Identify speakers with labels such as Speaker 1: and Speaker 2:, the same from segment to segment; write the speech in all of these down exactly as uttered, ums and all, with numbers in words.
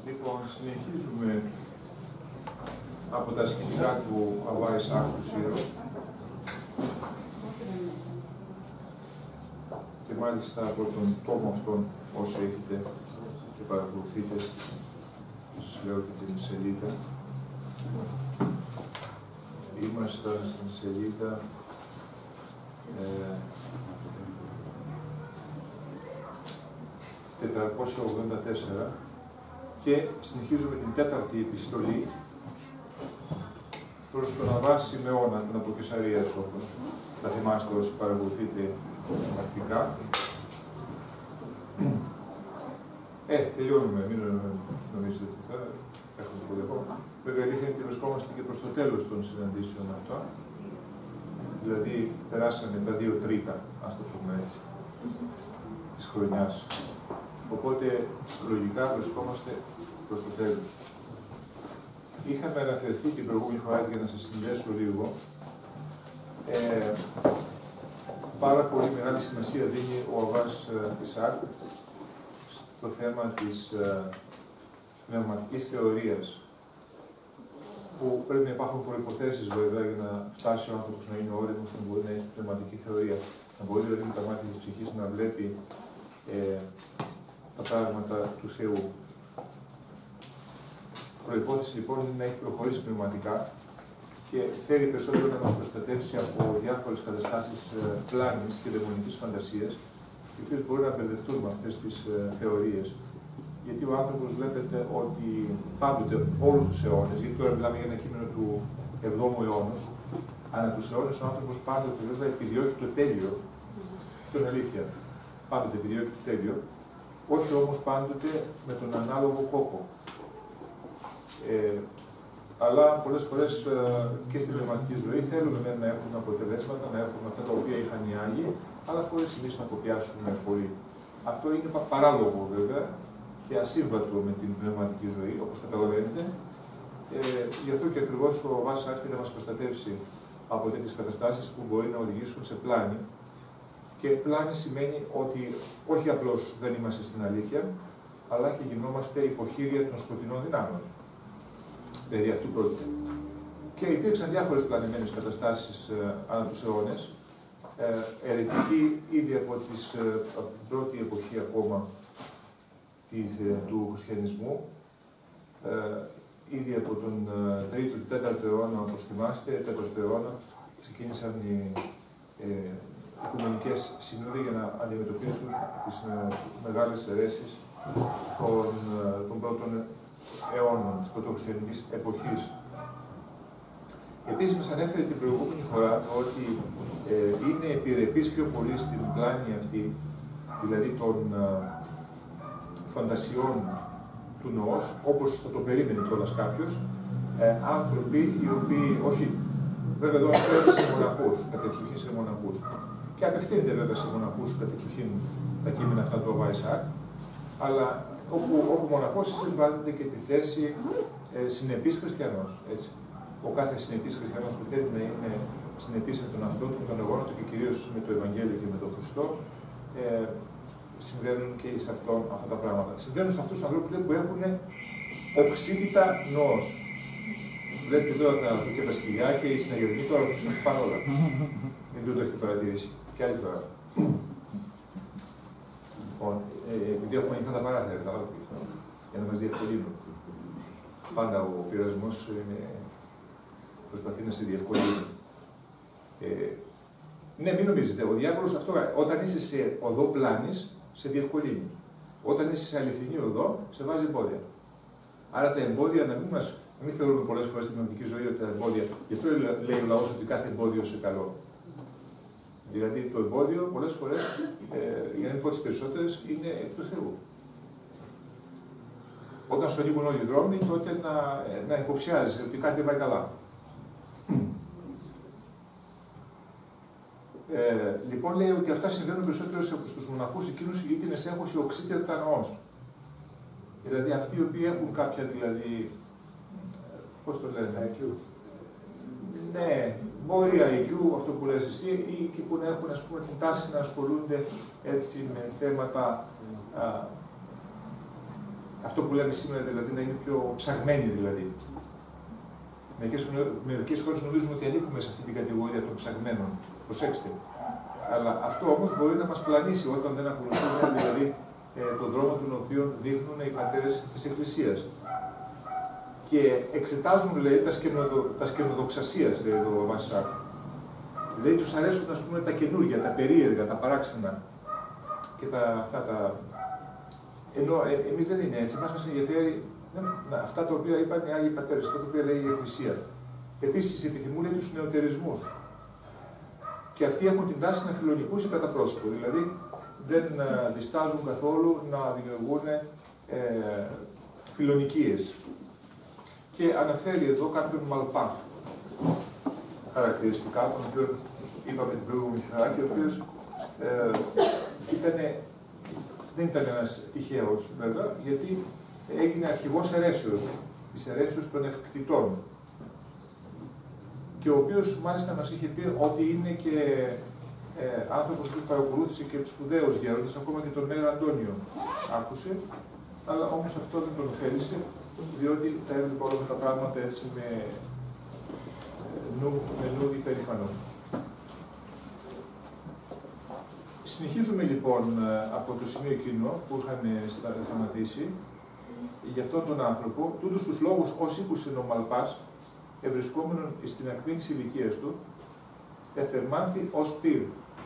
Speaker 1: Λοιπόν, συνεχίζουμε από τα σκηνικά του Αβά Ισαάκ του Σύρο. Και μάλιστα από τον τόμο αυτόν, όσο έχετε και παρακολουθείτε, σας λέω και την σελίδα. Είμαστε στην σελίδα ε, τετρακόσια ογδόντα τέσσερα και συνεχίζουμε την τέταρτη επιστολή προς τον Αββά Σιμεώνα, τον από Κεσαρίας, όπως θα θυμάστε όσοι παρακολουθείτε τακτικά. Ε, τελειώνουμε, μην νομίζετε ότι θα έχουμε το κωδικό. Βέβαια, αλήθεια είναι ότι βρισκόμαστε και προς το τέλος των συναντήσεων αυτών. Δηλαδή, περάσαμε τα δύο τρίτα, ας το πούμε έτσι, της χρονιάς. Οπότε, λογικά βρισκόμαστε προς το τέλος. Είχαμε αναφερθεί την προηγούμενη φορά, για να σας συνδέσω λίγο, ε, πάρα πολύ μεγάλη σημασία δίνει ο Αββάς Ισαάκ στο θέμα της ε, πνευματικής θεωρίας, που πρέπει να υπάρχουν προϋποθέσεις βέβαια για να φτάσει ο άνθρωπος να είναι όριμος, να μπορεί να έχει πνευματική θεωρία, να μπορεί δηλαδή με τα μάτια της ψυχής να βλέπει ε, τα πράγματα του Θεού. Προϋπόθεση λοιπόν είναι να έχει προχωρήσει πνευματικά και θέλει περισσότερο να μας προστατεύσει από διάφορες καταστάσεις ε, πλάνης και δαιμονικής φαντασίας, οι οποίες μπορεί να μπερδευτούν με αυτές τις ε, θεωρίες. Γιατί ο άνθρωπος βλέπετε ότι πάντοτε όλους τους αιώνες, γιατί τώρα μιλάμε για ένα κείμενο του εβδόμου αιώνα, ανά τους αιώνες ο άνθρωπος πάντοτε βέβαια επιδιώκει το τέλειο, αυτό είναι αλήθεια. Πάντοτε επιδιώκει το τέλειο, όχι όμως πάντοτε με τον ανάλογο κόπο. Ε, αλλά πολλές φορές ε, και στην πνευματική ζωή θέλουμε να έχουμε αποτελέσματα, να έχουμε αυτά τα οποία είχαν οι Άγιοι, αλλά χωρίς εμείς να κοπιάσουμε πολύ. Αυτό είναι παράλογο βέβαια και ασύμβατο με την πνευματική ζωή, όπως καταλαβαίνετε. Ε, γι' αυτό και ακριβώς ο Αββάς άρχισε να μας προστατεύσει από τέτοιες καταστάσεις που μπορεί να οδηγήσουν σε πλάνη. Και πλάνη σημαίνει ότι όχι απλώς δεν είμαστε στην αλήθεια, αλλά και γινόμαστε υποχείρια των σκοτεινών δυνάμεων. Περί αυτού πρόκειται. Και υπήρξαν διάφορες πλανημένες καταστάσεις ε, ανά τους αιώνες. Ε, αιρετικοί ήδη από, τις, ε, από την πρώτη εποχή ακόμα της, ε, του χριστιανισμού, ε, ήδη από τον ε, τρίτο και τέταρτο αιώνα, όπως θυμάστε, τέταρτο αιώνα, ξεκίνησαν οι ε, οικουμενικές συνόδοι για να αντιμετωπίσουν τις ε, μεγάλες αιρέσεις των, ε, των πρώτων αιώνων, της πρωτοχριστιανικής εποχής. Επίσης, μας ανέφερε την προηγούμενη φορά ότι ε, είναι επιρρεπής πιο πολύ στην πλάνη αυτή, δηλαδή των ε, φαντασιών του νοός, όπως θα το περίμενε κιόλας κάποιος, ε, άνθρωποι οι οποίοι, όχι, βέβαια εδώ αναφέρεται σε μοναχούς, κατεξοχήν σε μοναχούς, και απευθύνεται βέβαια σε μοναχούς κατεξοχήν τα κείμενα αυτά του Αββά Ισαάκ, αλλά όπου, όπου μοναχός εσείς βάλετε και τη θέση ε, συνεπής χριστιανός, έτσι. Ο κάθε συνεπής χριστιανός που θέλει να είναι συνεπής με τον αυτό του, με τον αγώνα του και κυρίως με το Ευαγγέλιο και με τον Χριστό, ε, συμβαίνουν και σε αυτόν αυτά τα πράγματα. Συμβαίνουν σε αυτούς τους ανθρώπους που έχουν οξύτητα νοός. Βλέπετε τώρα τα, και τα σκυλιά και οι συναγερμοί τώρα θα τους πάνε όλα. Δεν το έχετε παρατηρήσει. Και άλλη φορά. Λοιπόν, ε, επειδή έχουμε ανοιχτά τα παράθυρα, καταλάβετε, για να μας διευκολύνουν. Πάντα ο πειρασμός είναι, προσπαθεί να σε διευκολύνει. Ε, ναι, μην νομίζετε, ο διάβολος αυτό, όταν είσαι σε οδό πλάνης, σε διευκολύνει. Όταν είσαι σε αληθινή οδό, σε βάζει εμπόδια. Άρα τα εμπόδια να μην μας, να μην θεωρούμε πολλές φορές στην πνευματική ζωή ότι τα εμπόδια, γι' αυτό λέει ο λαός ότι κάθε εμπόδιο σε καλό. Δηλαδή το εμπόδιο πολλές φορές, ε, για να μην πω τις περισσότερες, είναι εκ του Θεού. Όταν σου ανοίγουν όλοι οι δρόμοι, τότε να, να υποψιάζεσαι ότι κάτι δεν πάει καλά. Ε, λοιπόν, λέει ότι αυτά συμβαίνουν περισσότερο στους μοναχούς εκείνους οι οποίοι έχουν οξύτατα νοός. Δηλαδή αυτοί οι οποίοι έχουν κάποια, δηλαδή, πώς το λένε, άι κιου. Ναι, μπορεί άι κιου, αυτό που λες εσύ, ή και που να έχουν, ας πούμε, την τάση να ασχολούνται έτσι με θέματα α, αυτό που λέμε σήμερα δηλαδή να είναι πιο ψαγμένοι δηλαδή. Μερικές φορές νομίζουμε ότι ανήκουμε σε αυτή την κατηγορία των ψαγμένων. Προσέξτε. Αλλά αυτό όμως μπορεί να μας πλανήσει όταν δεν ακολουθούμε δηλαδή τον δρόμο τον οποίο δείχνουν οι πατέρες της Εκκλησίας. Και εξετάζουν λέει, τα, σκηνοδο, τα σκηνοδοξασίας, λέει ο Βασάκ. Δηλαδή τους αρέσουν ας πούμε, τα καινούργια, τα περίεργα, τα παράξενα και τα, αυτά τα... Ενώ ε, εμείς δεν είναι έτσι, μας μας ενδιαφέρει να, αυτά τα οποία είπαν οι Άγιοι Πατέρες, αυτά τα οποία λέει η Εκκλησία. Επίσης επιθυμούν λέει, τους νεοτερισμούς. Και αυτοί έχουν την τάση να φιλονικούσουν κατά πρόσωπο. Δηλαδή δεν uh, διστάζουν καθόλου να δημιουργούν ε, φιλονικίες. Και αναφέρει εδώ κάποιον Μαλπά χαρακτηριστικά, τον οποίο είπαμε την προηγούμενη φορά και ο οποίος ε, ήτανε, δεν ήταν ένας τυχαίος βέβαια, γιατί έγινε αρχηγός αιρέσεως, της αιρέσεως των ευκτητών. Και ο οποίος μάλιστα μας είχε πει ότι είναι και ε, άνθρωπος που παρακολούθησε και τους σπουδαίους γέροντες, ακόμα και τον Μέγα Αντώνιο άκουσε, αλλά όμως αυτό δεν τον ωφέλησε, διότι τα έβλεπε όλα αυτά τα πράγματα έτσι με νου, με νου υπερηφανό. Συνεχίζουμε λοιπόν από το σημείο εκείνο που είχαν σταματήσει για αυτόν τον άνθρωπο, τούτους τους λόγους ως ήκουσε ο Μαλπάς, ευρισκόμενον στην ακμή της ηλικίας του, εθερμάνθη ως πυρ.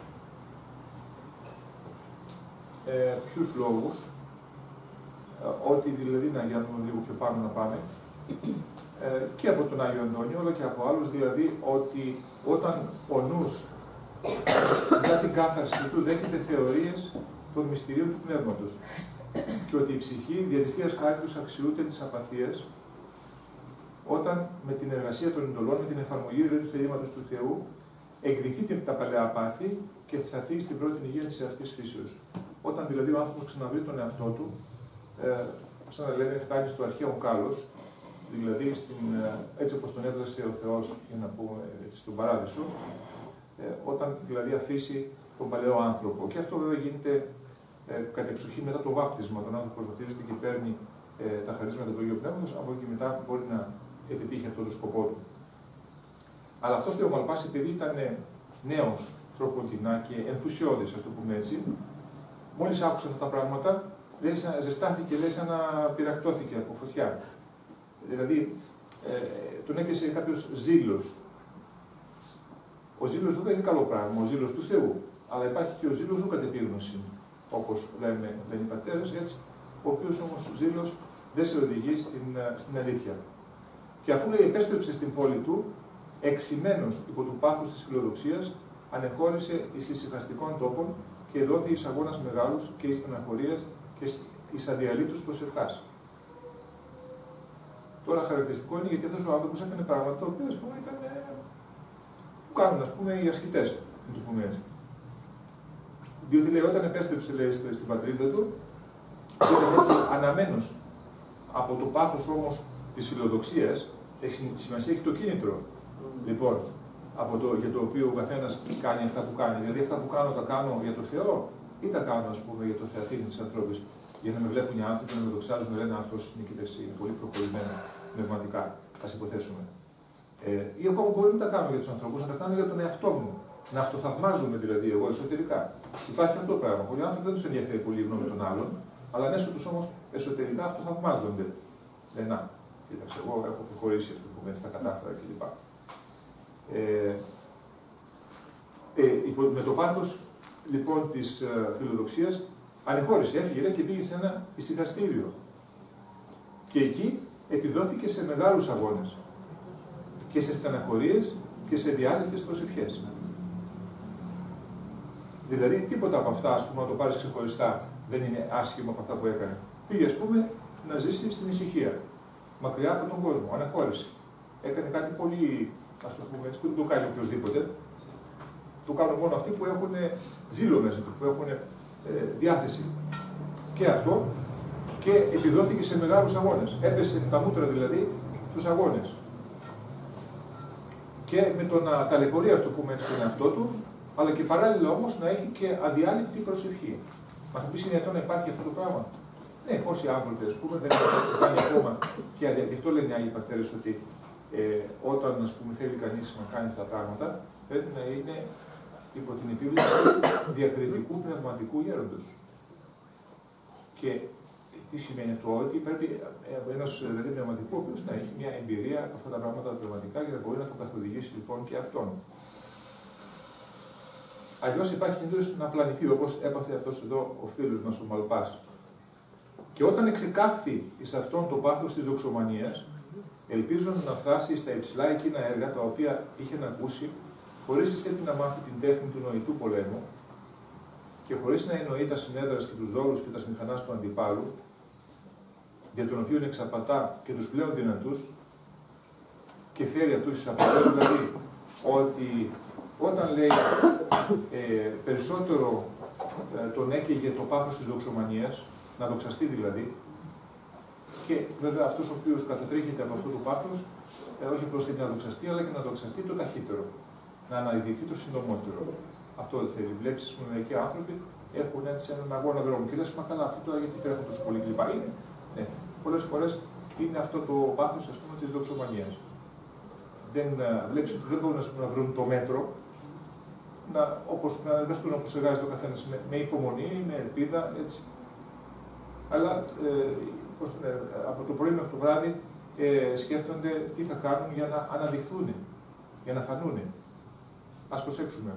Speaker 1: Ε, ποιους λόγους, ε, ότι δηλαδή, να για να δούμε λίγο πιο πάνω να πάμε, ε, και από τον Άγιο Αντώνιο, αλλά και από άλλους, δηλαδή, ότι όταν ο νους για την κάθαρση του δέχεται θεωρίες των μυστηρίων του πνεύματος και ότι η ψυχή διαριστείας χάριτος αξιούται της απαθίας όταν με την εργασία των εντολών, με την εφαρμογή δηλαδή, του θερήματος του Θεού, εκδηθεί τα παλαιά πάθη και σταθεί στην πρώτη υγεία της αυτής φύσεως. Όταν δηλαδή ο άνθρωπος ξαναβρει τον εαυτό του, ε, σαν να λέμε, φτάνει στο αρχαίο κάλος, δηλαδή στην, έτσι όπως τον έδρασε ο Θεός, για να πούμε έτσι, στον παράδεισο, ε, όταν δηλαδή αφήσει τον παλαιό άνθρωπο. Και αυτό βέβαια γίνεται ε, κατεξοχήν μετά το βάπτισμα. Τον άνθρωπο βαπτίζεται και παίρνει ε, τα χαρίσματα του Αγίου Πνεύματος, από εκεί και μετά μπορεί να επιτύχει αυτό το σκοπό του. Αλλά αυτός ο Μαλπάς, επειδή ήταν νέος τροποντινά και ενθουσιώδης, ας το πούμε έτσι, μόλις άκουσε αυτά τα πράγματα, λέει, ζεστάθηκε, λέει, σαν να πυρακτώθηκε από φωτιά. Δηλαδή, ε, τον έπιασε κάποιος ζήλος. Ο ζήλος δεν είναι καλό πράγμα, ο ζήλος του Θεού. Αλλά υπάρχει και ο ζήλος του κατ' επίγνωση, όπως λέμε, λένε οι πατέρες, έτσι, ο οποίος όμως ζήλος δεν σε οδηγεί στην, στην αλήθεια. Και αφού λέει, επέστρεψε στην πόλη του, εξημένος υπό του πάθους της φιλοδοξίας, ανεχώρησε εις ησυχαστικών τόπων και δόθη εις αγώνας μεγάλους και εις στεναχωρίας και εις αδιαλείτους προσευχάς. Τώρα χαρακτηριστικό είναι γιατί αυτός ο άνθρωπος έκανε πράγματα τα οποία ας πούμε, ήταν, που κάνουν ας πούμε, οι ασκητές, να το πούμε έτσι. Διότι λέει, όταν επέστρεψε λέει, στην πατρίδα του, ήταν έτσι αναμένος από το πάθος όμως της φιλοδοξίας, έχει σημασία έχει το κίνητρο. Λοιπόν, από το, για το οποίο ο καθένας κάνει αυτά που κάνει. Δηλαδή, αυτά που κάνω τα κάνω για το Θεό ή τα κάνω, ας πούμε, για το θεαθήνη της ανθρώπης. Για να με βλέπουν οι άνθρωποι, να με δοξάζουν, να λένε αυτός είναι και είναι πολύ προχωρημένο πνευματικά, ας υποθέσουμε. Ε, ή ακόμα μπορεί να τα κάνω για τους ανθρώπους, να τα κάνω για τον εαυτό μου. Να αυτοθαυμάζομαι δηλαδή εγώ εσωτερικά. Υπάρχει αυτό το πράγμα. Πολλοί άνθρωποι δεν τους ενδιαφέρει πολύ η γνώμη των άλλων, αλλά μέσω τους όμως εσωτερικά αυτοθαυμάζονται. Λένε, να, κοίταξε, εγώ έχω προχωρήσει αυτό που μένει στα κατάφερα κλπ. Ε, ε, με το πάθος λοιπόν της ε, φιλοδοξίας ανεχώρησε, έφυγε και πήγε σε ένα ησυχαστήριο. Και εκεί επιδόθηκε σε μεγάλους αγώνες και σε στεναχωρίες και σε διάλεκτες προσευχές. Δηλαδή τίποτα από αυτά, ας πούμε, να το πάρεις ξεχωριστά, δεν είναι άσχημο από αυτά που έκανε. Πήγε, ας πούμε, να ζήσει στην ησυχία, μακριά από τον κόσμο, ανεχώρησε. Έκανε κάτι πολύ, ας το πούμε έτσι, που δεν το κάνει οποιοδήποτε. Το κάνουν μόνο αυτοί που έχουν ζήλο μέσα του, που έχουν ε, διάθεση. Και αυτό, και επιδόθηκε σε μεγάλους αγώνες. Έπεσε τα μούτρα δηλαδή στους αγώνες. Και με το να ταλαιπωρεί, ας το πούμε έτσι, τον εαυτό του, αλλά και παράλληλα όμως να έχει και αδιάλειπτη προσευχή. Μα θα πεις είναι δυνατόν να υπάρχει αυτό το πράγμα. Ναι, πόσοι άνθρωποι, ας πούμε, δεν έχουν κάνει ακόμα. Και γι' αυτό λένε οι άλλοι πατέρες ότι ε, όταν, ας πούμε, θέλει κανείς να κάνει αυτά τα πράγματα, πρέπει να είναι υπό την επίβλεψη διακριτικού πνευματικού γέροντος. Και τι σημαίνει αυτό, ότι πρέπει ένας δηλαδή πνευματικού, ο οποίος να έχει μια εμπειρία από αυτά τα πράγματα πνευματικά για να μπορεί να τον καθοδηγήσει λοιπόν και αυτόν. Αλλιώς υπάρχει κίνδυνος να πλανηθεί, όπως έπαθε αυτός εδώ ο φίλος μας, ο Μαλπάς. Και όταν εξεκάφθη εις αυτόν το πάθος της δοξομανίας, ελπίζουν να φτάσει στα υψηλά εκείνα έργα τα οποία είχε να ακούσει, χωρίς εσέτει να μάθει την τέχνη του νοητού πολέμου και χωρίς να εννοεί τα συνέδρας και τους δόλους και τα μηχανάς του αντιπάλου, για τον οποίο εξαπατά και τους πλέον δυνατούς και φέρει αυτούς εις αποτέλεσμα, δηλαδή ότι όταν λέει ε, περισσότερο ε, τον έκαιγε το πάθος της δοξομανίας, να δοξαστεί δηλαδή, και βέβαια αυτός ο οποίος κατατρίχεται από αυτό το πάθος, ε, όχι απλώς θέλει να δοξαστεί, αλλά και να δοξαστεί το ταχύτερο, να αναδειχθεί το συντομότερο. Αυτό δεν θέλει. Βλέπεις, ας πούμε, μερικοί άνθρωποι έχουν έτσι έναν αγώνα δρόμου και λες, μα καλά, αυτό τώρα γιατί τρέχουν τόσο πολύ κλπ. Είναι. Ναι. Πολλές φορές είναι αυτό το πάθος, ας πούμε, της δοξομανίας. Δεν βλέπεις ότι δεν μπορούν, ας πούμε, να βρουν το μέτρο, να, όπως, να εργαστούν όπως εργάζεται ο καθένας, με, με υπομονή, με ελπίδα, έτσι. Αλλά ε, πώς, ε, από το πρωί μέχρι το βράδυ ε, σκέφτονται τι θα κάνουν για να αναδειχθούν, για να φανούν. Ας προσέξουμε.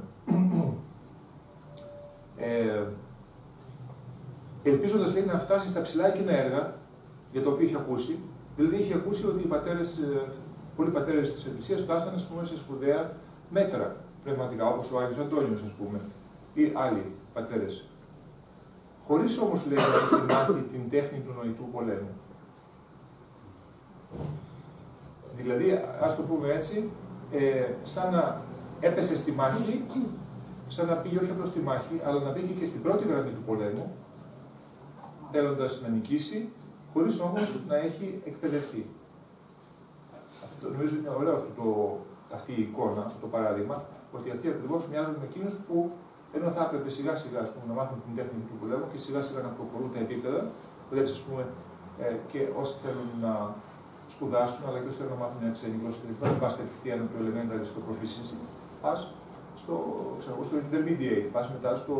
Speaker 1: Ε, ελπίζοντας, λέει, να φτάσει στα ψηλά εκείνα έργα για το οποίο είχε ακούσει, δηλαδή είχε ακούσει ότι οι πατέρες, πολλοί πατέρες της Εκκλησίας φτάσανε, ας πούμε, σε σπουδαία μέτρα πνευματικά, όπως ο Άγιος Αντώνιος, ας πούμε, ή άλλοι πατέρες. Χωρίς όμως, λέει, να έχει μάθει την τέχνη του νοητού πολέμου. Δηλαδή, ας το πούμε έτσι, ε, σαν να έπεσε στη μάχη, σαν να πήγε όχι απλώς στη μάχη, αλλά να μπήκε και στην πρώτη γραμμή του πολέμου, θέλοντας να νικήσει, χωρίς όμως να έχει εκπαιδευτεί. Αυτό, νομίζω είναι ωραίο αυτό το, αυτή η εικόνα, αυτό το παράδειγμα, ότι αυτοί ακριβώς μοιάζουν με εκείνους που ενώ θα έπρεπε σιγά σιγά, πούμε, να μάθουν την τέχνη του πολέμου και σιγά σιγά να προχωρούν τα επίπεδα, βλέπεις, ας πούμε, ε, και όσοι θέλουν να σπουδάσουν, αλλά και όσοι θέλουν να μάθουν μια ξένη γλώσσα, δεν θα πας κατευθείαν από το elementary στο proficiency, πας στο, ξέρω, στο intermediate, πας μετά στο,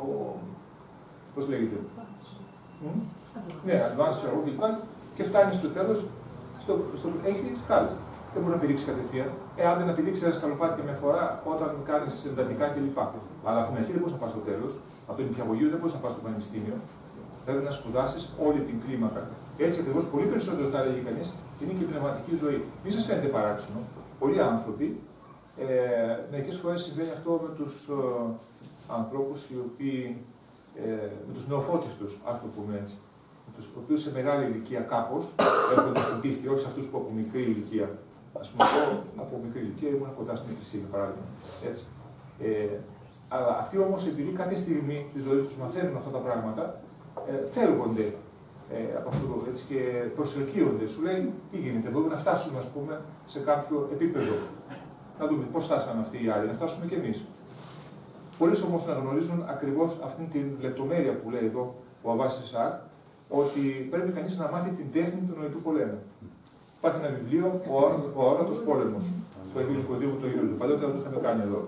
Speaker 1: πώς λέγεται, mm? ναι, advanced κλπ. Και φτάνει στο τέλος, στο, στο, έχει σκάλες. Δεν μπορεί να πηδήξει κατευθείαν. Ε, άντε να πηδήξει ένα σκαλοπάτι και με φορά όταν κάνει εντατικά κλπ. Αλλά από την αρχή δεν μπορεί να πα στο τέλος. Από το νηπιαγωγείο δεν μπορεί να πα στο πανεπιστήμιο. Πρέπει να σπουδάσει όλη την κλίμακα. Έτσι ακριβώς, πολύ περισσότερο θα έλεγε κανείς, είναι και η πνευματική ζωή. Μην σας φαίνεται παράξενο. Πολλοί άνθρωποι, ε, μερικές φορές συμβαίνει αυτό με τους ε, ανθρώπους οι οποίοι, ε, με τους νεοφώτιστους τους, ας το πούμε έτσι. Με τους οποίους σε μεγάλη ηλικία κάπως έρχονται στην πίστη, όχι σε αυτούς που από μικρή ηλικία. Ας πούμε, εγώ από μικρή ηλικία ήμουν κοντά στην Εκκλησία, για παράδειγμα. Έτσι. Ε, αλλά αυτοί όμως, επειδή κάποια στιγμή της ζωής τους μαθαίνουν αυτά τα πράγματα, ε, φεύγονται ε, από αυτό έτσι, και προσελκύονται. Σου λέει τι γίνεται, μπορούμε να φτάσουμε, ας πούμε, σε κάποιο επίπεδο. Να δούμε πώς φτάσαμε αυτοί οι άλλοι, να φτάσουμε κι εμείς. Πολλοί όμως να γνωρίζουν ακριβώς αυτήν την λεπτομέρεια που λέει εδώ ο Αββάς Ισαάκ, ότι πρέπει κανείς να μάθει την τέχνη του νοητού πολέμου. Υπάρχει ένα βιβλίο, Ο Αόρατος Πόλεμος, του Αγίου Νικοδήμου του Αγίου. Παλιότερα το είχαμε κάνει εδώ.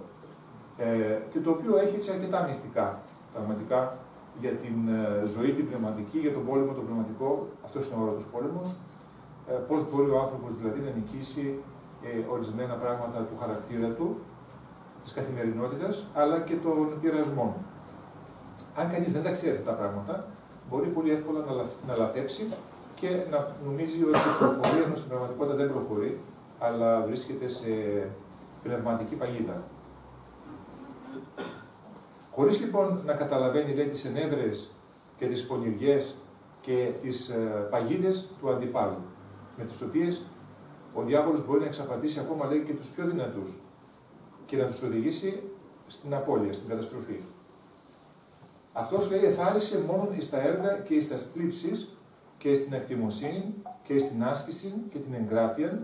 Speaker 1: Ε, και το οποίο έχει έτσι αρκετά μυστικά, πραγματικά, για την ε, ζωή, την πνευματική, για τον πόλεμο, τον πνευματικό. Αυτός είναι ο Αόρατος Πόλεμος. Ε, πώς μπορεί ο άνθρωπος δηλαδή να νικήσει ε, ορισμένα πράγματα του χαρακτήρα του, της καθημερινότητας, αλλά και των πειρασμών. Αν κανείς δεν τα ξέρει αυτά τα πράγματα, μπορεί πολύ εύκολα να, λαθ, να λαθέψει και να νομίζει ότι προχωρεί, ενώ στην πραγματικότητα δεν προχωρεί, αλλά βρίσκεται σε πνευματική παγίδα. Χωρίς λοιπόν να καταλαβαίνει, λέει, τις ενέδρες και τις πονηριές και τις ε, παγίδες του αντιπάλου, με τις οποίες ο διάβολος μπορεί να εξαπατήσει ακόμα, λέει, και τους πιο δυνατούς και να τους οδηγήσει στην απώλεια, στην καταστροφή. Αυτός, λέει, εθάλησε μόνο εις τα έργα και εις τα στρίψεις και στην εκτιμοσύνη και στην άσκηση και την εγκράτεια.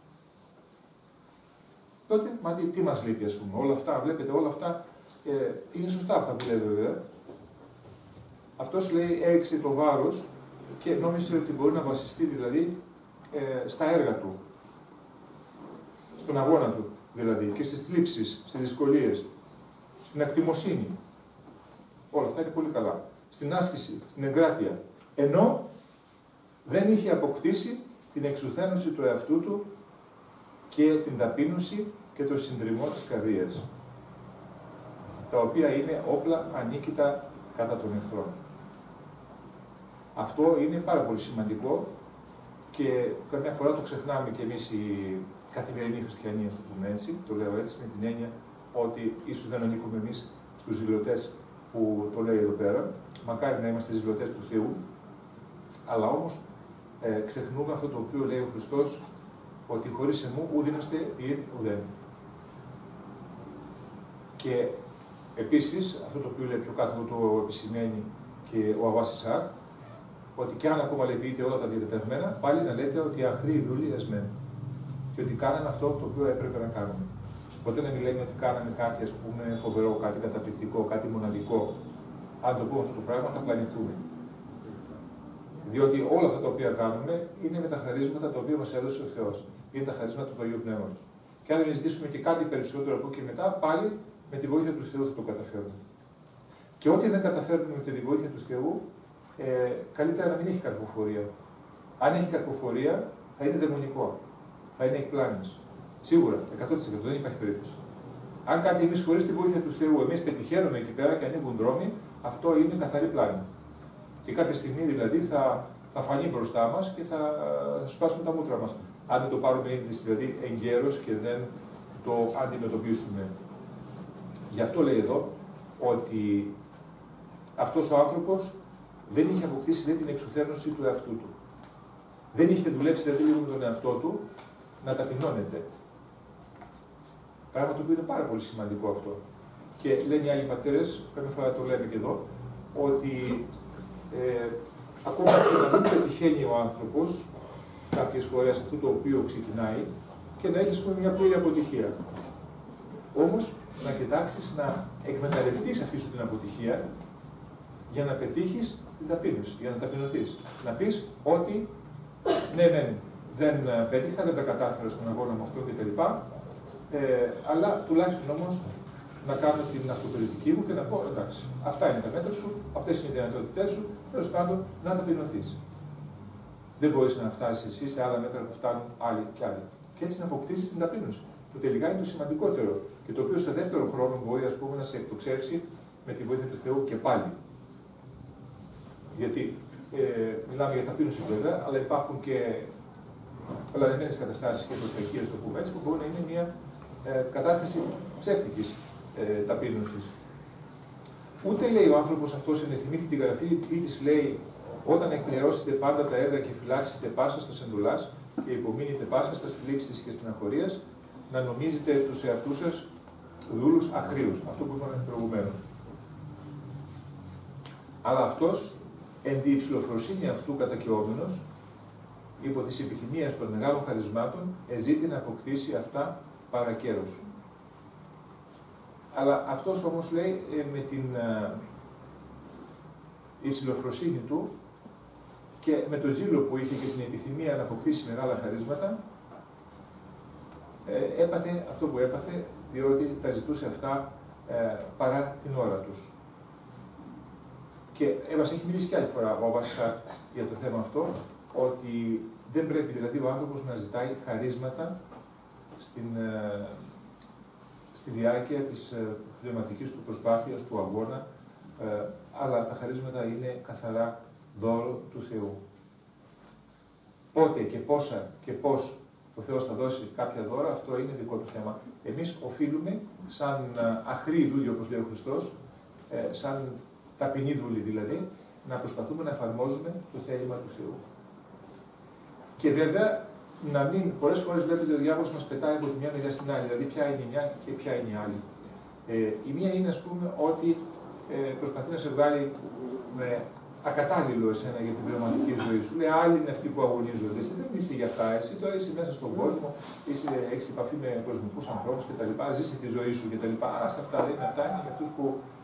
Speaker 1: Τότε, μα τι, τι μας λείπει, ας πούμε, όλα αυτά, βλέπετε, όλα αυτά ε, είναι σωστά αυτά που λέει, βέβαια. Αυτός, λέει, έριξε το βάρος και νόμιζε ότι μπορεί να βασιστεί δηλαδή ε, στα έργα του, στον αγώνα του δηλαδή, και στις θλίψεις, στις δυσκολίες, στην ακτιμοσύνη. Όλα αυτά είναι πολύ καλά. Στην άσκηση, στην εγκράτεια. Ενώ δεν είχε αποκτήσει την εξουθένωση του εαυτού του και την ταπείνωση και το συντριμμό της καρδίας, τα οποία είναι όπλα ανίκητα κατά των εχθρών. Αυτό είναι πάρα πολύ σημαντικό και καμιά φορά το ξεχνάμε και εμείς οι καθημερινοί χριστιανοί, το πούμε έτσι, το λέω έτσι, με την έννοια ότι ίσως δεν ανήκουμε εμείς στους ζηλωτές που το λέει εδώ πέρα, μακάρι να είμαστε ζηλωτές του Θεού, αλλά όμως ε, ξεχνούμε αυτό το οποίο λέει ο Χριστός, ότι χωρίς εμού ουδήναστε ή ουδέν. Και επίσης, αυτό το οποίο λέει πιο κάτω το επισημαίνει και ο Αββάς Ισαάκ, ότι κι αν ακόμα λέει όλα τα διατεταγμένα, πάλι να λέτε ότι αχροί δούλοι εσμέν. Και ότι κάναμε αυτό το οποίο έπρεπε να κάνουμε. Ποτέ να μην λέμε ότι κάναμε κάτι, ας πούμε, φοβερό, κάτι καταπληκτικό, κάτι μοναδικό. Αν το πούμε αυτό το πράγμα, θα πλανηθούμε. Διότι όλα αυτά τα οποία κάνουμε είναι με τα χαρίσματα τα οποία μας έδωσε ο Θεός. Είναι τα χαρίσματα του Αγίου Πνεύματος. Και αν δεν ζητήσουμε και κάτι περισσότερο από εκεί και μετά, πάλι με τη βοήθεια του Θεού θα το καταφέρουμε. Και ό,τι δεν καταφέρουμε με τη βοήθεια του Θεού, ε, καλύτερα να μην έχει καρποφορία. Αν έχει καρποφορία, θα είναι δαιμονικό. Θα είναι εκπλάνηση. Σίγουρα, εκατό τοις εκατό δεν υπάρχει περίπτωση. Αν κάτι εμείς χωρίς τη βοήθεια του Θεού, εμείς πετυχαίνουμε εκεί πέρα και ανοίγουν δρόμοι, αυτό είναι καθαρή πλάνη. Και κάποια στιγμή δηλαδή θα, θα φανεί μπροστά μας και θα σπάσουν τα μούτρα μας. Αν δεν το πάρουμε δηλαδή εγκαίρως και δεν το αντιμετωπίσουμε. Γι' αυτό λέει εδώ ότι αυτός ο άνθρωπος δεν είχε αποκτήσει λέει, την εξουθένωση του εαυτού του. Δεν είχε δουλέψει δηλαδή λίγο με τον εαυτό του να ταπεινώνεται. Πράγμα το οποίο είναι πάρα πολύ σημαντικό αυτό. Και λένε οι άλλοι πατέρες, κάποια φορά το λέμε και εδώ, ότι ε, ακόμα και να μην πετυχαίνει ο άνθρωπος κάποιες φορές αυτό το οποίο ξεκινάει και να έχει πούμε, μια πλήρη αποτυχία. Όμως να κοιτάξεις να εκμεταλλευτείς αυτή σου την αποτυχία για να πετύχεις την ταπείνωση, για να ταπεινωθείς. Να πεις ότι ναι, ναι, δεν πέτυχα, δεν τα κατάφερα στον αγώνα με αυτό κτλ. Ε, αλλά τουλάχιστον όμως να κάνω την αυτοκριτική μου και να πω εντάξει, αυτά είναι τα μέτρα σου, αυτές είναι οι δυνατότητές σου, τέλος πάντων να ταπεινωθείς. Δεν μπορείς να φτάσεις εσύ σε άλλα μέτρα που φτάνουν άλλοι και άλλοι. Και έτσι να αποκτήσεις την ταπείνωση. Που τελικά είναι το σημαντικότερο και το οποίο σε δεύτερο χρόνο μπορεί ας πούμε, να σε εκτοξεύσει με τη βοήθεια του Θεού και πάλι. Γιατί ε, μιλάμε για ταπείνωση βέβαια, αλλά υπάρχουν και πελανημένες καταστάσεις και προσταχίες, το πούμε έτσι, που μπορεί να είναι μια ε, κατάσταση ψεύτικης ε, ταπείνωσης. Ούτε λέει ο άνθρωπος αυτός ενεθυμήθη τη γραφή ή της λέει όταν εκπληρώσετε πάντα τα έργα και φυλάξετε πάσα στα εντολάς και υπομείνετε πάσα στα θλίψης και στεναχωρίας, να νομίζετε τους εαυτούς σας δούλους αχρίους. Αυτό που είπαμε προηγουμένως. Αλλά αυτός, εν τη υψηλοφροσύνη αυτού κατακαιόμενος, υπό της επιθυμίας των μεγάλων χαρισμάτων, εζήτη να αποκτήσει αυτά παρακέρως. Αλλά αυτός όμως λέει με την υψηλοφροσύνη του και με το ζήλο που είχε και την επιθυμία να αποκτήσει μεγάλα χαρίσματα, ε, έπαθε αυτό που έπαθε, διότι τα ζητούσε αυτά ε, παρά την ώρα τους. Και μας έχει μιλήσει και άλλη φορά ο Αββάς για το θέμα αυτό, ότι δεν πρέπει δηλαδή ο άνθρωπος να ζητάει χαρίσματα στην, ε, στη διάρκεια της ε, πνευματικής του προσπάθειας, του αγώνα, ε, αλλά τα χαρίσματα είναι καθαρά δώρο του Θεού. Πότε και πόσα και πώς ο Θεός θα δώσει κάποια δώρα, αυτό είναι δικό του θέμα. Εμείς οφείλουμε, σαν αχροί δούλοι, όπως λέει ο Χριστός, ε, σαν ταπεινοί δούλοι δηλαδή, να προσπαθούμε να εφαρμόζουμε το θέλημα του Θεού. Και βέβαια, να μην, πολλές φορές βλέπετε ο διάβολος μας πετάει από τη μια μεριά στην άλλη, δηλαδή ποια είναι η μια και ποια είναι η άλλη. Ε, η μία είναι, ας πούμε, ότι ε, προσπαθεί να σε βγάλει με ακατάλληλο εσένα για την πνευματική ζωή σου. Λέει, άλλοι είναι αυτοί που αγωνίζονται. Εσύ δεν είσαι για αυτά. Εσύ τώρα είσαι μέσα στον κόσμο, έχει επαφή με κοσμικούς ανθρώπους κτλ. Ζήσει τη ζωή σου κτλ. Άρα αυτά δεν είναι, αυτά είναι για αυτούς που.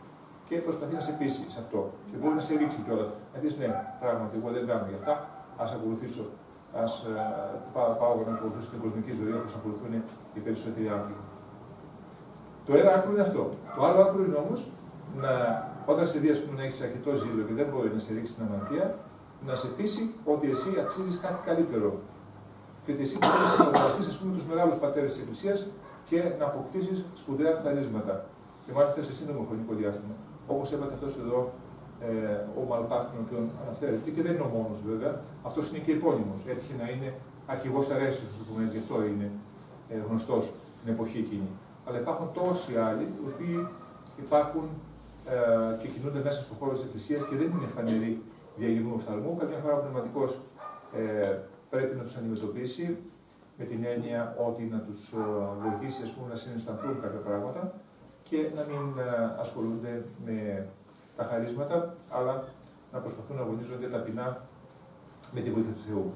Speaker 1: και προσπαθεί να σε πείσει σε αυτό. Και μπορεί να σε ρίξει κιόλα. Να πει ναι, πράγματι, εγώ δεν κάνω γι' αυτά. Α ακολουθήσω, α πάω, πάω να ακολουθήσω την κοσμική ζωή όπω ακολουθούν οι περισσότεροι άνθρωποι. Το ένα άκρο είναι αυτό. Το άλλο άκρο είναι όμω να, όταν σε δει να έχει αρκετό ζήλο και δεν μπορεί να σε ρίξει την αμαρτία, να σε πείσει ότι εσύ αξίζει κάτι καλύτερο. Και ότι εσύ μπορεί να συνεργαστεί, α πούμε, του μεγάλου πατέρε τη Εκκλησία και να αποκτήσει σπουδαία χαρίσματα. Και μάλιστα σε σύντομο χρονικό διάστημα. Όπω είπατε, αυτό εδώ ε, ο Μαλπάς, τον οποίο αναφέρεται, και δεν είναι ο μόνο βέβαια, αυτό είναι και επώνυμο. Έτυχε να είναι αρχηγό αρέσιο, α το πούμε έτσι, γι' αυτό είναι ε, γνωστό την εποχή εκείνη. Αλλά υπάρχουν τόσοι άλλοι, οι οποίοι υπάρχουν ε, και κινούνται μέσα στον χώρο τη Εκκλησία και δεν είναι φανεροί διαγυμνού οφθαλμού. Καμιά φορά ο πνευματικός ε, πρέπει να του αντιμετωπίσει με την έννοια ότι να του ε, βοηθήσει, ας πούμε, να συναισθανθούν κάποια πράγματα και να μην ε, ασχολούνται με τα χαρίσματα, αλλά να προσπαθούν να αγωνίζονται ταπεινά με τη βοήθεια του Θεού.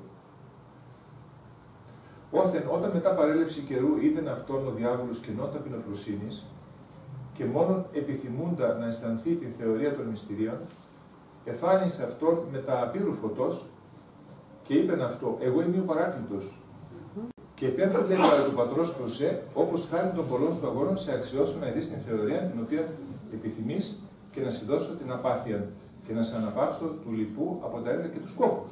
Speaker 1: Όθεν, όταν μετά παρέλευση καιρού ήταν αυτόν ο διάβολος κενών ταπεινοφροσύνης και μόνον επιθυμούντα να αισθανθεί την θεωρία των μυστηρίων, εφάνισε αυτόν με τα απείρου φωτός και είπεν αυτό, εγώ είμαι ο παράκλητος. Και επέμφερε λέει παρά του πατρός προσέ, όπως χάρη των πολλών σου αγώνων σε αξιώσω να ειδείς την θεωρία την οποία επιθυμείς και να σου δώσω την απάθεια και να σε αναπαύσω του λοιπού από τα έργα και τους σκόπους.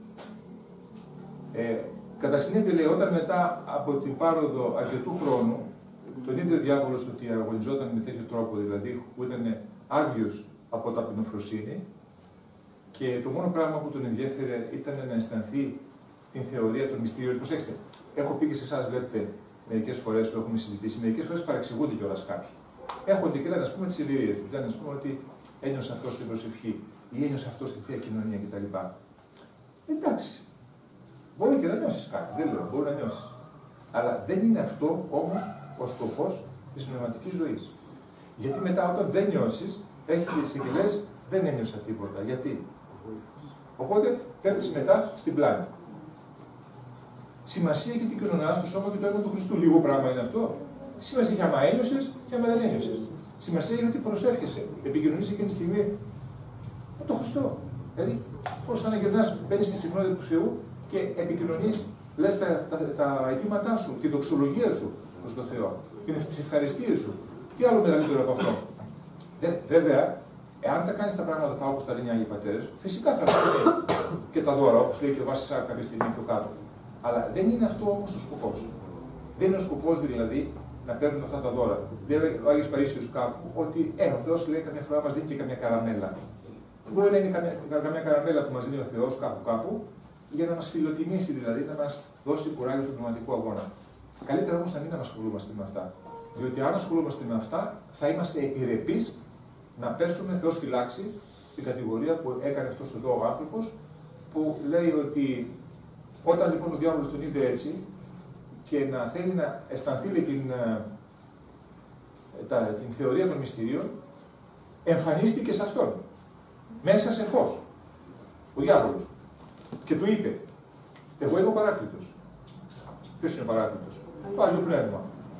Speaker 1: Ε, κατά συνέπεια λέει, όταν μετά από την πάροδο αρκετού χρόνου, τον είδε ο διάβολος ότι αγωνιζόταν με τέτοιο τρόπο, δηλαδή που ήταν άγιος από ταπεινοφροσύνη και το μόνο πράγμα που τον ενδιέφερε ήταν να αισθανθεί την θεωρία των μυστηρίων. Προσέξτε, έχω πει και σε εσάς, βλέπετε, μερικές φορές που έχουμε συζητήσει, μερικές φορές παραξηγούνται κιόλας κάποιοι. Έχονται και λένε, ας πούμε, τις εμπειρίες τους. Λένε, ας πούμε, ότι ένιωσε αυτό στην προσευχή ή ένιωσε αυτό στη θεία κοινωνία κτλ. Εντάξει. Μπορεί και να νιώσεις κάτι, δεν λέω, μπορεί να νιώσεις. Αλλά δεν είναι αυτό όμως ο σκοπός της πνευματικής ζωής. Γιατί μετά, όταν δεν νιώσεις, έρχεται και λες, δεν ένιωσα τίποτα. Γιατί. Οπότε πέφτεις μετά στην πλάνη. Σημασία έχει την κοινωνία στο σώμα και το αίμα του Χριστού. Λίγο πράγμα είναι αυτό. Τι σημασία έχει άμα ένιωσες και άμα δεν ένιωσες. Σημασία είναι ότι προσεύχεσαι. Επικοινωνείς εκείνη τη στιγμή με τον Χριστό. Δηλαδή, πώς αναγερνάς, μπαίνεις στη συχνότητα του Θεού και επικοινωνείς, λες τα, τα, τα αιτήματά σου, τη δοξολογία σου προς τον Θεό, τις ευχαριστίες σου. Τι άλλο μεγαλύτερο από αυτό. Δε, βέβαια, εάν τα κάνεις τα πράγματα τα όπως τα λένε οι Άγιοι Πατέρες, φυσικά θα βγάλει και τα δώρα, όπως λέει και ο Βάσης κάποια στιγμή πιο κάτω. Αλλά δεν είναι αυτό όμως ο σκοπός. Δεν είναι ο σκοπός δηλαδή να παίρνουν αυτά τα δώρα. Λέει ο Άγιος Παΐσιος κάπου ότι ε, ο Θεός λέει καμιά φορά μας δίνει και καμιά καραμέλα. Μπορεί να είναι καμιά, καμιά καραμέλα που μας δίνει ο Θεός κάπου κάπου για να μας φιλοτιμήσει δηλαδή, να μας δώσει κουράγιο στον πνευματικό αγώνα. Καλύτερα όμως να μην ασχολούμαστε με αυτά. Διότι αν ασχολούμαστε με αυτά, θα είμαστε επιρρεπείς να πέσουμε, Θεός φυλάξει, στην κατηγορία που έκανε αυτός εδώ ο άνθρωπος, που λέει ότι όταν λοιπόν ο διάβολος τον είδε έτσι και να θέλει να αισθανθεί την, τα, την θεωρία των μυστηρίων, εμφανίστηκε σε αυτόν, μέσα σε φως, ο διάβολος. Και του είπε, εγώ είμαι ο παράκλητος. Ποιος είναι ο παράκλητος? Το Άγιο Πνεύμα.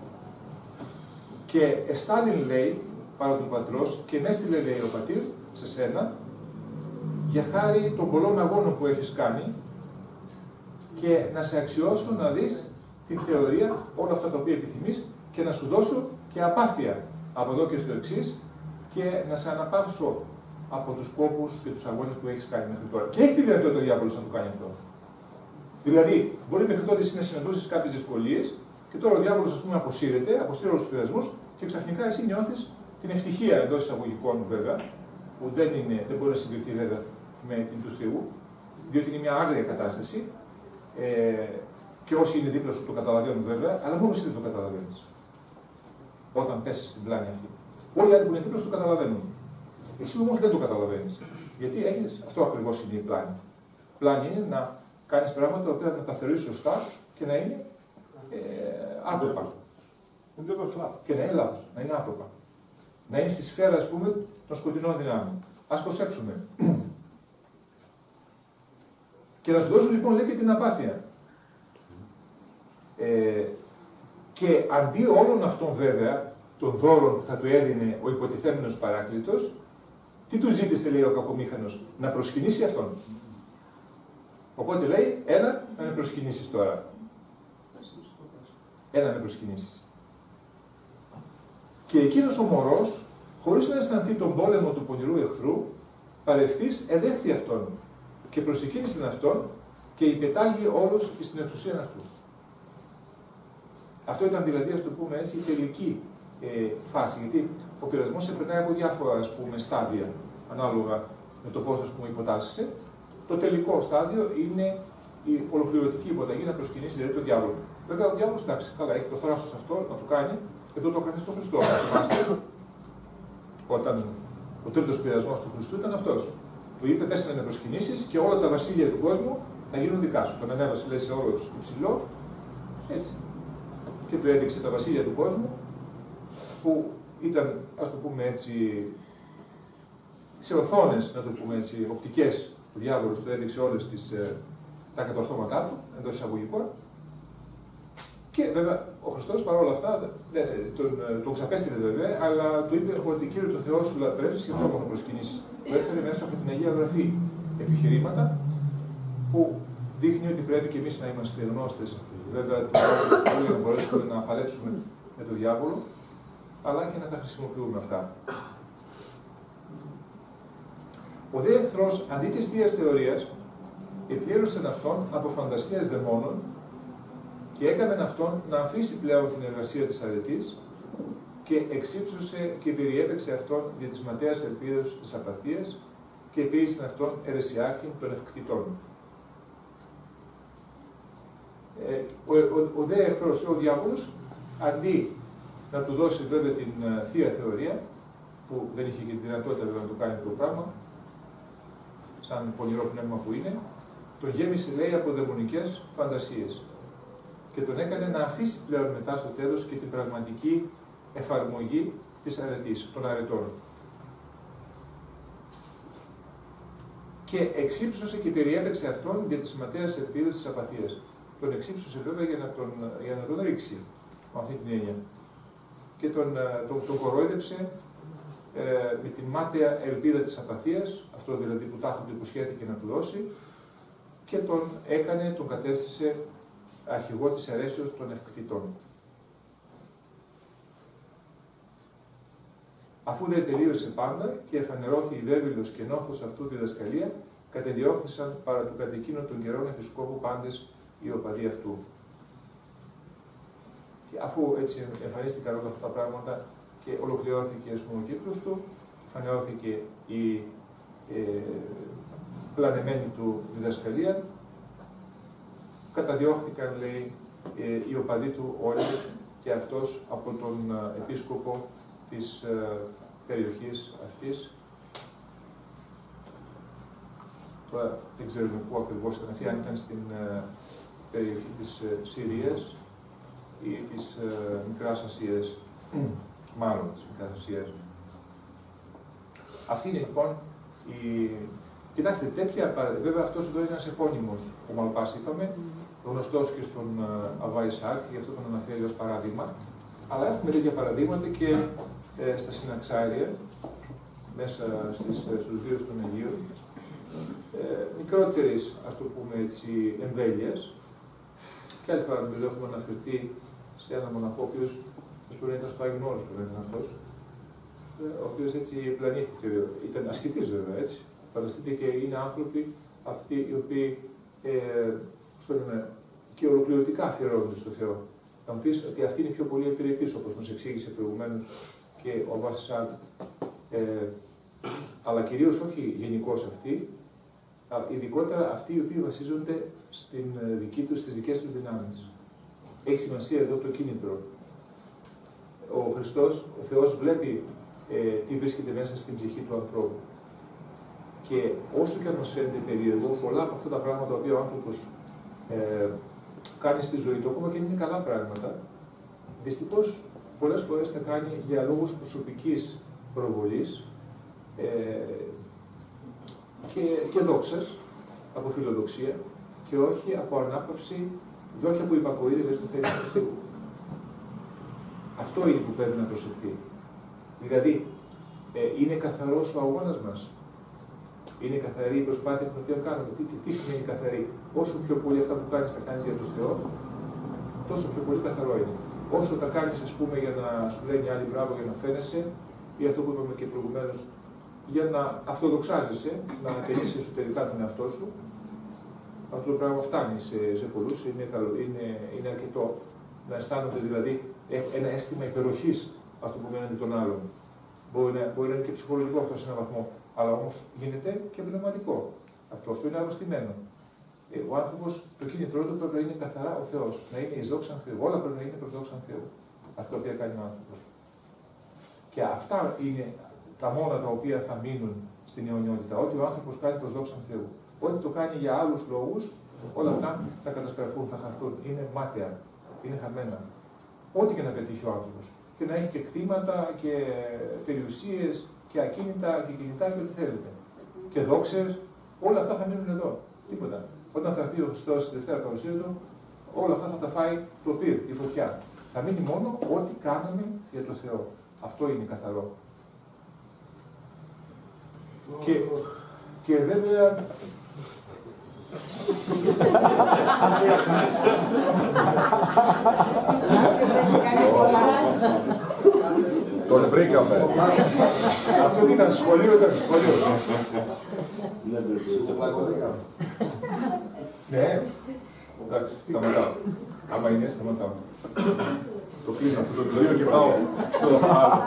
Speaker 1: Και εστάλην λέει, παρά του πατρός, και με έστειλε λέει ο πατήρ σε σένα, για χάρη των πολλών αγώνων που έχεις κάνει, και να σε αξιώσω να δεις την θεωρία, όλα αυτά τα οποία επιθυμείς, και να σου δώσω και απάθεια από εδώ και στο εξής, και να σε αναπαύσω από τους κόπους και τους αγώνες που έχεις κάνει μέχρι τώρα. Και έχει τη δυνατότητα ο διάβολος να το κάνει αυτό. Δηλαδή, μπορεί μέχρι τότε εσύ να συναντώσεις κάποιες δυσκολίες, και τώρα ο διάβολος, ας πούμε, αποσύρεται, αποσύρει όλους τους πειρασμούς, και ξαφνικά εσύ νιώθεις την ευτυχία εντός εισαγωγικών βέβαια, που δεν, είναι, δεν μπορεί να συγκριθεί βέβαια με την του Θεού, διότι είναι μια άγρια κατάσταση. Ε, και όσοι είναι δίπλα σου το καταλαβαίνουν βέβαια, αλλά μόνο εσύ δεν το καταλαβαίνεις. Όταν πέσεις στην πλάνη αυτή. Όλοι οι άλλοι που είναι δίπλα σου το καταλαβαίνουν. Εσύ όμως δεν το καταλαβαίνεις. Γιατί έχεις, αυτό ακριβώς είναι η πλάνη. Πλάνη είναι να κάνεις πράγματα τα οποία να τα θεωρείς σωστά και να είναι ε, άτοπα. Και να είναι λάθος, να είναι άτοπα. Να είναι στη σφαίρα, ας πούμε, των σκοτεινών δυνάμεων. Ας προσέξουμε. Και να σου δώσουν λοιπόν λέει και την απάθεια. Ε, και αντί όλων αυτών βέβαια των δώρων που θα του έδινε ο υποτιθέμενος παράκλητος, Τι του ζήτησε, λέει ο κακομήχανος, να προσκυνήσει αυτόν. Οπότε λέει, ένα να με προσκυνήσεις τώρα. Ένα να με προσκυνήσεις. Και εκείνος ο μωρός, χωρίς να αισθανθεί τον πόλεμο του πονηρού εχθρού, παρευθύς εδέχθη αυτόν και προσεκίνησε αυτόν και υπετάγει όλους στην εξουσία αυτού. Αυτό ήταν δηλαδή, ας το πούμε έτσι, η τελική ε, φάση, γιατί ο πειρασμός περνάει από διάφορα, ας πούμε, στάδια, ανάλογα με το πόσο, ας πούμε, υποτάσσεσαι. Το τελικό στάδιο είναι η ολοκληρωτική υποταγή να προσκυνήσει δηλαδή τον διάβολο. Βέβαια, ο διάβολος, εντάξει, καλά, έχει το θράσος αυτό να το κάνει, εδώ το έκανε στον Χριστό. Θυμάστε, όταν ο τρίτος πειρασμός του Χριστού ήταν αυτός. Του είπε: πες να με προσκυνήσεις και όλα τα βασίλεια του κόσμου θα γίνουν δικά σου. Τον ανέβασε, λέει, σε όρος υψηλό, έτσι. Και του έδειξε τα βασίλεια του κόσμου, που ήταν, ας το πούμε έτσι, σε οθόνες, να το πούμε έτσι, οπτικές. Ο διάβολος του έδειξε όλες τις, ε, τα κατορθώματά του, εντός εισαγωγικών. Και βέβαια ο Χριστός παρόλα αυτά δε, τον, τον ξαπέστειλε βέβαια, αλλά του είπε ότι Κύριε το Θεό σου λατρεύεις και αυτό μόνο προσκυνήσεις. Το έφερε μέσα από την Αγία Γραφή επιχειρήματα που δείχνει ότι πρέπει και εμείς να είμαστε γνώστες, βέβαια, του για να μπορέσουμε να παλέψουμε με τον διάβολο, αλλά και να τα χρησιμοποιούμε αυτά. Ο δε εχθρός, αντί της Θείας Θεωρίας, επλήρωσε αυτόν από φαντασίας δαιμόνων και έκανε αυτόν να αφήσει πλέον την εργασία της αρετής και εξύψωσε και περιέπαιξε αυτόν δια της ματέας ελπίδας της απαθίας και επίησε αυτόν αιρεσιάρχην των ευκτητών. Ε, ο, ο, ο δε εχθρός, ο διάβολος, αντί να του δώσει βέβαια την uh, Θεία Θεωρία, που δεν είχε και τη δυνατότητα βέβαια, να το κάνει το πράγμα, σαν πονηρό πνεύμα που είναι, τον γέμισε, λέει, από δαιμονικές φαντασίες και τον έκανε να αφήσει πλέον μετά στο τέλος και την πραγματική εφαρμογή της αρετής, των αρετών. Και εξύψωσε και περιέπαιξε αυτόν δια της ματέας ελπίδας της απαθίας. Τον εξύψωσε βέβαια για να τον, για να τον ρίξει, με αυτή την έννοια. Και τον, τον, τον κορόιδεψε ε, με τη μάταια ελπίδα της απαθίας, αυτό δηλαδή που τάχα του υποσχέθηκε να του δώσει, και τον έκανε, τον κατέστησε αρχηγό της αιρέσεως των ευκτητών. Αφού δεν τελείωσε πάντα και εφανερώθη η βέβαιλος και νόθος αυτού τη διδασκαλία, κατεδιώχθησαν παρά του κατ' εκείνον των καιρών επισκόπου πάντες οι οπαδοί αυτού. Και αφού έτσι εμφανίστηκαν όλα αυτά τα πράγματα και ολοκληρώθηκε ο κύκλος του, φανερώθηκε η ε, πλανεμένη του διδασκαλία, καταδιώχθηκαν, λέει, ε, οι οπαδοί του όλοι και αυτός από τον ε, επίσκοπο της ε, περιοχής αυτής. Τώρα δεν ξέρουμε πού ακριβώς ήταν αυτή, αν ήταν στην ε, περιοχή της ε, Συρίας ή της ε, Μικράς Ασίας, μάλλον της Μικράς Ασίας. Αυτή είναι λοιπόν η... Κοιτάξτε, τέτοια, βέβαια αυτός εδώ είναι ένας επώνυμος, ο Μαλπάς είπαμε, γνωστός και στον uh, Αβά Ισαάκ, γι' αυτό τον αναφέρει ως παράδειγμα, αλλά έχουμε τέτοια παραδείγματα και ε, στα συναξάρια, μέσα στις, στους βίους των Αγίων, ε, μικρότερης, ας το πούμε έτσι, εμβέλειας, και άλλη φορά νομίζω έχουμε αναφερθεί σε έναν μοναχό, ο οποίος, ας πούμε, ήταν στο Άγιον Όρος, που ήταν αυτός, ο οποίος έτσι πλανήθηκε, ήταν ασκητής βέβαια, έτσι. Φανταστείτε και είναι άνθρωποι αυτοί οι οποίοι ε, λέμε, και ολοκληρωτικά αφιερώνονται στο Θεό. Θα μου πεις ότι αυτή είναι πιο πολύ επιρρεπής, όπως μας εξήγησε προηγουμένως και ο Βασισάκ, ε, αλλά κυρίως όχι γενικώς αυτοί, ειδικότερα αυτοί οι οποίοι βασίζονται στην δική τους, στις δικές τους δυνάμεις. Έχει σημασία εδώ το κίνητρο. Ο Χριστός, ο Θεός βλέπει ε, τι βρίσκεται μέσα στην ψυχή του ανθρώπου. Και όσο και αν μας φαίνεται περίεργο, πολλά από αυτά τα πράγματα τα οποία ο άνθρωπος ε, κάνει στη ζωή του, ακόμα και είναι καλά πράγματα, δυστυχώς πολλές φορές τα κάνει για λόγους προσωπικής προβολής ε, και, και δόξας, από φιλοδοξία, και όχι από ανάπαυση, και όχι από υπακοή, δηλαδή στο θέλημα του Θεού. Αυτό είναι που πρέπει να προσεχθεί. Δηλαδή, Ε, είναι καθαρός ο αγώνας μας. Είναι καθαρή η προσπάθεια την οποία κάνουμε. Τι, τι, τι σημαίνει καθαρή? Όσο πιο πολύ αυτά που κάνεις τα κάνεις για τον Θεό, τόσο πιο πολύ καθαρό είναι. Όσο τα κάνεις, ας πούμε, για να σου λένε άλλοι μπράβο, για να φαίνεσαι, ή αυτό που είπαμε και προηγουμένως, για να αυτοδοξάζεσαι, να ανατελείς εσωτερικά τον εαυτό σου, αυτό το πράγμα φτάνει σε, σε πολλούς, είναι, είναι, είναι αρκετό. Να αισθάνονται δηλαδή ένα αίσθημα υπεροχής, ας το πούμε, έναντι των άλλων. Μπορεί να, μπορεί να είναι και ψυχολογικό αυτό σε έναν βαθμό, αλλά όμως γίνεται και πνευματικό. Αυτό, αυτό είναι αρρωστημένο. Ε, ο άνθρωπος, το κίνητρό του πρέπει να είναι καθαρά ο Θεός. Να είναι εις δόξαν Θεού. Όλα πρέπει να είναι προς δόξαν Θεού. Αυτό το οποίο κάνει ο άνθρωπος. Και αυτά είναι τα μόνα τα οποία θα μείνουν στην αιωνιότητα. Ότι ο άνθρωπος κάνει προς δόξαν Θεού. Ό,τι το κάνει για άλλους λόγους, όλα αυτά θα καταστραφούν, θα χαθούν. Είναι μάταια. Είναι χαμένα. Ό,τι και να πετύχει ο άνθρωπος. Και να έχει και κτήματα και περιουσίες και ακίνητα και κινητά και ό,τι θέλετε. Και δόξες, όλα αυτά θα μείνουν εδώ. Τίποτα. Όταν θα έρθει ο Χριστός στη δεύτερη παρουσία του, όλα αυτά θα τα φάει το πυρ, η φωτιά. Θα μείνει μόνο ό,τι κάναμε για τον Θεό. Αυτό είναι καθαρό. Και, και βέβαια...
Speaker 2: Τον βρήκαμε.
Speaker 1: Αυτό ήταν σχολείο, ήταν σχολείο. Ναι, εντάξει, σταματάω. Άμα είναι, σταματάω. Το κλείνω αυτό το βιβλίο και πάω στο άλλο.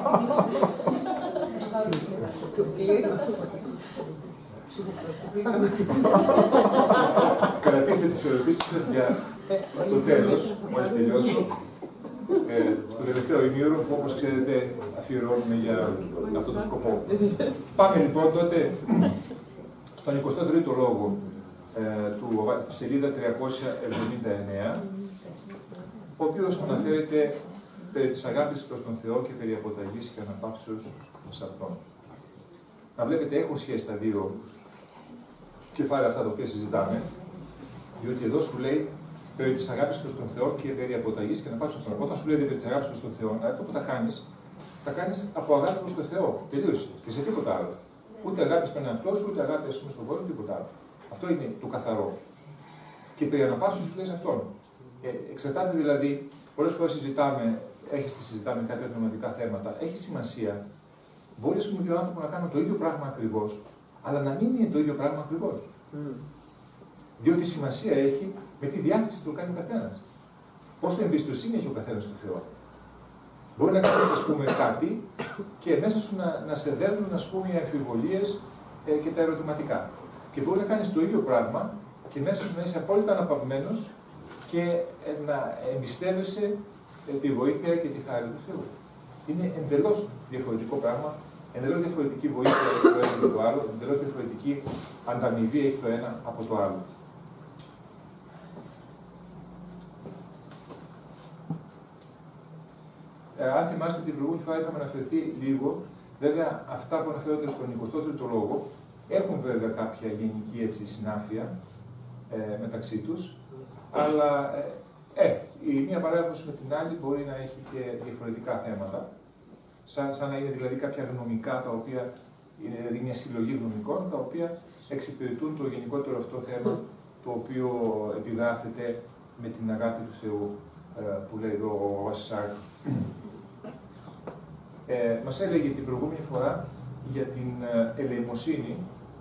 Speaker 1: Κρατήστε τις ερωτήσεις σας για το τέλος, μόλις τελειώσω. Ε, στο τελευταίο ημίωρο που, όπως ξέρετε, αφιερώνουμε για αυτό το σκοπό. Πάμε λοιπόν τότε στον εικοστό τρίτο λόγο ε, του, στη σελίδα τριακόσια εβδομήντα εννέα, ο οποίος αναφέρεται περί της αγάπης προς τον Θεό και περί αποταγής και αναπαύσεως σε Αυτόν. Να βλέπετε, έχω σχέση τα δύο κεφάλαια αυτά τα οποία συζητάμε, διότι εδώ σου λέει περί της αγάπης προς τον Θεό και περί αποταγής και αναπαύσεως σε Αυτόν. Όταν σου λέει περί της αγάπης προς τον Θεό, αυτό που θα κάνεις, θα κάνεις από αγάπη προς τον Θεό. Τελείωσε. Και σε τίποτα άλλο. Ούτε αγάπη στον εαυτό σου, ούτε αγάπη στον κόσμο, τίποτα άλλο. Αυτό είναι το καθαρό. Και περί αναπαύσεως σου λέει σε Αυτόν. Ε, εξαρτάται δηλαδή, πολλές φορές συζητάμε, έχετε συζητάμε κάποια πνευματικά θέματα, έχει σημασία. Μπορεί, ας πούμε, δύο άνθρωποι να κάνουν το ίδιο πράγμα ακριβώς, αλλά να μην είναι το ίδιο πράγμα ακριβώς. Mm. Διότι σημασία έχει με τη διάθεση που κάνει ο καθένας. Πόσο εμπιστοσύνη έχει ο καθένας στο Θεό. Μπορεί να κάνεις, ας πούμε, κάτι και μέσα σου να, να σε δέρνουν, ας πούμε, οι αμφιβολίες ε, και τα ερωτηματικά. Και μπορεί να κάνεις το ίδιο πράγμα και μέσα σου να είσαι απόλυτα αναπαυμένος και ε, να εμπιστεύεσαι ε, τη βοήθεια και τη χάρη του Θεού. Είναι εντελώς διαφορετικό πράγμα, εντελώς διαφορετική βοήθεια έχει το ένα και το άλλο, εντελώς διαφορετική ανταμοιβή έχει το ένα από το άλλο. Ε, αν θυμάστε την προηγούμενη φορά είχαμε αναφερθεί λίγο, βέβαια αυτά που αναφέρονται στον εικοστό τρίτο λόγο έχουν βέβαια κάποια γενική έτσι, συνάφεια ε, μεταξύ τους, αλλά ε, ε, η μία παράγωση με την άλλη μπορεί να έχει και διαφορετικά θέματα, σαν, σαν να είναι δηλαδή κάποια γνωμικά τα οποία είναι δηλαδή μια συλλογή γνωμικών, τα οποία εξυπηρετούν το γενικότερο αυτό θέμα, το οποίο επιγράφεται με την αγάπη του Θεού, ε, που λέει εδώ ο Βασισάκ. Ε, μας έλεγε την προηγούμενη φορά για την ε, ελεημοσύνη,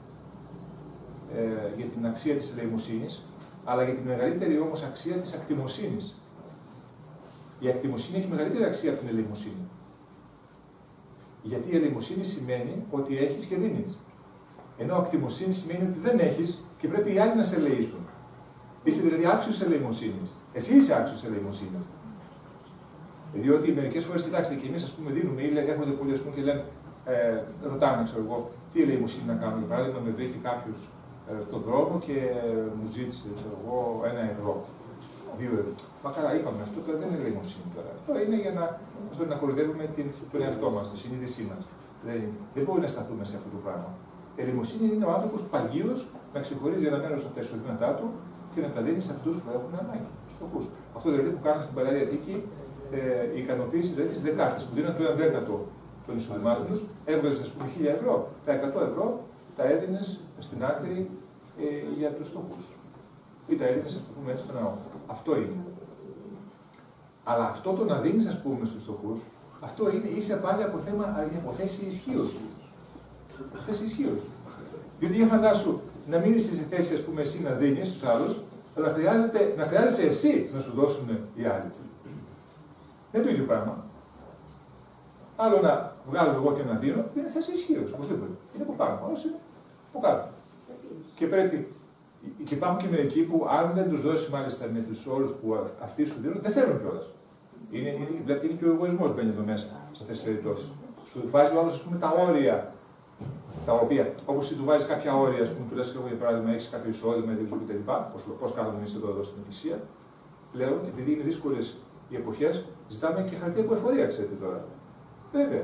Speaker 1: ε, για την αξία της ελεημοσύνης, αλλά για την μεγαλύτερη όμως αξία της ακτιμοσύνης. Η ακτιμοσύνη έχει μεγαλύτερη αξία από την ελεημοσύνη. Γιατί η ελεημοσύνη σημαίνει ότι έχεις και δίνεις. Ενώ ακτιμοσύνη σημαίνει ότι δεν έχεις και πρέπει οι άλλοι να σε ελεήσουν. Είσαι δηλαδή άξιος ελεημοσύνης. Εσύ είσαι άξιος ελεημοσύνης. Διότι μερικές φορές, κοιτάξτε, και εμείς ας πούμε δίνουμε ή έρχονται πολλοί ας πούμε, και λένε, ε, ρωτάμε, ξέρω εγώ, τι ελεημοσύνη να κάνουμε. Για παράδειγμα, με βρήκε κάποιος ε, στον δρόμο και ε, μου ζήτησε, ξέρω εγώ, ένα ευρώ. Δύο ευρώ. Μα καλά, είπαμε, αυτό τώρα δεν είναι ελεημοσύνη τώρα. Αυτό είναι για να, να κοροϊδεύουμε την, τον εαυτό μας, τη συνείδησή μας. Δεν, δεν μπορεί να σταθούμε σε αυτό το πράγμα. Η ελεημοσύνη είναι ο άνθρωπος παγίος να ξεχωρίζει ένα μέρος από τα εισοδήματά του και να τα δίνει σε αυτούς που έχουν ανάγκη. Φτωχούς. Αυτό δηλαδή που κάναμε στην Παλαιά Διαθήκη, ε, η ικανοποίηση δηλαδή της δεκάτης, που δίναν το ένα δέκατο των εισοδημάτων τους, έβγαζες ας πούμε χίλια ευρώ, τα εκατό ευρώ τα έδινες στην άκρη ε, για τους φτωχούς. Ή τα έδινες, ας το πούμε έτσι, στον ναό. Αυτό είναι. Αλλά αυτό το να δίνεις, ας πούμε, στους φτωχούς, αυτό είναι, είσαι πάλι από θέμα, από θέση ισχύως. Θέση ισχύως. Διότι για φαντάσου, να μην είσαι σε θέση, ας πούμε, εσύ να δίνεις στους άλλους, αλλά χρειάζεται, να χρειάζεσαι εσύ να σου δώσουν οι άλλοι. Δεν είναι το ίδιο πράγμα. Άλλο να βγάλω εγώ και να δίνω, δεν είναι θέση ισχύως, οπωσδήποτε. Είναι από πάνω, όλος είναι από κάτω. Και πρέπει, και υπάρχουν και μερικοί που αν δεν τους δώσεις μάλιστα με τους όρους που αυτοί σου δίνουν, δεν θέλουν κιόλας. Είναι, είναι, δηλαδή είναι και ο εγωισμός μπαίνει εδώ μέσα, σε αυτές τις περιπτώσεις. Σου βάζει ο άλλος, ας πούμε, τα όρια, τα οποία, όπως εσύ του βάζεις κάποια όρια, ας πούμε, του λες, εγώ για παράδειγμα, έχεις κάποιο εισόδημα, κτλ. Πώς κάνουμε εμείς εδώ, εδώ στην Εκκλησία, πλέον, επειδή είναι δύσκολες οι εποχές, ζητάμε και χαρτιά από εφορία, ξέρετε τώρα. Βέβαια.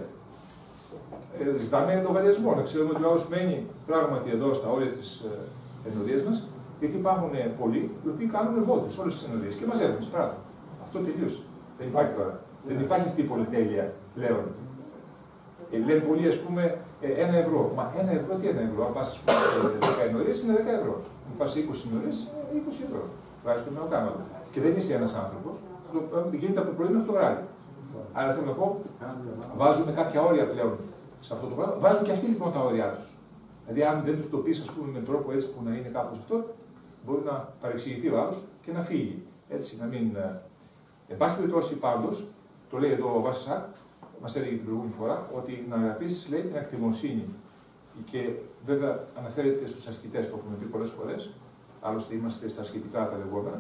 Speaker 1: Ε, ζητάμε λογαριασμό, να ξέρουμε ότι ο άλλος μένει πράγματι εδώ στα όρια της ε, ενορίας μας, γιατί υπάρχουν πολλοί οι οποίοι κάνουν βόλτες όλες τις ενορίες και μαζεύουν σπράττουν. Αυτό τελείωσε. Δεν υπάρχει τώρα. Δεν υπάρχει αυτή η πολυτέλεια πλέον. Ε, λένε πολλοί, ας πούμε, ε, ένα ευρώ. Μα ένα ευρώ, τι ένα ευρώ. Αν πας, ας πούμε, δέκα ενορίες είναι δέκα ευρώ. Αν πας σε είκοσι ενορίες είναι είκοσι ευρώ. Βάζεις το μεοκάματο. Και δεν είσαι ένας άνθρωπος. Γίνεται από το πρωί μέχρι το βράδυ. Άρα θέλω να πω, βάζουμε κάποια όρια πλέον σε αυτό το πράγμα. Βάζουν και αυτοί λοιπόν τα όρια τους. Δηλαδή, αν δεν τους το πεις, ας πούμε, με τρόπο έτσι που να είναι κάπως αυτό, μπορεί να παρεξηγηθεί ο άλλος και να φύγει. Έτσι, να μην. Εν πάση περιπτώσει, πάντως, το λέει εδώ ο Βάσισακ, μας έλεγε την προηγούμενη φορά, ότι να αγαπήσεις, λέει, την ακτιμοσύνη. Και βέβαια αναφέρεται στους ασκητές που έχουμε πει πολλές φορές, άλλωστε είμαστε στα ασκητικά τα λεγόμενα.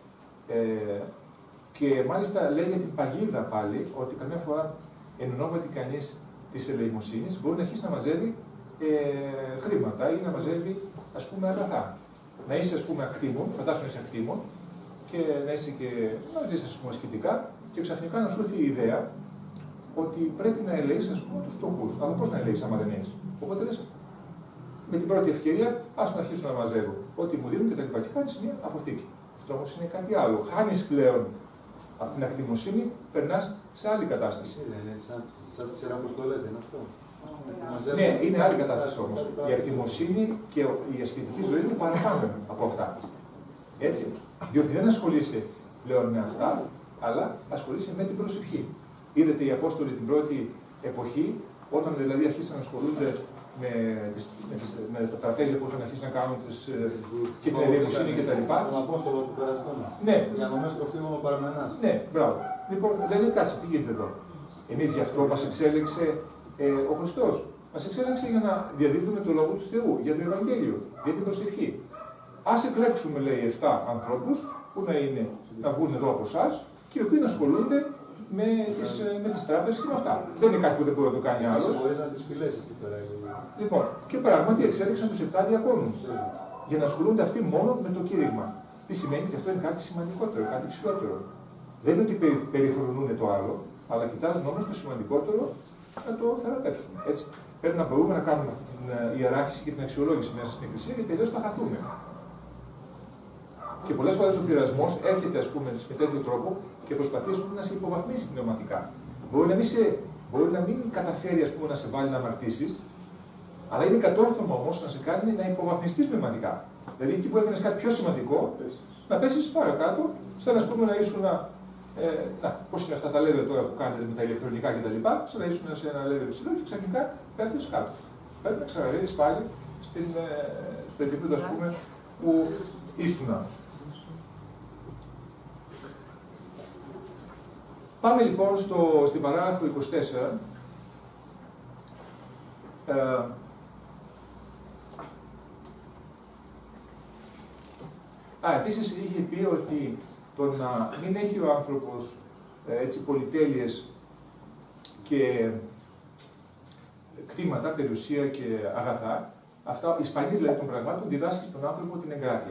Speaker 1: Ε, και μάλιστα λέει για την παγίδα πάλι, ότι καμιά φορά εν ονόματι κανείς της ελεημοσύνης μπορεί να αρχίσει να μαζεύει ε, χρήματα ή να μαζεύει, ας πούμε, αγαθά. Να είσαι, ας πούμε, ακτήμων, φαντάσου να είσαι ακτήμων, και να είσαι και να ζεις, ας πούμε, ασκητικά, και ξαφνικά να σου έρθει η ιδέα ότι πρέπει να ελέγεις, ας πούμε, τους φτωχούς. Αλλά πώς να ελέγεις άμα δεν έχεις? Οπότε λες, με την πρώτη ευκαιρία, ας να αρχίσω να μαζεύω ό,τι μου δίνουν και τα λοιπά. Και κάνεις μια αποθήκη. Αυτό όμως είναι κάτι άλλο. Χάνεις πλέον από την ακτιμοσύνη, περνάς σε άλλη κατάσταση.
Speaker 3: Είναι σαν, σαν τις αποστολές, δεν είναι αυτό?
Speaker 1: Ναι, είναι άλλη κατάσταση όμως. Η ακτιμοσύνη και η ασκητική ζωή είναι παραπάνω από αυτά. Έτσι. Διότι δεν ασχολείσαι πλέον με αυτά, αλλά ασχολείσαι με την προσευχή. Είδατε οι Απόστολοι την πρώτη εποχή, όταν δηλαδή αρχίσαν να ασχολούνται με, τις, με, τις, με τα τραπέζια που είχαν αρχίσει να κάνουν τις, και την ελεημοσύνη κτλ.
Speaker 3: Τον Απόστολο του περασμένου.
Speaker 1: Ναι.
Speaker 3: Για νομές τροφίμων ο Παρμενάς.
Speaker 1: Ναι, μπράβο. Λοιπόν, λένε κάτσε, τι γίνεται εδώ? Εμείς γι' αυτό μας εξέλεξε ε, ο Χριστός. Μας εξέλεξε για να διαδίδουμε το λόγο του Θεού, για το Ευαγγέλιο, για την προσευχή. Ας εκλέξουμε, λέει, εφτά ανθρώπους που να, είναι, να βγουν εδώ από εσάς και οι οποίοι να ασχολούνται με τις, με τις τράπεζες και με αυτά. Δεν είναι κάτι που δεν μπορεί να το κάνει άλλος.
Speaker 3: Μπορείς να τις φιλέσεις εκεί πέρα.
Speaker 1: Λοιπόν, και πράγματι εξέλεξαν τους επτά διακόνους για να ασχολούνται αυτοί μόνο με το κήρυγμα. Τι σημαίνει ότι αυτό είναι κάτι σημαντικότερο, κάτι ψηλότερο. Δεν είναι ότι περιφρονούν το άλλο, αλλά κοιτάζουν όμως το σημαντικότερο να το θεραπεύσουν. Έτσι. Πρέπει να μπορούμε να κάνουμε αυτή την ιεράρχηση και την αξιολόγηση μέσα στην Εκκλησία, γιατί τελείως θα χαθούμε. Και πολλές φορές ο πειρασμός έρχεται, ας πούμε, με τέτοιο τρόπο και προσπαθεί, ας πούμε, να σε υποβαθμίσει πνευματικά. Μπορεί να μην, σε, μπορεί να μην καταφέρει, ας πούμε, να σε βάλει να αμαρτήσεις, αλλά είναι κατόρθωμα όμως να σε κάνει να υποβαθμιστείς πνευματικά. Δηλαδή, εκεί που έκανες κάτι πιο σημαντικό, να πέσεις παρακάτω, σαν να, ας πούμε, να ήσουν. Ε, να, πώς είναι αυτά τα level τώρα που κάνετε με τα ηλεκτρονικά κτλ. Σαν να ήσουν σε ένα level ψηλό και ξαφνικά πέφτεις κάτω. Πρέπει να ξαναβρεις πάλι στην, ε, στο επίπεδο, ας πούμε, που ήσουν. Πάμε λοιπόν στο, στην παράγραφο είκοσι τέσσερα. Ε, α, επίσης είχε πει ότι το να μην έχει ο άνθρωπος ε, έτσι πολυτέλειες και κτήματα, περιουσία και αγαθά, αυτά, η σπανής δηλαδή των πραγμάτων διδάσκει στον άνθρωπο την εγκράτεια.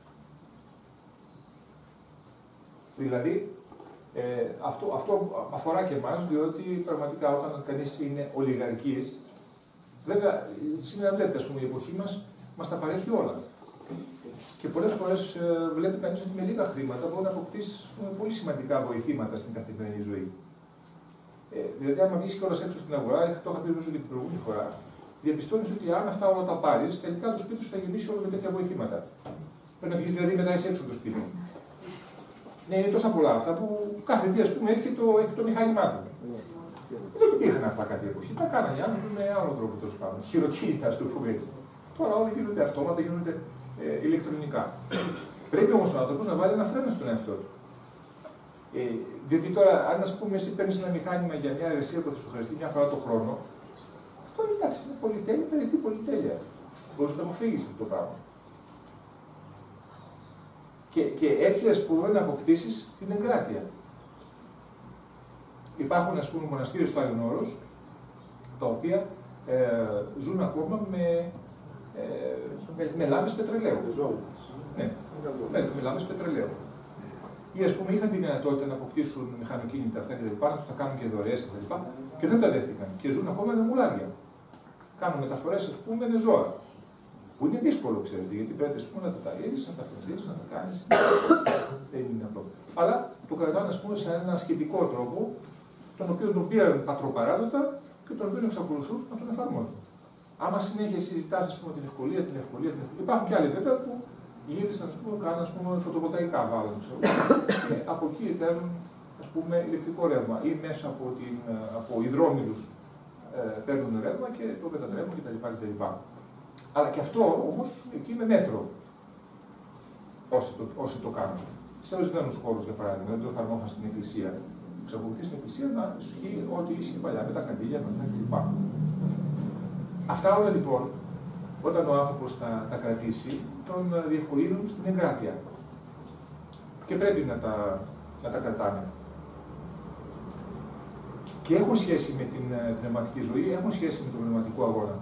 Speaker 1: Δηλαδή, ε, αυτό, αυτό αφορά και εμάς, διότι πραγματικά όταν κανείς είναι ολιγαρκής, βέβαια σήμερα βλέπετε, ας πούμε, η εποχή μας μας τα παρέχει όλα. Και πολλές φορές ε, βλέπει κανείς ότι με λίγα χρήματα μπορεί να αποκτήσει, ας πούμε, πολύ σημαντικά βοηθήματα στην καθημερινή ζωή. Ε, δηλαδή, άμα βγει κιόλα έξω στην αγορά, το είχα πει νομίζω και την προηγούμενη φορά, διαπιστώνει ότι αν αυτά όλα τα πάρει, τελικά το σπίτι σου θα γεμίσει όλο με τέτοια βοηθήματα. Πρέπει να βγει δηλαδή μετά εσύ έξω το σπίτι. Ναι, είναι τόσα πολλά αυτά που κάθε τι, ας πούμε, έχει το, έχει το μηχάνημά του. Δεν υπήρχαν αυτά κάποια εποχή. Τα κάνανε οι άνθρωποι με άλλο τρόπο τέλος πάντων. Χειροκίνητα, α το πούμε έτσι. Τώρα όλα γίνονται αυτόματα, γίνονται ε, ηλεκτρονικά. Πρέπει όμως ο άνθρωπος να βάλει ένα φρένο στον εαυτό του. Ε, διότι τώρα, αν ας πούμε, εσύ παίρνεις ένα μηχάνημα για μια εργασία που θα σου χρειαστεί μια φορά το χρόνο, αυτό εντάξει, είναι πολυτέλεια, περιττή πολυτέλεια. Μπορείς να το αποφύγεις αυτό το πράγμα. Και, και έτσι, ας πούμε, να αποκτήσεις την εγκράτεια. Υπάρχουν, ας πούμε, μοναστήρια στο Άγιον Όρος, τα οποία ε, ζουν ακόμα με, ε, με, με λάμπες πετρελαίου. Ναι, με, με λάμπες πετρελαίου. Ή, ας πούμε, είχαν τη δυνατότητα να αποκτήσουν μηχανοκίνητα αυτά και τα λοιπά, να τους τα κάνουν και δωρεές και τα λοιπά, και δεν τα δέχτηκαν. Και ζουν ακόμα με μουλάρια. Κάνουν μεταφορές, ας πούμε, με ζώα. Που είναι δύσκολο, ξέρετε, γιατί πρέπει ας πούμε, να τα ταΐζεις, να τα φροντίζεις, να τα κάνεις. Δεν είναι αυτό. Αλλά το κρατάνε, ας πούμε, σε έναν σχετικό τρόπο, τον οποίο τον πήραν πατροπαράδοτα και τον οποίο εξακολουθούν να τον εφαρμόζουν. Άμα συνέχεια συζητάς, ας πούμε, την ευκολία, την ευκολία, την ευκολία. Υπάρχουν και άλλοι βέβαια που γύρισαν, ας πούμε, κάνουν ας πούμε, φωτοβολταϊκά βάλουν, ξέρω, και από εκεί ετέρουν, ας πούμε, ηλεκτρικό ρεύμα ή μέσα από, την, από υδρόμηλους ε, παίρνουν ρεύμα και το μετατρέπουν κτλ. κτλ. Αλλά και αυτό όμως εκεί με μέτρο. Όσοι το, όσοι το κάνουν. Σε ορισμένους χώρους, για παράδειγμα, δεν το εφαρμόζουν στην εκκλησία. Εξακολουθεί στην εκκλησία να ισχύει ό,τι ίσχυε παλιά, με τα καντήλια, με τα κλπ. Αυτά όλα λοιπόν, όταν ο άνθρωπος τα, τα κρατήσει, τον διευκολύνουν στην εγκράτεια. Και πρέπει να τα, να τα κρατάμε. Και έχουν σχέση με την πνευματική ζωή, έχουν σχέση με τον πνευματικό αγώνα.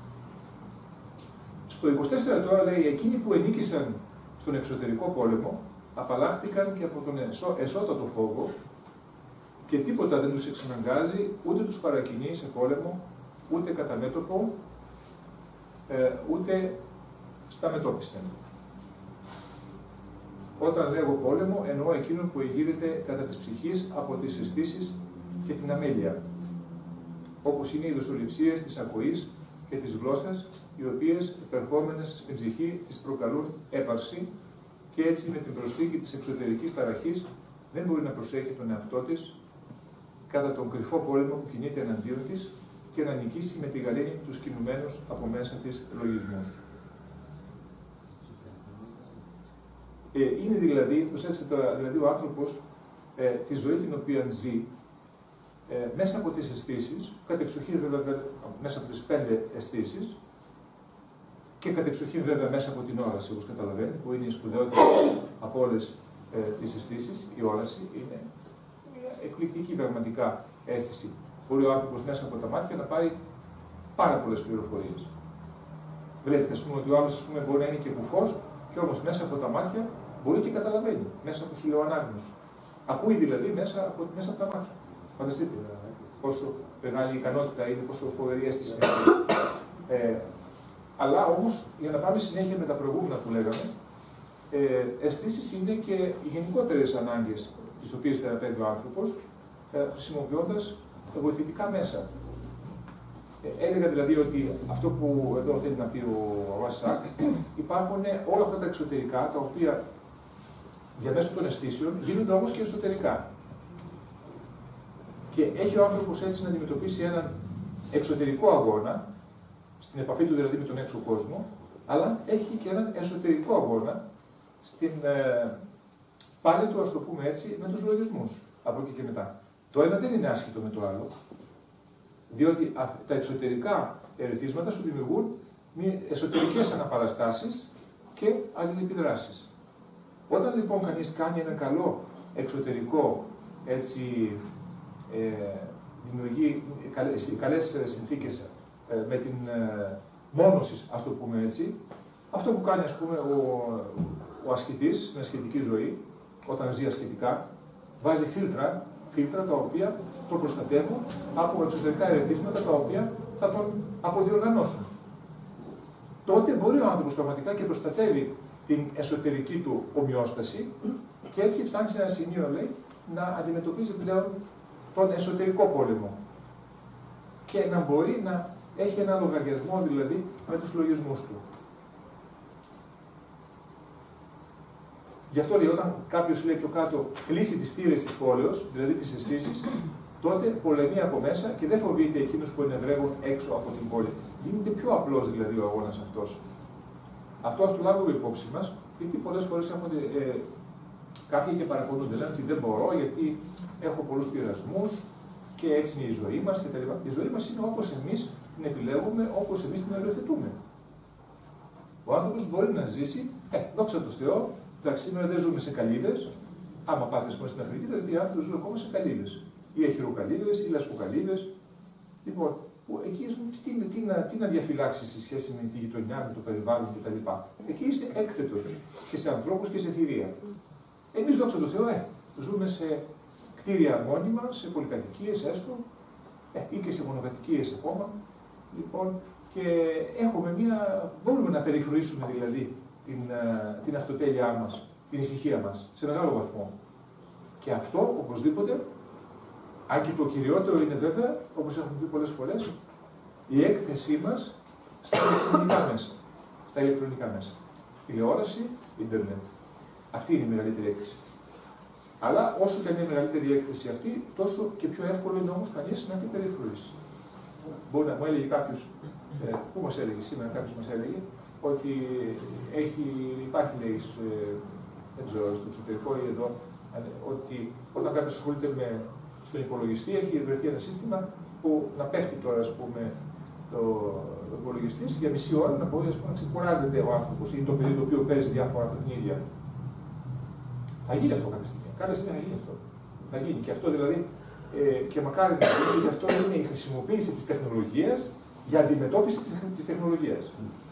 Speaker 1: Στο είκοσι τέσσερα τώρα λέει, εκείνοι που ενίκησαν στον εξωτερικό πόλεμο, απαλλάχτηκαν και από τον εσώ, εσώτατο φόβο και τίποτα δεν τους εξαναγκάζει, ούτε τους παρακινεί σε πόλεμο, ούτε κατά μέτωπο, ε, ούτε στα μετώπισθεν. Όταν λέγω πόλεμο, εννοώ εκείνον που εγείρεται κατά της ψυχής από τις αισθήσεις και την αμέλεια, όπως είναι οι δοσοληψίες της ακοής και της γλώσσας, οι οποίες επερχόμενες στην ψυχή της προκαλούν έπαρση και έτσι με την προσθήκη της εξωτερικής ταραχής δεν μπορεί να προσέχει τον εαυτό της κατά τον κρυφό πόλεμο που κινείται εναντίον της και να νικήσει με τη γαλήνη τους κινουμένους από μέσα της λογισμούς. Ε, είναι δηλαδή, προσέξτε τώρα, δηλαδή ο άνθρωπος ε, τη ζωή την οποία ζει ε, μέσα από τις αισθήσεις, κατεξοχήν βέβαια μέσα από τις πέντε αισθήσεις και κατεξοχήν βέβαια μέσα από την όραση, όπως καταλαβαίνετε, που είναι η σπουδαιότητα από όλες ε, τις αισθήσεις. Η όραση είναι μια εκπληκτική πραγματικά αίσθηση. Μπορεί ο άνθρωπος μέσα από τα μάτια να πάρει πάρα πολλές πληροφορίες. Βλέπετε, ας πούμε, ότι ο άλλος ας πούμε, μπορεί να είναι και κουφός, και όμως μέσα από τα μάτια μπορεί και καταλαβαίνει, μέσα από χιλιοανάγνωση. Ακούει δηλαδή μέσα από, μέσα από τα μάτια. Φανταστείτε πόσο μεγάλη ικανότητα είναι, πόσο φοβερή αίσθηση είναι. Ε, αλλά όμως, για να πάμε συνέχεια με τα προηγούμενα που λέγαμε, ε, αισθήσεις είναι και οι γενικότερες ανάγκες τις οποίες θεραπεύει ο άνθρωπος, ε, χρησιμοποιώντας βοηθητικά μέσα. Ε, έλεγα δηλαδή ότι αυτό που εδώ θέλει να πει ο Βάσακ, υπάρχουν όλα αυτά τα εξωτερικά, τα οποία διαμέσου των αισθήσεων γίνονται όμως και εσωτερικά. Και έχει ο άνθρωπος έτσι να αντιμετωπίσει έναν εξωτερικό αγώνα, στην επαφή του δηλαδή με τον έξω κόσμο, αλλά έχει και έναν εσωτερικό αγώνα, στην ε, πάλι του, ας το πούμε έτσι, με τους λογισμούς, από εκεί και μετά. Το ένα δεν είναι άσχετο με το άλλο, διότι τα εξωτερικά ερεθίσματα σου δημιουργούν εσωτερικές αναπαραστάσεις και αλληλεπιδράσεις. Όταν λοιπόν κανείς κάνει ένα καλό εξωτερικό, έτσι, ε, δημιουργεί καλές, καλές συνθήκες ε, με την ε, μόνωση, ας το πούμε έτσι, αυτό που κάνει ας πούμε ο, ο ασκητής στην ασκητική ζωή, όταν ζει ασκητικά, βάζει φίλτρα, φίλτρα τα οποία τον προστατεύουν από εξωτερικά ερεθίσματα τα οποία θα τον αποδιοργανώσουν. Τότε μπορεί ο άνθρωπος πραγματικά και προστατεύει την εσωτερική του ομοιόσταση και έτσι φτάνει σε ένα σημείο, λέει, να αντιμετωπίζει πλέον τον εσωτερικό πόλεμο. Και να μπορεί να έχει ένα λογαριασμό δηλαδή με τους λογισμούς του. Γι' αυτό λέει, όταν κάποιος λέει πιο κάτω κλείσει τις θύρες της πόλεως, δηλαδή τις αισθήσεις, τότε πολεμεί από μέσα και δεν φοβείται εκείνους που ενεδρεύουν έξω από την πόλη. Γίνεται πιο απλός δηλαδή ο αγώνας αυτός. Αυτό ας το λάβουμε υπόψη μας, γιατί πολλές φορές έχουμε ε, κάποιοι και παραπονούνται. Λένε ότι δεν μπορώ γιατί έχω πολλούς πειρασμούς και έτσι είναι η ζωή μας κτλ. Η ζωή μας είναι όπως εμείς την επιλέγουμε, όπως εμείς την οριοθετούμε. Ο άνθρωπος μπορεί να ζήσει, ε, δόξα τω Θεώ, εντάξει, σήμερα δεν ζούμε σε καλύβες. Άμα πάτε πούμε, στην Αφρική, δηλαδή οι άνθρωποι ζουν ακόμα σε καλύβες. Ή εχειροκαλύβες ή λασποκαλύβες. Λοιπόν, που εκεί τι, τι, τι, τι να διαφυλάξει σε σχέση με τη γειτονιά, με το περιβάλλον κτλ. Εκεί είσαι έκθετος και σε ανθρώπους και σε θηρία. Εμείς, δόξα τω Θεώ, ε, ζούμε σε κτίρια μόνιμα, σε πολυκατοικίες έστω, ε, ή και σε μονοκατοικίες ακόμα. Λοιπόν, και έχουμε μια, μπορούμε να περιφρουρήσουμε δηλαδή την, την αυτοτέλειά μας, την ησυχία μας, σε μεγάλο βαθμό. Και αυτό, οπωσδήποτε, αν και το κυριότερο είναι βέβαια, όπως έχουμε πει πολλές φορές, η έκθεσή μας στα ηλεκτρονικά μέσα. Στα ηλεκτρονικά μέσα. Τηλεόραση, ίντερνετ. Αυτή είναι η μεγαλύτερη έκθεση. Αλλά όσο και αν είναι η μεγαλύτερη έκθεση αυτή, τόσο και πιο εύκολο είναι όμως κανείς να την περιφρουρήσει. Μπορεί να μου έλεγε κάποιος, ε, πού μας έλεγε σήμερα, κάποιος μας έλεγε, ότι έχει, υπάρχει λέει, ε, δεν ξέρω, στο εξωτερικό ή εδώ, ότι όταν κάποιος ασχολείται με στον υπολογιστή, έχει βρεθεί ένα σύστημα που να πέφτει τώρα, ας πούμε, το, το υπολογιστή για μισή ώρα να μπορεί ας πούμε, να ξεκουράζεται ο άνθρωπος ή το παιδί το οποίο παίζει διάφορα παιχνίδια. Θα γίνει αυτό κάποια στιγμή. Κάποια στιγμή θα γίνει αυτό. Θα γίνει. Και αυτό δηλαδή, ε, και μακάρι να γίνει, και αυτό είναι η χρησιμοποίηση της τεχνολογίας για αντιμετώπιση της, της τεχνολογίας.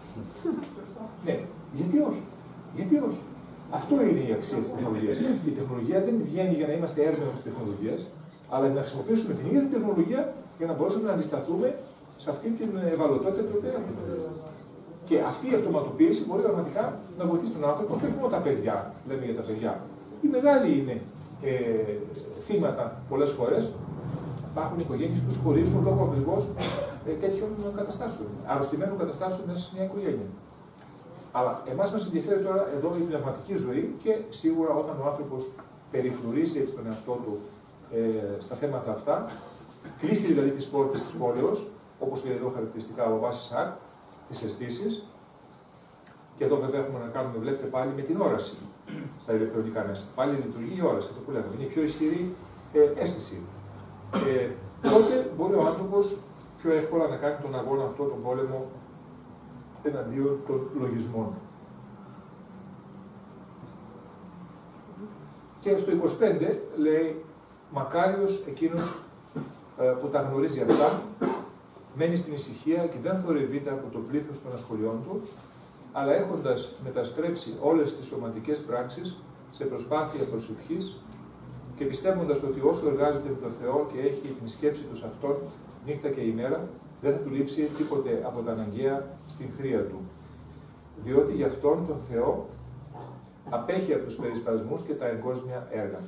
Speaker 1: Ναι, γιατί όχι. Γιατί όχι. Αυτό είναι η αξία της τεχνολογίας. Η τεχνολογία δεν βγαίνει για να είμαστε έρμεο της τεχνολογίας, αλλά να χρησιμοποιήσουμε την ίδια την τεχνολογία για να μπορέσουμε να αντισταθούμε σε αυτή την ευαλωτότητα την οποία έχουμε. Και αυτή η αυτοματοποίηση μπορεί πραγματικά να βοηθήσει τον άνθρωπο και όχι μόνο τα παιδιά, λέμε για τα παιδιά. Οι μεγάλοι είναι ε, θύματα πολλές φορές. Υπάρχουν οικογένειες που χωρίζουν λόγω ακριβώς ε, τέτοιων καταστάσεων, αρρωστημένων καταστάσεων μέσα σε μια οικογένεια. Αλλά εμάς μας ενδιαφέρει τώρα εδώ η πνευματική ζωή και σίγουρα όταν ο άνθρωπος περιφρουρήσει έτσι τον εαυτό του ε, στα θέματα αυτά, κλείσει δηλαδή τις πόρτες της πόλεως, όπως και εδώ χαρακτηριστικά ο Βάσης Σακ, τις αισθήσεις. Και εδώ βέβαια έχουμε να κάνουμε, βλέπετε πάλι, με την όραση στα ηλεκτρονικά μέσα. Πάλι λειτουργεί η όραση, αυτό που λέμε. Είναι η πιο ισχυρή ε, αίσθηση. Ε, τότε μπορεί ο άνθρωπος πιο εύκολα να κάνει τον αγώνα αυτό, τον πόλεμο, εναντίον των λογισμών. Και στο είκοσι πέντε λέει, μακάριος εκείνος ε, που τα γνωρίζει αυτά, μένει στην ησυχία και δεν θορυβείται από το πλήθος των ασχολιών του, αλλά έχοντας μεταστρέψει όλες τις σωματικές πράξεις σε προσπάθεια προσευχής και πιστεύοντας ότι όσο εργάζεται με τον Θεό και έχει την σκέψη του σε Αυτόν νύχτα και ημέρα, δεν θα του λείψει τίποτε από τα αναγκαία στην χρία του. Διότι γι' Αυτόν τον Θεό απέχει από τους περισπασμούς και τα εγκόσμια έργα.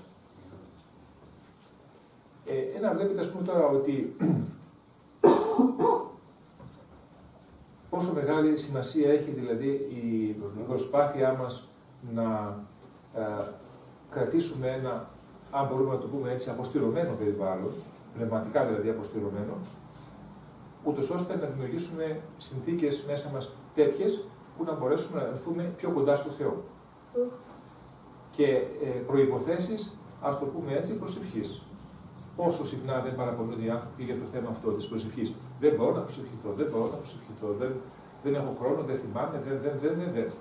Speaker 1: Ε, ένα βλέπετε, ας πούμε τώρα, ότι πόσο μεγάλη σημασία έχει δηλαδή η προσπάθειά μας να ε, κρατήσουμε ένα, αν μπορούμε να το πούμε έτσι, αποστηρωμένο περιβάλλον, πνευματικά δηλαδή αποστηρωμένο, ούτως ώστε να δημιουργήσουμε συνθήκες μέσα μας τέτοιες που να μπορέσουμε να έρθουμε πιο κοντά στο Θεό. Και ε, προϋποθέσεις, ας το πούμε έτσι, προσευχής. Πόσο συχνά δεν παραπονούνται οι άνθρωποι για το θέμα αυτό της προσευχής. Δεν μπορώ να προσευχηθώ, δεν μπορώ να προσευχηθώ, δεν, δεν έχω χρόνο, δεν θυμάμαι, δεν, δεν, δεν, δεν, δεν.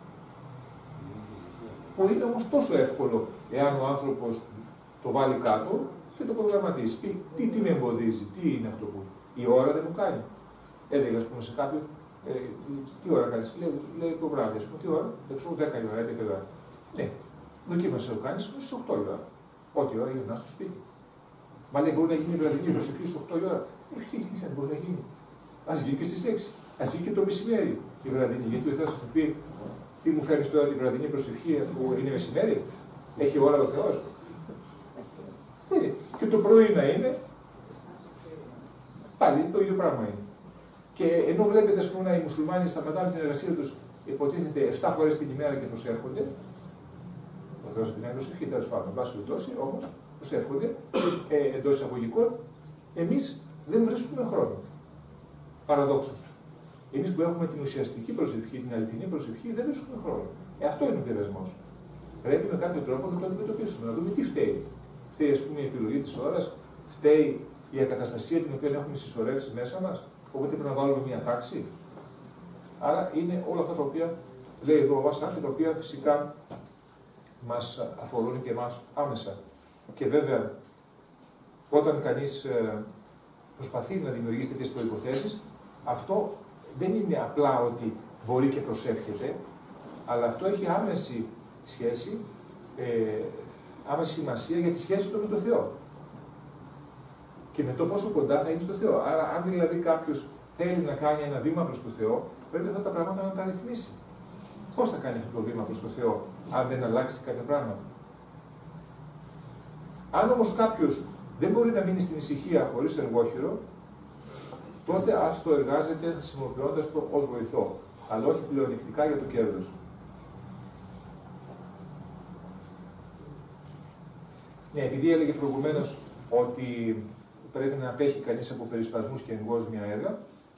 Speaker 1: Που είναι όμως τόσο εύκολο εάν ο άνθρωπος το βάλει κάτω και το προγραμματίσει. Τι, τι, τι με εμποδίζει, τι είναι αυτό που. Η ώρα δεν μου κάνει. Έλεγα, ας πούμε, σε κάποιον, ε, τι ώρα κάνεις, λέει, λέει το βράδυ, ας πούμε, τι ώρα, δεν ξέρω, δέκα η ώρα, έντεκα η ώρα. Ναι, δοκίμασε να το κάνεις στις οκτώ η ώρα. Ό,τι ώρα γυρνάς στο σπίτι. Μα λέει, μπορεί να γίνει η βραδινή προσευχή στις οκτώ η ώρα. Όχι, δεν μπορεί να γίνει. Ας γίνει και στις έξι. Ας γίνει και το μεσημέρι η βραδινή. Γιατί ο Θεός θα σου πει, τι μου φέρνεις τώρα την βραδινή προσευχή, αφού είναι μεσημέρι. Έχει ώρα ο Θεός. Και το πρωί να είναι, πάλι το ίδιο πράγμα είναι. Και ενώ βλέπετε, ας πούμε, οι μουσουλμάνοι σταματάνε την εργασία τους, υποτίθεται επτά φορές την ημέρα και προσεύχονται. Ο Θεός την προσευχή, τέλος πάντων, εν πάση περιπτώσει, όμως προσεύχονται ε, εντός εισαγωγικών. Εμείς δεν βρίσκουμε χρόνο. Παραδόξως. Εμείς που έχουμε την ουσιαστική προσευχή, την αληθινή προσευχή, δεν βρίσκουμε χρόνο. Ε, αυτό είναι ο πειρασμός. Πρέπει με κάποιο τρόπο να το αντιμετωπίσουμε, να δούμε τι φταίει. Φταίει, ας πούμε, η επιλογή της ώρας, φταίει η ακαταστασία την οποία έχουμε συσσωρεύσει μέσα μας, οπότε πρέπει να βάλουμε μια τάξη. Άρα είναι όλα αυτά τα οποία λέει εδώ ο Βασάν και τα οποία φυσικά μας αφορούν και εμάς άμεσα. Και βέβαια, όταν κανείς προσπαθεί να δημιουργήσει τέτοιες προϋποθέσεις, αυτό δεν είναι απλά ότι μπορεί και προσεύχεται, αλλά αυτό έχει άμεση σχέση, ε, άμεση σημασία για τη σχέση του με τον Θεό. Και με το πόσο κοντά θα είναι στο Θεό. Άρα, αν δηλαδή κάποιος θέλει να κάνει ένα βήμα προς τον Θεό, πρέπει αυτά τα πράγματα να τα ρυθμίσει. Πώς θα κάνει αυτό το βήμα προς τον Θεό, αν δεν αλλάξει κάποιο πράγμα. Αν όμως κάποιος δεν μπορεί να μείνει στην ησυχία χωρίς εργόχειρο, τότε ας το εργάζεται χρησιμοποιώντας το ως βοηθό, αλλά όχι πλεονεκτικά για το κέρδος. Ναι, επειδή έλεγε προηγουμένως ότι πρέπει να απέχει κανείς από περισπασμούς και εγκόσμια έργα,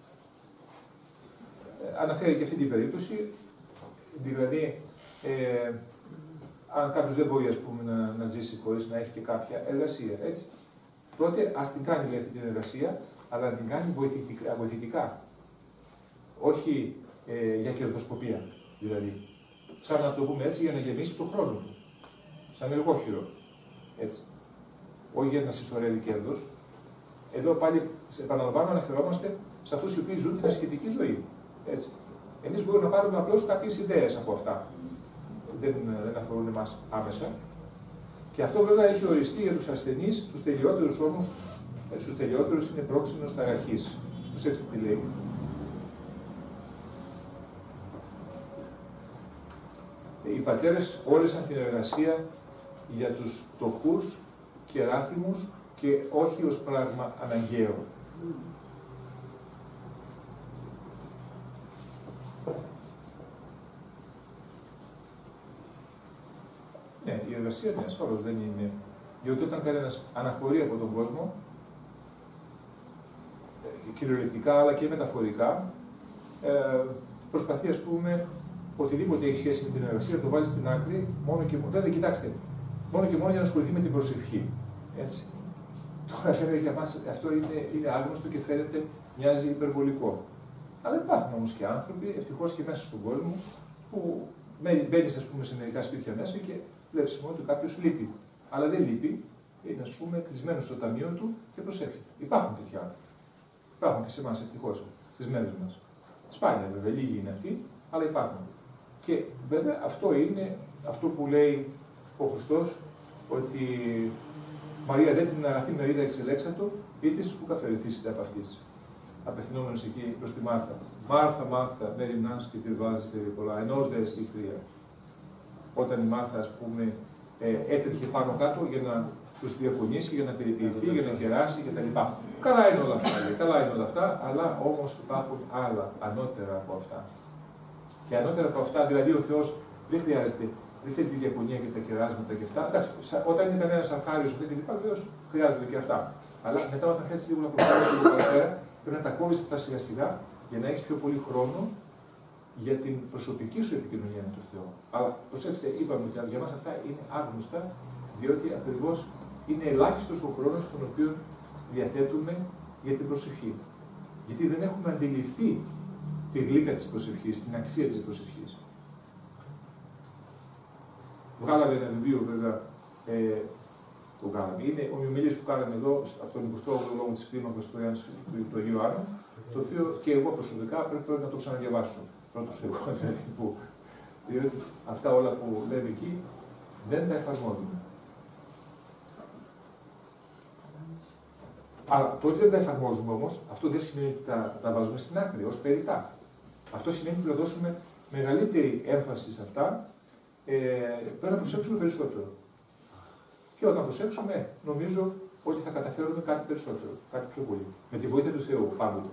Speaker 1: αναφέρει και αυτή την περίπτωση, δηλαδή, ε, αν κάποιος δεν μπορεί, ας πούμε, να, να ζήσει χωρίς να έχει και κάποια εργασία, έτσι, τότε ας την κάνει, λέει, αυτή την εργασία, αλλά να την κάνει βοηθητικά, βοηθητικά. Όχι ε, για κερδοσκοπία, δηλαδή. Σαν να το πούμε έτσι, για να γεμίσει το χρόνο του. Σαν εργόχειρο. Έτσι. Όχι για να συσσωρεύει κέρδος. Εδώ πάλι, επαναλαμβάνω, αναφερόμαστε σε αυτούς οι οποίοι ζουν την ασχετική ζωή. Έτσι. Εμείς μπορούμε να πάρουμε απλώς κάποιες ιδέες από αυτά. Δεν, δεν αφορούν εμάς άμεσα. Και αυτό βέβαια έχει οριστεί για τους ασθενείς, τους τελειότερους όμως, στους τελειότερους είναι πρόξενος ταραχής. Προσέξτε τι λέει. Οι πατέρες όλεσαν την εργασία για τους φτωχούς και ράθιμους και όχι ως πράγμα αναγκαίο. Ναι, η εργασία ναι, ασφαλώς δεν είναι. Διότι όταν κανένας αναχωρεί από τον κόσμο, κυριολεκτικά αλλά και μεταφορικά, ε, προσπαθεί, ας πούμε, οτιδήποτε έχει σχέση με την εργασία, να το βάλει στην άκρη, μόνο και μόνο. Βέβαια, κοιτάξτε, μόνο και μόνο για να ασχοληθεί με την προσευχή. Έτσι. Τώρα, βέβαια, για μας αυτό είναι, είναι άγνωστο και φαίνεται, μοιάζει υπερβολικό. Αλλά υπάρχουν όμως και άνθρωποι, ευτυχώς και μέσα στον κόσμο, που μπαίνει, ας πούμε, σε μερικά σπίτια μέσα και βλέπει μόνο ότι κάποιος λείπει. Αλλά δεν λείπει, είναι, ας πούμε, κλεισμένο στο ταμείο του και προσεύχεται. Υπάρχουν τέτοια άνθρωποι. Υπάρχουν και σε εμάς, ευτυχώς, στις μέρες μας. Σπάνια, βέβαια, λίγοι είναι αυτοί, αλλά υπάρχουν. Και βέβαια αυτό είναι αυτό που λέει ο Χριστός, ότι Μαρία δεν την αγαθή μερίδα εξελέξατο, ή της που καφερεθήσετε από αυτής. Απευθυνόμενος εκεί προς τη Μάρθα. Μάρθα, Μάρθα, με ρημνάς και τη βάζετε πολλά, ενός δε εστί χρία. Όταν η Μάρθα, ας πούμε, ε, έτρεχε πάνω κάτω για να τους διακονήσει, για να περιποιηθεί, για να κεράσει κτλ. Καλά είναι όλα αυτά, λέει. Καλά είναι όλα αυτά, αλλά όμως υπάρχουν άλλα, ανώτερα από αυτά. Και ανώτερα από αυτά, δηλαδή ο Θεός δεν χρειάζεται, δεν θέλει τη διακονία και τα κεράσματα και αυτά. Εντάξει, όταν είναι κανένας αρχάριος και λοιπά, βεβαίως χρειάζονται και αυτά. Αλλά μετά, όταν θέλει λίγο να προχωρήσει λίγο παραπέρα, πρέπει να τα κόβεις αυτά σιγά σιγά για να έχεις πιο πολύ χρόνο για την προσωπική σου επικοινωνία με τον Θεό. Αλλά προσέξτε, είπαμε ότι για μας αυτά είναι άγνωστα, διότι ακριβώς είναι ελάχιστος ο χρόνος τον οποίο διαθέτουμε για την προσευχή. Γιατί δεν έχουμε αντιληφθεί τη γλύκα της προσευχής, την αξία της προσευχής. Βγάλαμε ένα βιβλίο, βέβαια, ε, το κάναμε. Είναι ομιλίες που κάναμε εδώ, από τον εικοστό όγδοο λόγο της κλίμακας του Αγίου Άννου, το οποίο και εγώ προσωπικά πρέπει να το ξαναδιαβάσω. Πρώτος εγώ, δηλαδή, που, διότι αυτά όλα που λέμε εκεί δεν τα εφαρμόζουμε. Αλλά το ότι δεν τα εφαρμόζουμε όμως, αυτό δεν σημαίνει ότι τα, τα βάζουμε στην άκρη, ως περιττά. Αυτό σημαίνει ότι θα δώσουμε μεγαλύτερη έμφαση σε αυτά, ε, πρέπει να προσέξουμε περισσότερο. Και όταν προσέξουμε, νομίζω ότι θα καταφέρουμε κάτι περισσότερο, κάτι πιο πολύ. Με τη βοήθεια του Θεού πάντοτε.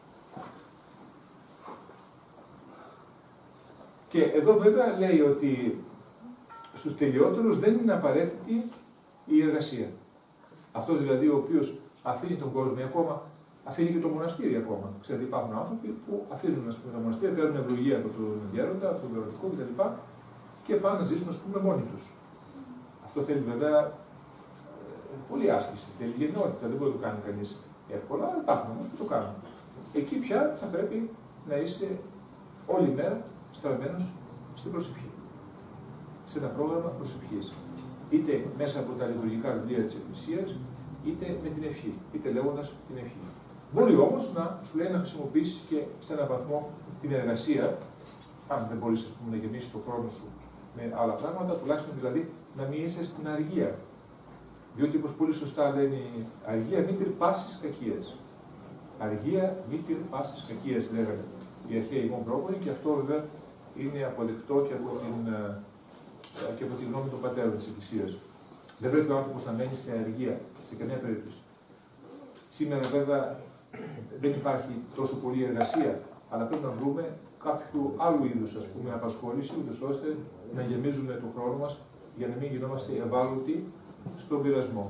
Speaker 1: Και εδώ βέβαια λέει ότι στους τελειότερους δεν είναι απαραίτητη η εργασία. Αυτός δηλαδή ο οποίος αφήνει τον κόσμο ακόμα, αφήνει και το μοναστήρι ακόμα. Ξέρετε, υπάρχουν άνθρωποι που αφήνουν ας πούμε, το μοναστήρι, παίρνουν ευλογία από τον γέροντα, από τον γεροντικό κτλ. Και πάνε να ζήσουν ας πούμε, μόνοι τους. Αυτό θέλει βέβαια ε, πολύ άσκηση, θέλει γενναιότητα. Δεν μπορεί να το κάνει κανείς εύκολα, αλλά υπάρχουν όμως που το κάνουν. Εκεί πια θα πρέπει να είσαι όλη μέρα στραμμένος στην προσευχή. Σε ένα πρόγραμμα προσευχής. Είτε μέσα από τα λειτουργικά βιβλία της Εκκλησίας, είτε με την ευχή, είτε λέγοντας την ευχή. Μπορεί όμως να σου λέει να χρησιμοποιήσεις και σε έναν βαθμό την εργασία, αν δεν μπορείς πούμε, να γεμίσεις το χρόνο σου με άλλα πράγματα, τουλάχιστον δηλαδή να μην είσαι στην αργία. Διότι, όπως πολύ σωστά λένε, αργία μήτηρ πάσης κακίας. Αργία μήτηρ πάσης κακίας, λέγανε οι αρχαίοι ημών πρόποροι, και αυτό βέβαια είναι αποδεκτό και από την, και από τη γνώμη των πατέρων της Εκκλησίας. Δεν πρέπει ο άνθρωπος να μένει σε αργία, σε καμία περίπτωση. Σήμερα βέβαια δεν υπάρχει τόσο πολλή εργασία, αλλά πρέπει να βρούμε κάποιο άλλου είδους ας πούμε, απασχόληση, ούτως ώστε να γεμίζουμε τον χρόνο μας για να μην γινόμαστε ευάλωτοι στον πειρασμό.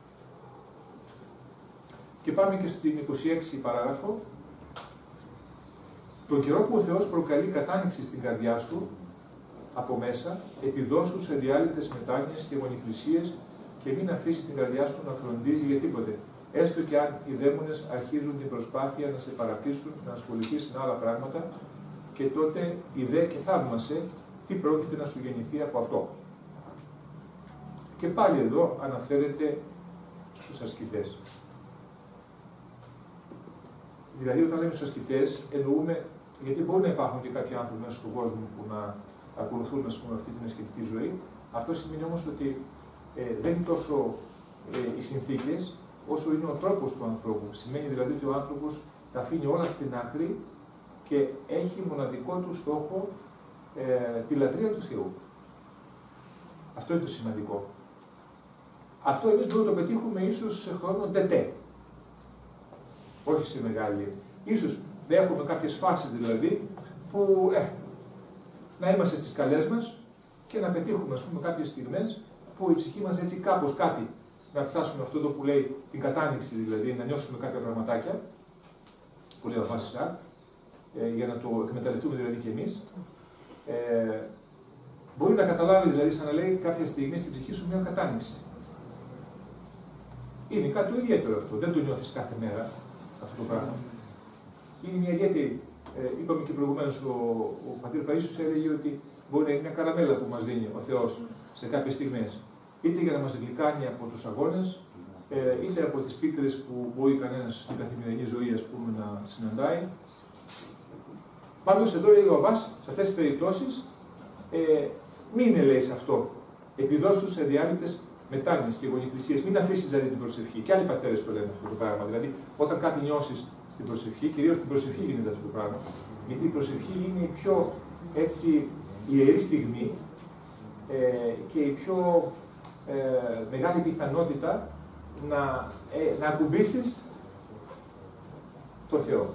Speaker 1: Και πάμε και στην είκοσι έξι παράγραφο. Τον καιρό που ο Θεός προκαλεί κατάνοιξη στην καρδιά σου, από μέσα, επιδώσου σε διάλυτες μετάνοιες και γονικλησίες και μην αφήσεις την καρδιά σου να φροντίζει για τίποτε. Έστω και αν οι δαίμονες αρχίζουν την προσπάθεια να σε παραπείσουν, να ασχοληθείς με άλλα πράγματα, και τότε ιδέ και θαύμασε τι πρόκειται να σου γεννηθεί από αυτό. Και πάλι εδώ αναφέρεται στους ασκητές. Δηλαδή, όταν λέμε στους ασκητές, εννοούμε, γιατί μπορεί να υπάρχουν και κάποιοι άνθρωποι μέσα στον κόσμο που να ακολουθούν ας πούμε, αυτή την ασκητική ζωή. Αυτό σημαίνει όμως ότι ε, δεν είναι τόσο ε, οι συνθήκες, όσο είναι ο τρόπος του ανθρώπου. Σημαίνει δηλαδή ότι ο άνθρωπος τα αφήνει όλα στην άκρη και έχει μοναδικό του στόχο ε, τη λατρεία του Θεού. Αυτό είναι το σημαντικό. Αυτό εμείς μπορούμε να το πετύχουμε ίσως σε χρόνο τετέ. Όχι σε μεγάλη. Ίσως δεν έχουμε κάποιες φάσεις δηλαδή που ε, να είμαστε στις καλές μας και να πετύχουμε ας πούμε, κάποιες στιγμές που η ψυχή μας έτσι κάπως κάτι να φτάσουμε αυτό το που λέει την κατάνοιξη δηλαδή, να νιώσουμε κάποια πραγματάκια που λέει ο Βάσης Σάρ, ε, για να το εκμεταλλευτούμε δηλαδή και εμείς. Ε, μπορεί να καταλάβεις δηλαδή σαν να λέει κάποια στιγμή στην ψυχή σου μια κατάνοιξη. Είναι κάτι το ιδιαίτερο αυτό, δεν το νιώθεις κάθε μέρα αυτό το πράγμα. Είναι μια ιδιαίτερη, ε, είπαμε και προηγουμένως ο, ο πατήρ Παΐσιος έλεγε ότι μπορεί να είναι μια καραμέλα που μας δίνει ο Θεός σε κάποιες στιγμές. Είτε για να μας γλυκάνει από τους αγώνες, ε, είτε από τις πίκρες που μπορεί κανένας στην καθημερινή ζωή ας πούμε, να συναντάει. Πάντως εδώ λέει ο Αββάς, σε αυτές τις περιπτώσεις, ε, μην λέει σε αυτό, επιδόσου σε διάλυτες μετάνοιες και γονικλησίες. Μην αφήσεις δηλαδή την προσευχή. Και άλλοι πατέρες το λένε αυτό το πράγμα. Δηλαδή, όταν κάτι νιώσεις στην προσευχή, κυρίως στην προσευχή γίνεται αυτό το πράγμα. Γιατί η προσευχή είναι η πιο έτσι ιερή στιγμή ε, και η πιο ε, μεγάλη πιθανότητα να, ε, να ακουμπήσεις το Θεό.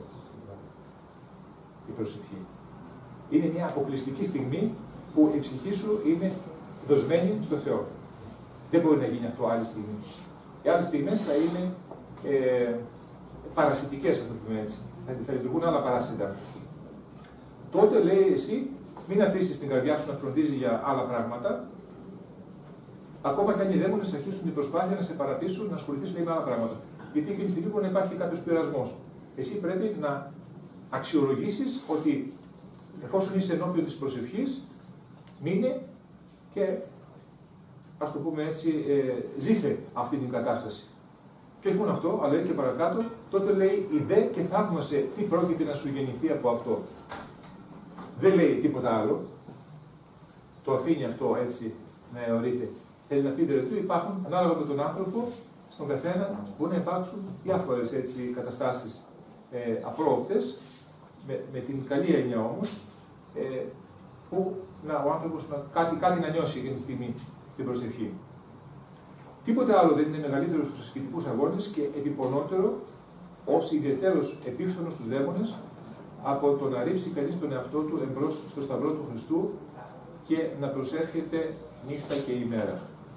Speaker 1: Η προσευχή. Είναι μια αποκλειστική στιγμή που η ψυχή σου είναι δοσμένη στο Θεό. Δεν μπορεί να γίνει αυτό άλλη στιγμή. Οι άλλες στιγμές θα είναι ε, παρασιτικές, ας το πούμε έτσι. Θα, θα λειτουργούν άλλα παράσιτα. Τότε λέει εσύ, μην αφήσεις την καρδιά σου να φροντίζει για άλλα πράγματα, ακόμα και αν οι δαίμονες αρχίσουν την προσπάθεια να σε παραπείσουν, να ασχοληθείς με άλλα πράγματα. Γιατί εκείνη τη στιγμή μπορεί να υπάρχει κάποιος πειρασμός. Εσύ πρέπει να αξιολογήσεις ότι εφόσον είσαι ενώπιον της προσευχής, μείνε και ας το πούμε έτσι, ε, ζήσε αυτή την κατάσταση. Και όχι μόνο αυτό, αλλά λέει και παρακάτω, τότε λέει ιδέ και θαύμασε τι πρόκειται να σου γεννηθεί από αυτό. Δεν λέει τίποτα άλλο. Το αφήνει αυτό έτσι να αιωρείται. Θέλει να πει δηλαδή υπάρχουν, ανάλογα με τον άνθρωπο, στον καθένα μπορεί να υπάρξουν διάφορες έτσι καταστάσεις ε, απρόοπτες, με, με την καλή έννοια όμως, ε, που να, ο άνθρωπος να, κάτι, κάτι να νιώσει εκείνη τη στιγμή στην προσευχή. Τίποτε άλλο δεν είναι μεγαλύτερο στους ασκητικούς αγώνες και επιπονότερο ως ιδιαιτέρως επίφθονος στους δαίμονες από το να ρίψει κανείς τον εαυτό του εμπρός στο σταυρό του Χριστού και να προσεύχεται νύχτα και ημέρα.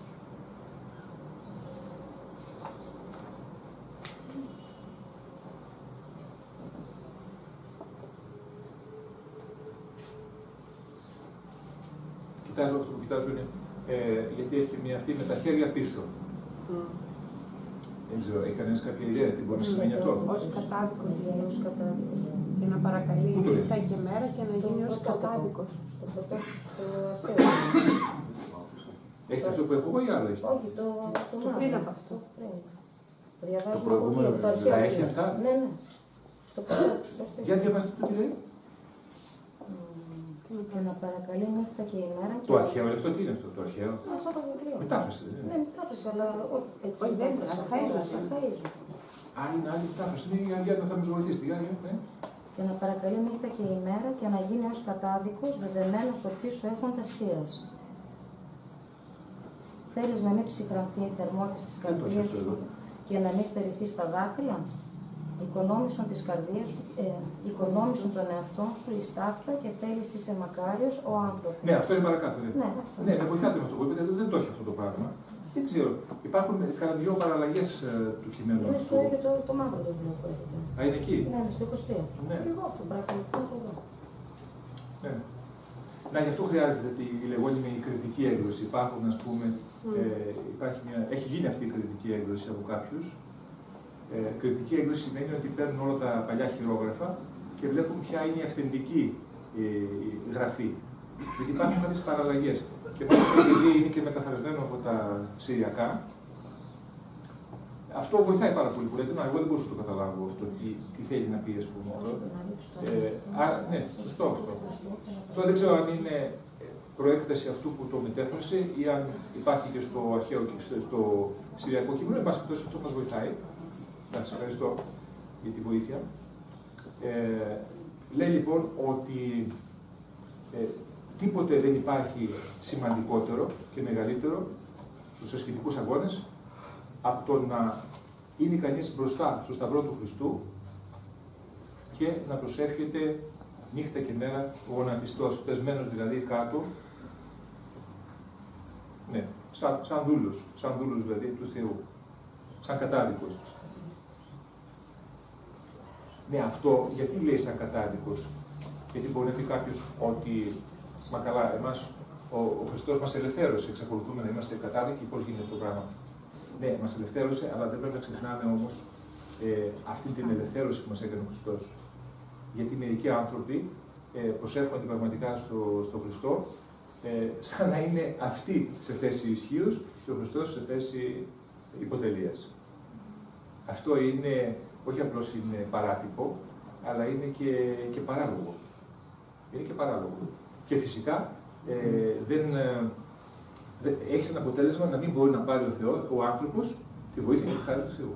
Speaker 1: Κοιτάζω αυτό που κοιτάζω είναι ε, γιατί έχει μια αυτή με τα χέρια πίσω. Mm. Δεν ξέρω, έχει κανένας κάποια ιδέα τι μπορεί να σημαίνει αυτό?
Speaker 4: Ως κατάδικο, δηλαδή ως κατάδικο. Και να παρακαλεί νύχτα και μέρα και να γίνει ως κατάδικος στο αρχαίο.
Speaker 1: Έχετε αυτό που έχω εγώ ή άλλο έχει?
Speaker 5: Όχι, το, το,
Speaker 4: το πριν από αυτό.
Speaker 5: Το προηγούμενο.
Speaker 1: Τα έχει αυτά?
Speaker 5: Ναι, ναι. Στο
Speaker 1: Για διαβάστε το τι λέει.
Speaker 5: Και να παρακαλεί νύχτα και ημέρα.
Speaker 1: Το αρχαίο, αυτό τι είναι αυτό το αρχαίο?
Speaker 5: Αυτό το βιβλίο.
Speaker 1: Μετάφραση, δεν είναι?
Speaker 5: Ναι, μετάφραση, αλλά όχι έτσι.
Speaker 4: Όχι, δεν είναι.
Speaker 1: Α, είναι άλλη μετάφραση. Είναι για να θα μας βοηθήσει. Ναι.
Speaker 5: Και να παρακαλεί νύχτα και ημέρα και να γίνει ως κατάδικος, δεδεμένος ο πίσω έχουν τα σκίας. Θέλεις να μην ψυχρανθεί η θερμότητα της καρδιάς σου και να μην στερηθεί στα δάκρυα? Οικονόμησον της καρδίας σου, ε, οικονόμησον τον εαυτό σου εις ταύτα και θέλεις είσαι μακάριος ο άνθρωπος.
Speaker 1: Ναι, αυτό είναι παρακάτω. Ναι,
Speaker 5: ναι, αυτό.
Speaker 1: Ναι, με βοηθάτε με αυτό που είπατε, δεν το έχει αυτό το πράγμα. Δεν ξέρω. Υπάρχουν κανένα δυο παραλλαγές ε, του κειμένου.
Speaker 5: Είναι στο ίδιο το, το μαύρο το βιβλίο που έχετε.
Speaker 1: Α, είναι εκεί.
Speaker 5: Ναι, είναι στο είκοσι τρία.
Speaker 1: Ναι.
Speaker 5: Εγώ αυτό πραγματικά εδώ.
Speaker 1: Ναι. Να, γι' αυτό χρειάζεται τη λεγόμενη κριτική έκδοση. Υπάρχουν, ας πούμε, mm. ε, υπάρχει μια, έχει γίνει αυτή η κριτική έκδοση από κάποιους. Ε, κριτική έκδοση σημαίνει ότι παίρνουν όλα τα παλιά χειρόγραφα και βλέπουν ποια είναι η αυθεντική ε, γραφή. Γιατί υπάρχουν κάποιες παραλλαγές. Και μάλιστα επειδή είναι και μεταφρασμένο από τα Συριακά, αυτό βοηθάει πάρα πολύ που λέτε. Να, εγώ δεν μπορούσα να το καταλάβω αυτό, τι, τι θέλει να πει, ας πούμε. Ε, άρα, ναι, σωστό αυτό. Τώρα δεν ξέρω αν είναι προέκταση αυτού που το μετέφρασε ή αν υπάρχει και στο αρχαίο και στο, στο Συριακό κείμενο. Εν πάση περιπτώσει, αυτό μας βοηθάει. Σας ευχαριστώ για τη βοήθεια. Ε, λέει λοιπόν ότι ε, τίποτε δεν υπάρχει σημαντικότερο και μεγαλύτερο στους ασκητικούς αγώνες από το να είναι κανείς μπροστά στο σταυρό του Χριστού και να προσεύχεται νύχτα και μέρα γονατιστός, πεσμένος δηλαδή κάτω, ναι, σαν, σαν δούλος, σαν δούλος δηλαδή του Θεού, σαν κατάδικος. Ναι, αυτό γιατί λέει σαν κατάδικος? Γιατί μπορεί να πει κάποιος ότι, μα καλά, εμάς ο, ο Χριστός μας ελευθέρωσε, εξακολουθούμε να είμαστε κατάδικοι, πώς γίνεται το πράγμα? Ναι, μας ελευθέρωσε, αλλά δεν πρέπει να ξεχνάμε όμως ε, αυτή την ελευθέρωση που μας έκανε ο Χριστός. Γιατί μερικοί άνθρωποι ε, προσεύχονται πραγματικά στο, στο Χριστό, ε, σαν να είναι αυτοί σε θέση ισχύους και ο Χριστός σε θέση υποτελείας. Αυτό είναι, όχι απλώς είναι παράτυπο, αλλά είναι και, και παράλογο. Είναι και παράλογο. Και φυσικά ε, δεν, ε, δεν, έχει ένα αποτέλεσμα να μην μπορεί να πάρει ο Θεός, ο άνθρωπος, τη βοήθεια και τη χάρη του Θεού.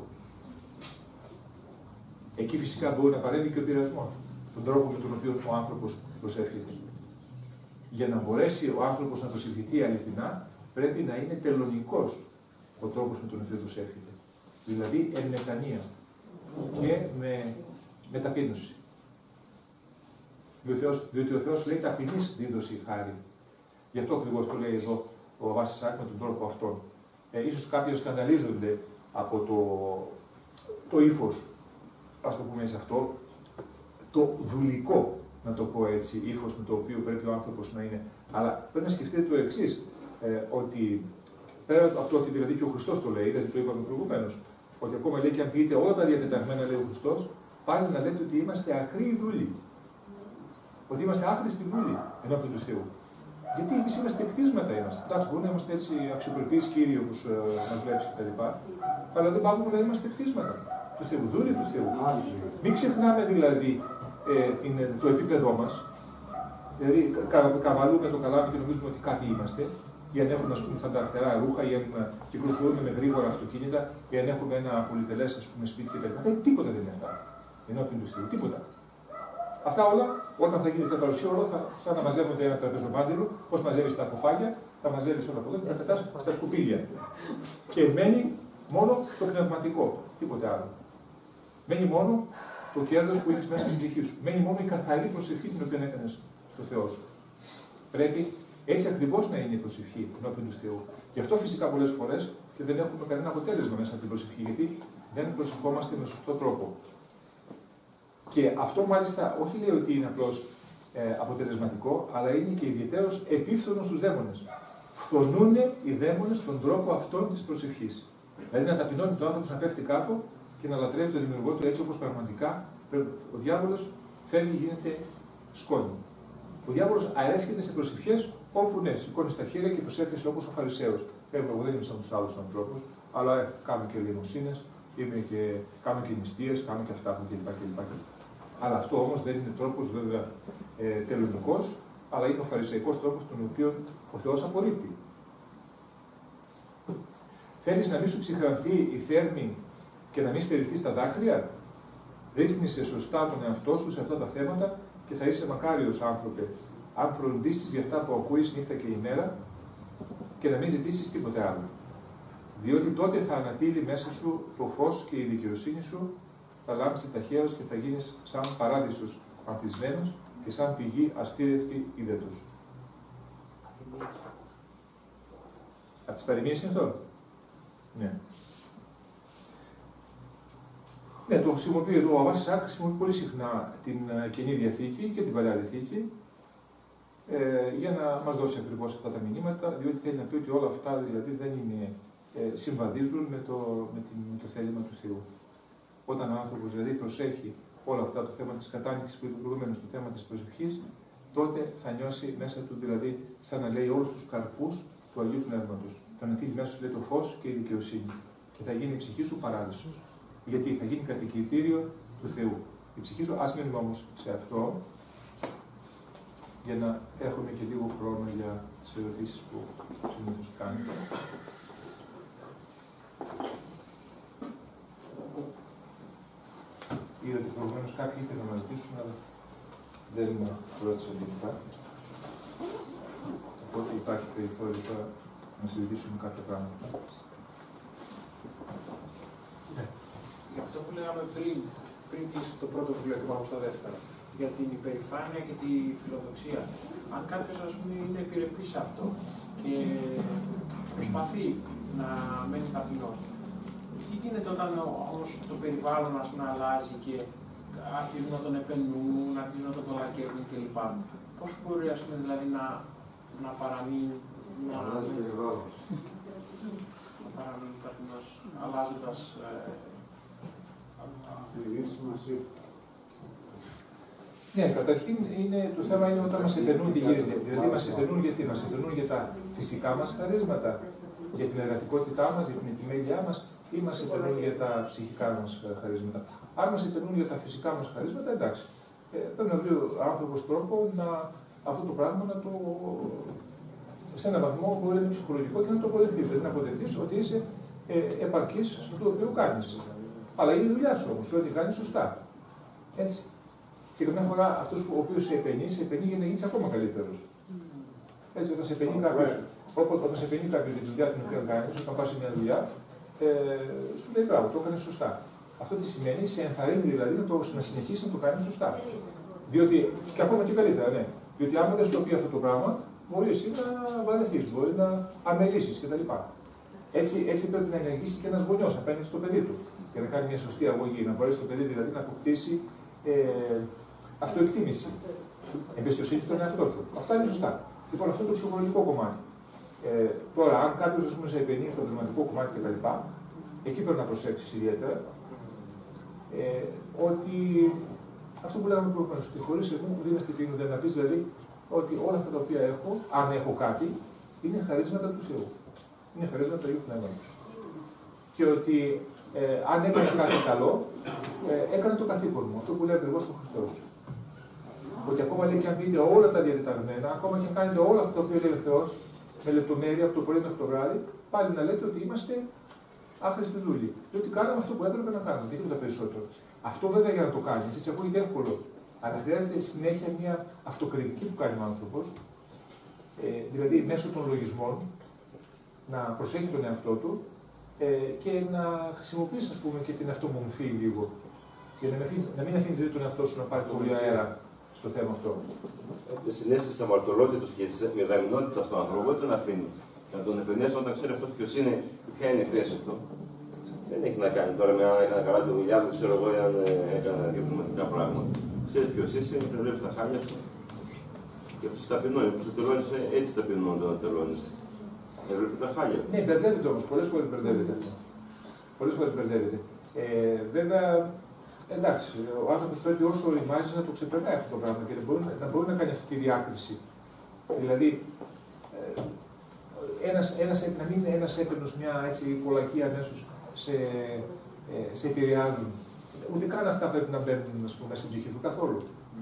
Speaker 1: Εκεί φυσικά μπορεί να παρέμβει και ο πειρασμός, τον τρόπο με τον οποίο ο άνθρωπος προσεύχεται. Για να μπορέσει ο άνθρωπος να προσευχηθεί αληθινά, πρέπει να είναι τελωνικός ο τρόπος με τον οποίο προσεύχεται. Δηλαδή εν μετανία και με, με ταπείνωση. Διότι ο Θεός, διότι ο Θεός λέει ταπεινής δίδωση χάρη. Γι' αυτό ακριβώς το λέει εδώ ο Βάσης Σάκ με τον τρόπο αυτόν. Ε, ίσως κάποιοι σκανδαλίζονται από το, το ύφος, ας το πούμε σε αυτό, το δουλικό, να το πω έτσι, ύφος με το οποίο πρέπει ο άνθρωπος να είναι. Αλλά πρέπει να σκεφτείτε το εξής, ε, ότι πέρα από το ότι δηλαδή και ο Χριστός το λέει, δηλαδή το είπαμε προηγουμένως, ότι ακόμα λέει και αν πείτε όλα τα διατεταγμένα, λέει ο Χριστός, πάλι να λέτε ότι είμαστε ακραίοι δούλοι. Ότι είμαστε άχρηστοι δούλοι ενώπιον του Θεού. Γιατί εμείς είμαστε κτίσματα είμαστε. Εντάξει, μπορούμε να είμαστε έτσι αξιοπρεπείς κύριοι όπως ε, μας βλέπει κτλ. Αλλά δεν πάμε να είμαστε κτίσματα του Θεού, δούλοι του Θεού. Μην ξεχνάμε δηλαδή ε, την, το επίπεδό μας. Δηλαδή, κα, καβαλούμε το καλάμι και νομίζουμε ότι κάτι είμαστε, ή αν έχουμε ας πούμε, φανταχτερά ρούχα, ή αν κυκλοφορούμε με γρήγορα αυτοκίνητα, ή αν έχουμε ένα πολυτελές ας πούμε, σπίτι κτλ. Δεν τίποτα δεν είναι αυτά. Ενώπιον του Θεού, τίποτα. Αυτά όλα, όταν θα γίνει η παρουσία, όλα θα σαν να μαζεύονται ένα τραπεζοπάντελο, πώς μαζεύεις τα κοφάγια, τα μαζεύεις όλα από εδώ και τα πετάς στα σκουπίδια. Και μένει μόνο το πνευματικό, τίποτε άλλο. Μένει μόνο το κέρδος που έχεις μέσα στην ψυχή σου. Μένει μόνο η καθαρή προσευχή την οποία έκανες στο Θεό σου. Πρέπει έτσι ακριβώς να είναι η προσευχή ενώπιον του Θεού. Γι' αυτό φυσικά πολλές φορές και δεν έχουμε κανένα αποτέλεσμα μέσα από την προσευχή, γιατί δεν προσευχόμαστε με σωστό τρόπο. Και αυτό μάλιστα όχι λέει ότι είναι απλώς ε, αποτελεσματικό, αλλά είναι και ιδιαίτερος επίφθονος στους δαίμονες. Φθονούν οι δαίμονες στον τρόπο αυτόν της προσευχής. Δηλαδή να ταπεινώνει τον άνθρωπο να πέφτει κάτω και να λατρεύει τον δημιουργό του έτσι όπως πραγματικά ο διάβολος φεύγει, γίνεται σκόνη. Ο διάβολος αρέσκεται σε προσευχές όπου ναι, σηκώνει τα χέρια και προσεύχεσαι όπως ο Φαρισαίος. Εγώ δεν είμαι σαν τους άλλους ανθρώπους, αλλά ε, κάνω και λιμοσύνες, και, κάνω και νηστείες, κάνω και αυτά κλπ. κλπ. Αλλά αυτό όμως δεν είναι τρόπος βέβαια ε, τελωνικός, αλλά είναι ο φαρισαϊκός τρόπος τον οποίο ο Θεός απορρίπτει. Θέλεις να μην σου ψυχρανθεί η θέρμη και να μην στερηθεί στα δάκρυα? Ρύθμισε σωστά τον εαυτό σου σε αυτά τα θέματα και θα είσαι μακάριος άνθρωπε, αν φροντίσεις για αυτά που ακούεις νύχτα και ημέρα και να μην ζητήσεις τίποτε άλλο. Διότι τότε θα ανατείλει μέσα σου το φως και η δικαιοσύνη σου θα λάμψει ταχαίως και θα γίνεις σαν παράδεισος ανθισμένος και σαν πηγή αστήρευτη ύδατος. Από τις παροιμίες είναι αυτό. Ναι. Ναι, το χρησιμοποιεί εδώ ο Αββάς Ισαάκ, χρησιμοποιεί πολύ συχνά την Καινή Διαθήκη και την Παλαιά Διαθήκη ε, για να μας δώσει ακριβώς αυτά τα μηνύματα, διότι θέλει να πει ότι όλα αυτά δηλαδή δεν είναι, ε, συμβαδίζουν με το, με, την, με το θέλημα του Θεού. Όταν ο άνθρωπος δηλαδή προσέχει όλα αυτά το θέμα της κατάνοιξης που είπε προηγουμένως, το θέμα της προσευχής, τότε θα νιώσει μέσα του δηλαδή σαν να λέει όλους τους καρπούς του Αγίου Πνεύματος. Θα ανατείλει μέσα σου λέει το φως και η δικαιοσύνη και θα γίνει η ψυχή σου παράδεισος. Γιατί θα γίνει κατοικητήριο του Θεού. Η ψυχή σου, ας μείνουμε όμως σε αυτό, για να έχουμε και λίγο χρόνο για τις ερωτήσεις που συνήθως κάνετε. Είδα ότι προηγουμένως κάποιοι ήθελαν να ρωτήσουν, αλλά δεν μου ρώτησαν τελικά. Οπότε υπάρχει περιθώριο τώρα να συζητήσουμε κάποια πράγματα.
Speaker 6: Για αυτό που λέγαμε πριν, πριν κλείσει το πρώτο βιβλίο και πάμε στο δεύτερο, για την υπερηφάνεια και τη φιλοδοξία. Αν κάποιος, ας πούμε, είναι επιρρεπής σε αυτό και προσπαθεί να μένει ταπεινός, τι γίνεται όταν όμως το περιβάλλον, ας πούμε, αλλάζει και αρχίζουν να τον επενούν, αρχίζουν να τον κολακεύουν κλπ. Πώς μπορεί, ας πούμε, δηλαδή να, να παραμείνει, να, να παραμείνει ταπεινός, αλλάζοντας ε,
Speaker 1: Ναι, καταρχήν είναι, το θέμα είναι όταν μας επενούν τι γίνεται. Δηλαδή μας επενούν γιατί μας επενούν για τα φυσικά μας χαρίσματα, για την εργατικότητά μας, για την επιμέλειά μας, ή μας επενούν για τα ψυχικά μας χαρίσματα. Αν μας επενούν για τα φυσικά μας χαρίσματα, εντάξει. Ε, πρέπει να βρει ο άνθρωπος τρόπο να αυτό το πράγμα να το. Σε έναν βαθμό μπορεί να είναι ψυχολογικό και να το αποδεχτείς. Δηλαδή να αποδεχτείς ότι είσαι ε, επαρκής σε αυτό το οποίο κάνεις. Αλλά είναι η δουλειά σου όμως, πρέπει να την κάνεις σωστά. Έτσι. Και καμιά φορά αυτό ο οποίο σε επενεί, σε επενεί για να γίνει ακόμα καλύτερο. Έτσι, όταν σε επενεί κάποιο, όταν σε επενεί κάποιο για τη δουλειά την οποία κάνει, όταν πα σε μια δουλειά, ε, σου λέει μπράβο, το έκανε σωστά. Αυτό τι σημαίνει, σε ενθαρρύνει δηλαδή να, το, να συνεχίσει να το κάνει σωστά. Διότι, και ακόμα και καλύτερα, ναι. Διότι άμα δεν σου το πει αυτό το πράγμα, μπορεί εσύ να βαρεθεί, μπορεί να αμελήσει κτλ. Έτσι, έτσι πρέπει να ενεργήσει και ένα γονιό απέναντι στο παιδί του. Για να κάνει μια σωστή αγωγή, να μπορέσει το παιδί δηλαδή να αποκτήσει ε, αυτοεκτίμηση, εμπιστοσύνη στον εαυτό του. Αυτά είναι σωστά. Λοιπόν, αυτό είναι το ψυχολογικό κομμάτι. Ε, τώρα, αν κάποιο σε επενεί στο πνευματικό κομμάτι κτλ., εκεί πρέπει να προσέξει ιδιαίτερα ε, ότι αυτό που λέγαμε προηγουμένως, ότι χωρίς εγώ δεν είναι στοιχείο, να πει δηλαδή ότι όλα αυτά τα οποία έχω, αν έχω κάτι, είναι χαρίσματα του Θεού. Είναι χαρίσματα του Αγίου Πνεύματος. Και ότι ε, αν έκανε κάτι καλό, ε, έκανε το καθήκον μου. Αυτό που λέει ακριβώς ο Χριστός. Ότι ακόμα λέει και αν δείτε όλα τα διατεταγμένα, ακόμα και αν κάνετε όλα αυτά τα οποία λέει ο Θεός, με λεπτομέρεια από το πρωί μέχρι το βράδυ, πάλι να λέτε ότι είμαστε άχρηστοι δούλοι. Διότι κάναμε αυτό που έπρεπε να κάνουμε, δεν τίποτα περισσότερο. Αυτό βέβαια για να το κάνει, έτσι ακούγεται εύκολο. Αλλά χρειάζεται συνέχεια μια αυτοκριτική που κάνει ο άνθρωπος, ε, δηλαδή μέσω των λογισμών να προσέχει τον εαυτό του ε, και να χρησιμοποιήσει, ας πούμε, και την αυτομομφή λίγο. Για να, να μην αφήνει δηλαδή τον εαυτό σου να πάρει πολύ αέρα στο θέμα αυτό.
Speaker 7: Τη συνέστηση αμαρτωλότητας και τη μηδαμινότητας του ανθρώπου δεν τον αφήνει. Να τον επενέσει όταν ξέρει αυτό ποιο είναι και ποια είναι η θέση του. Δεν έχει να κάνει τώρα με αν έκανα καλά τη δουλειά του, ξέρω εγώ, ή αν έκανα διπλωματικά πράγματα. Ξέρει ποιο είσαι, δεν βλέπει τα χάλια σου. Και αυτό ταπεινώνει. Που σου τελώνησε, έτσι ταπεινώνει όταν τελώνησε. Δεν βλέπει τα χάλια του.
Speaker 1: Ναι, μπερδεύεται όμω. Πολλέ φορέ μπερδεύεται. Πολλέ φορέ μπερδεύεται. Ε, βέβαια, εντάξει, ο άνθρωπο πρέπει όσο οριμάζει να το ξεπερνάει αυτό το πράγμα και να μπορεί να, μπορεί να κάνει αυτή τη διάκριση. Δηλαδή, ε, ένας, ένας, να μην είναι ένας έπαιρνος μια έτσι πολλακία αμέσως σε, ε, σε επηρεάζουν. Ούτε καν αυτά πρέπει να μπαίνουν, ας πούμε, στην ψυχή του καθόλου.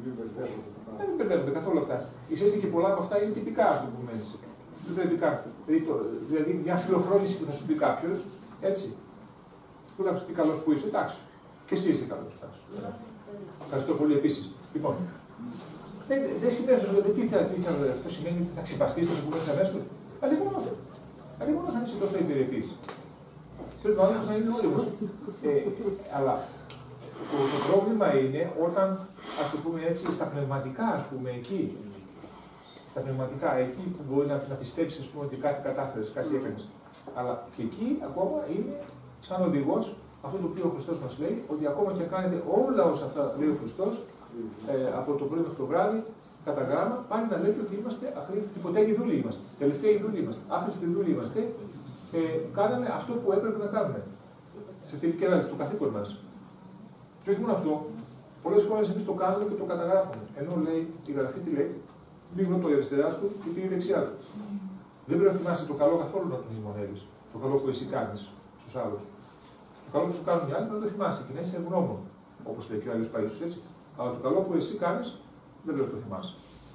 Speaker 1: Δεν μπερδεύονται καθόλου αυτά. Ίσως και πολλά από αυτά είναι τυπικά, α το πούμε έτσι. Δεν πρέπει καν. Δηλαδή, μια φιλοφρόνηση που θα σου πει κάποιο, έτσι. Σπούδαξε τι καλό που είσαι, εντάξει. Και εσύ είσαι καλό. Ευχαριστώ πολύ επίση. Λοιπόν, δεν, δεν σημαίνει αυτό, τι θα, τι θα, αυτό σημαίνει ότι θα ξυπαστεί το που μέσα αμέσω. Αλληγωνό. Αλληγωνό αν είσαι τόσο υπηρετή. Πρέπει ο άνθρωπο να είναι όριμο. Ε, αλλά το, το πρόβλημα είναι όταν, ας το πούμε έτσι, στα πνευματικά, ας πούμε, εκεί, στα πνευματικά, εκεί που μπορεί να, να πιστέψει, ας πούμε, ότι κάτι κατάφερες, κάτι έκανες. Αλλά και εκεί ακόμα είναι σαν οδηγός αυτό το οποίο ο Χριστός μας λέει, ότι ακόμα και κάνετε όλα όσα αυτά λέει ο Χριστός, ε, από το πρωί μέχρι το βράδυ, κατά γράμμα, πάλι να λέτε ότι είμαστε αχρήστοι, ποτέ δούλοι είμαστε. Τελευταίοι δούλοι είμαστε. Άχρηστοι δούλοι είμαστε. Ε, κάναμε αυτό που έπρεπε να κάνουμε. Σε τελική ανάλυση, το καθήκον μας. Και όχι μόνο αυτό, πολλές φορές εμείς το κάνουμε και το καταγράφουμε. Ενώ λέει η γραφή τι λέει, λίγο το αριστερά σου και τη δεξιά σου. Δεν πρέπει να θυμάσαι το καλό καθόλου να τον μνημονεύεις. Το καλό που εσύ κάνεις στους άλλους. Το καλό που σου κάνουν οι άλλοι να το θυμάσαι και να είσαι ευγνώμων, όπως λέει και ο Άγιος Παΐσιος, έτσι. Αλλά το καλό που εσύ κάνεις δεν πρέπει να το θυμάσαι.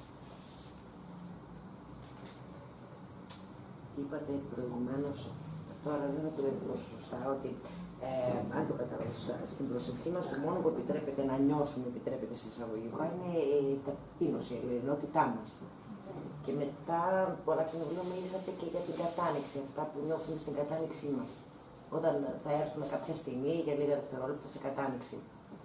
Speaker 8: Είπατε προηγουμένως, τώρα δεν θα το πω σωστά, ότι ε, αν το καταλάβω σωστά, στην προσευχή μας το μόνο που επιτρέπεται να νιώσουμε, επιτρέπεται σε εισαγωγικά, είναι η ταπείνωση, η ελληνότητά μας. Και μετά, πολλά ξενοβουλία μιλήσατε και για την κατάνοιξη, αυτά που νιώθουμε στην κατάνοιξή μας. Όταν θα έρθουμε κάποια στιγμή για λίγα δευτερόλεπτα σε κατάνοιξη.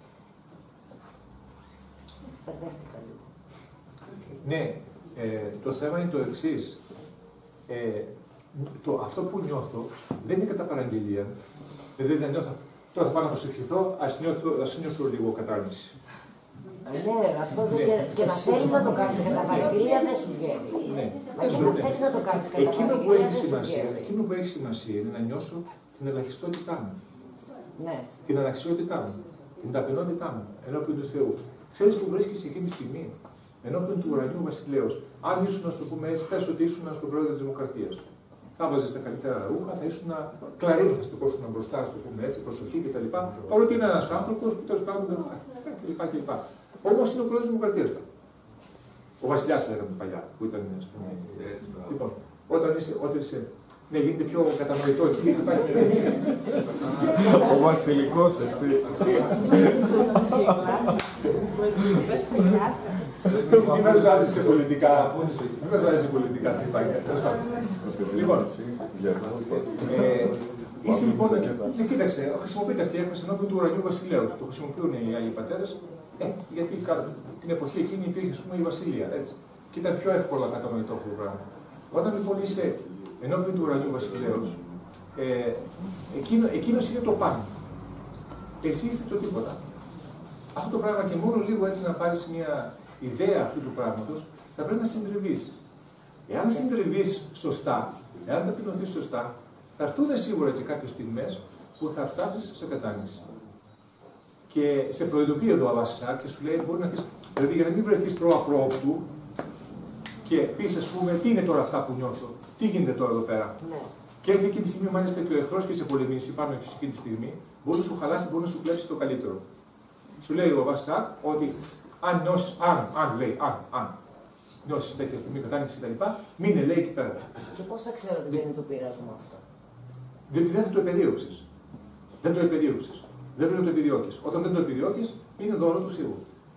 Speaker 8: Μπερδεύτηκα λίγο.
Speaker 1: Ναι, ε, το θέμα είναι το εξής. Ε, το, αυτό που νιώθω δεν είναι κατά παραγγελία. Δηλαδή δεν νιώθω. Τώρα θα πάω να προσευχηθώ, ας νιώθω, ας νιώσω λίγο κατάνοιξη.
Speaker 8: Ναι, αυτό δεν και, και να θέλεις να το κάνεις κατά παραγγελία δεν σου βγαίνει.
Speaker 1: Ναι,
Speaker 8: δεν σου βγαίνει. Θέλεις να το κάνεις κατά
Speaker 1: εκείνο που
Speaker 8: παραγγελία
Speaker 1: έχει
Speaker 8: δεν
Speaker 1: σημασία,
Speaker 8: σου
Speaker 1: εκείνο που έχει σημασία είναι να νιώσω την ελαχιστότητά μου.
Speaker 8: Ναι.
Speaker 1: Την αναξιότητά μου. Την ταπεινότητά μου ενώπιον του Θεού. Ξέρεις που βρίσκεσαι εκείνη τη στιγμή. Ενώπιον του ουρανίου βασιλέως. Αν ήσουν, να το πούμε έτσι, πες ότι ήσουν στον πρόεδρο της Δημοκρατίας. Θα βάζεις τα καλύτερα ρούχα, θα ήσουν κλαρίνο, θα στεκόσουν μπροστά, να το πούμε έτσι, προσοχή κτλ. Παρότι είναι ένας άνθρωπος που τέλος πάντων κλπ. Όμως είναι ο πρόεδρος της Δημοκρατίας. Ο βασιλιάς λέγαμε παλιά, που ήταν, ας πούμε. Λοιπόν, όταν είσαι, όταν είσαι, ναι, γίνεται πιο κατανοητό εκεί, γιατί υπάρχει
Speaker 2: ο βασιλικός, έτσι.
Speaker 1: Μην μας βάζεις σε πολιτικά, μην μας βάζεις σε πολιτικά χτυπάκια. Λοιπόν, είσαι λοιπόν, και κοίταξε, χρησιμοποιείται αυτή η έκφραση ενώπιον του ουρανιού βασιλέως. Το χρησιμοποιούν οι Άγιοι Πατέρες, ε, γιατί την εποχή εκείνη υπήρχε, ας πούμε, η βασιλεία, έτσι. Και ήταν πιο εύκολα κατανοητό αυτό το πράγμα. Όταν λοιπόν είσαι ενώπιον του ουρανιού βασιλέως, ε, εκείνο, εκείνος είναι το πάνω. Εσύ είστε το τίποτα. Αυτό το πράγμα και μόνο λίγο έτσι να πάρεις μια ιδέα αυτού του πράγματος, θα πρέπει να συντριβείς. Εάν συντριβείς σωστά, εάν ταπεινωθείς σωστά, θα έρθουν σίγουρα και κάποιες στιγμές που θα φτάσεις σε κατάνοιξη. Και σε προειδοποιεί εδώ ο Αβασσά και σου λέει: μπορεί να θες, δηλαδή για να μην βρεθείς προαπρόπτου και πεις, ας πούμε, τι είναι τώρα αυτά που νιώθω, τι γίνεται τώρα εδώ πέρα.
Speaker 8: Ναι.
Speaker 1: Και έρθει εκείνη τη στιγμή, μάλιστα και ο εχθρός και σε πολεμήσει πάνω και σε εκείνη τη στιγμή, μπορεί να σου χαλάσει, μπορεί να σου κλέψει το καλύτερο. Σου λέει ο Αβασσά ότι αν νιώσεις, αν, αν λέει, αν, αν νιώσεις τέτοια στιγμή κατάνοιξη κτλ., μείνε, λέει εκεί πέρα.
Speaker 8: Και πώς θα ξέρω ότι δεν είναι το πειράζουμε αυτό.
Speaker 1: Διότι δεν θα το επεδίωξες. Δεν το επεδίωξες. Δεν πρέπει να το επιδιώκεις. Όταν δεν το επιδιώκεις, είναι δώρο του Θεού.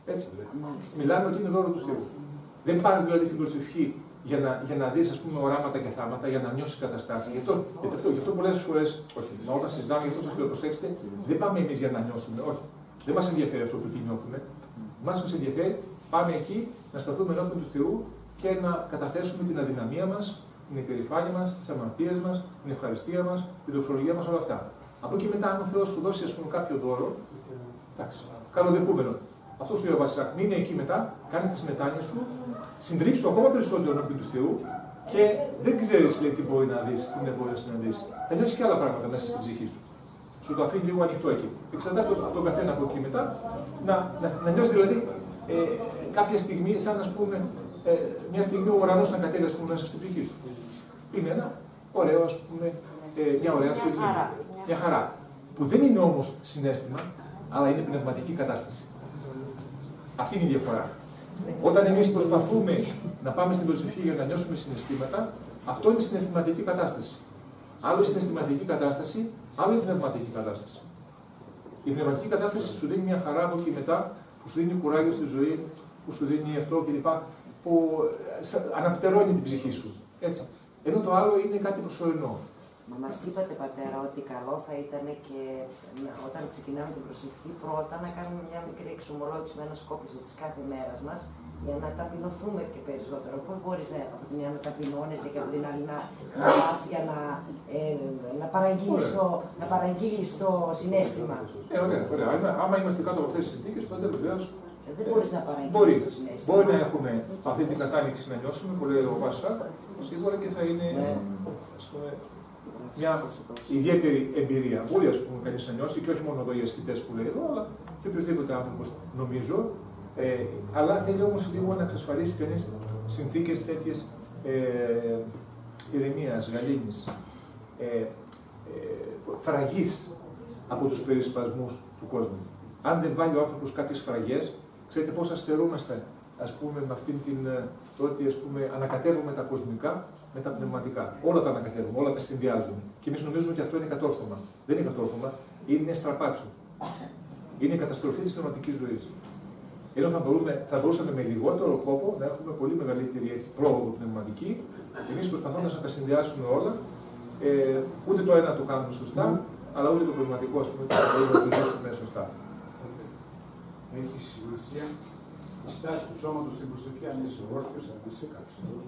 Speaker 1: Έτσι.
Speaker 8: Μάλιστα.
Speaker 1: Μιλάμε ότι είναι δώρο του Θεού. Δεν πας δηλαδή στην προσευχή για να, για να δεις, ας πούμε, οράματα και θάματα, για να νιώσεις καταστάσεις. Γι' αυτό, γι αυτό, γι αυτό πολλές φορές, όχι, μα όταν συζητάμε, γι' αυτό σας λέω, προσέξτε, δεν πάμε εμείς για να νιώσουμε, όχι. Δεν μας ενδιαφέρει αυτό που τι νιώθουμε. Μας μας ενδιαφέρει, πάμε εκεί να σταθούμε ενώπιον του Θεού και να καταθέσουμε την αδυναμία μας, την υπερηφάνεια μας, τις αμαρτίες μας, την ευχαριστία μας, τη δοξολογία μας, όλα αυτά. Από εκεί μετά, αν ο Θεός σου δώσει, ας πούμε, κάποιο δώρο, εντάξει, καλοδεχούμενο. Αυτό σου λέει ο Βασιλάκ, μείνε εκεί μετά, κάνε τις μετάνοιες σου, συντρίψου ακόμα περισσότερο ενώπιον του Θεού και δεν ξέρεις, λέει, τι μπορεί να δεις, τι δεν μπορεί να συναντήσει. Θα νιώσεις και άλλα πράγματα μέσα στην ψυχή σου. Σου το αφήνει λίγο ανοιχτό εκεί. Εξαρτάται από τον καθένα από εκεί μετά να, να, να νιώσει δηλαδή ε, κάποια στιγμή, σαν να πούμε, ε, μια στιγμή ο ουρανός να κατέβει, ας πούμε, μέσα στην ψυχή σου. Είναι ένα ωραίο, ας πούμε, ε, μια ωραία στιγμή.
Speaker 8: Μια χαρά.
Speaker 1: Μια χαρά. Που δεν είναι όμως συναίσθημα, αλλά είναι πνευματική κατάσταση. Αυτή είναι η διαφορά. Όταν εμείς προσπαθούμε να πάμε στην προσευχή για να νιώσουμε συναισθήματα, αυτό είναι συναισθηματική κατάσταση. Άλλο η συναισθηματική κατάσταση, άλλο η πνευματική κατάσταση. Η πνευματική κατάσταση σου δίνει μια χαρά από εκεί μετά, που σου δίνει κουράγιο στη ζωή, που σου δίνει αυτό κλπ. Που αναπτερώνει την ψυχή σου. Έτσι. Ενώ το άλλο είναι κάτι προσωρινό.
Speaker 8: Μα μας είπατε, πατέρα, ότι καλό θα ήταν και όταν ξεκινάμε την προσευχή πρώτα να κάνουμε μια μικρή εξομολόγηση με ανασκόπηση της κάθε μέρας μας για να ταπεινωθούμε και περισσότερο. Πώς μπορείς να, από τη μια να ταπεινώνεσαι και από την άλλη να πας για να, ε, να, παραγγείλεις το, να παραγγείλεις το συναίσθημα.
Speaker 1: Ε, ωραία, ωραία. Άμα είμαστε κάτω από αυτές τις συνθήκες, τότε βεβαίως.
Speaker 8: Δεν μπορείς να παραγγείλεις
Speaker 1: μπορεί,
Speaker 8: το συναίσθημα.
Speaker 1: Μπορεί να έχουμε αυτή την κατάνοιξη να νιώσουμε, που λέει ο Βασιλάκ, σίγουρα και θα είναι, ας πούμε, μια ιδιαίτερη εμπειρία. Μπορεί, ας πούμε, κανείς να νιώσει και όχι μόνο εδώ οι ασκητές που λέει εδώ, αλλά και οποιοδήποτε άνθρωπος, νομίζω. Ε, αλλά θέλει όμως λίγο να εξασφαλίσει κανείς συνθήκες τέτοιες ε, ηρεμίας, γαλήνης, ε, ε, φραγής από τους περισπασμούς του κόσμου. Αν δεν βάλει ο άνθρωπος κάποιες φραγές, ξέρετε πώς αστερούμαστε, ας πούμε, με αυτήν την, το ότι, ας πούμε, ανακατεύουμε τα κοσμικά με τα πνευματικά. Όλα τα ανακατεύουμε, όλα τα συνδυάζουμε. Και εμείς νομίζουμε ότι αυτό είναι κατόρθωμα. Δεν είναι κατόρθωμα, είναι στραπάτσο. Είναι η καταστροφή της πνευματικής ζωής. Ενώ θα, μπορούμε, θα μπορούσαμε με λιγότερο κόπο να έχουμε πολύ μεγαλύτερη, έτσι, πρόοδο πνευματική, εμείς προσπαθώντας να τα συνδυάσουμε όλα, ε, ούτε το ένα το κάνουμε σωστά, αλλά ούτε το πνευματικό, ας πούμε, το μπορούμε να το ζήσουμε σωστά.
Speaker 9: Έχει σημασία η στάση του σώματος στην προσευχή, αν είσαι όρθιος, αν είσαι καυσιός.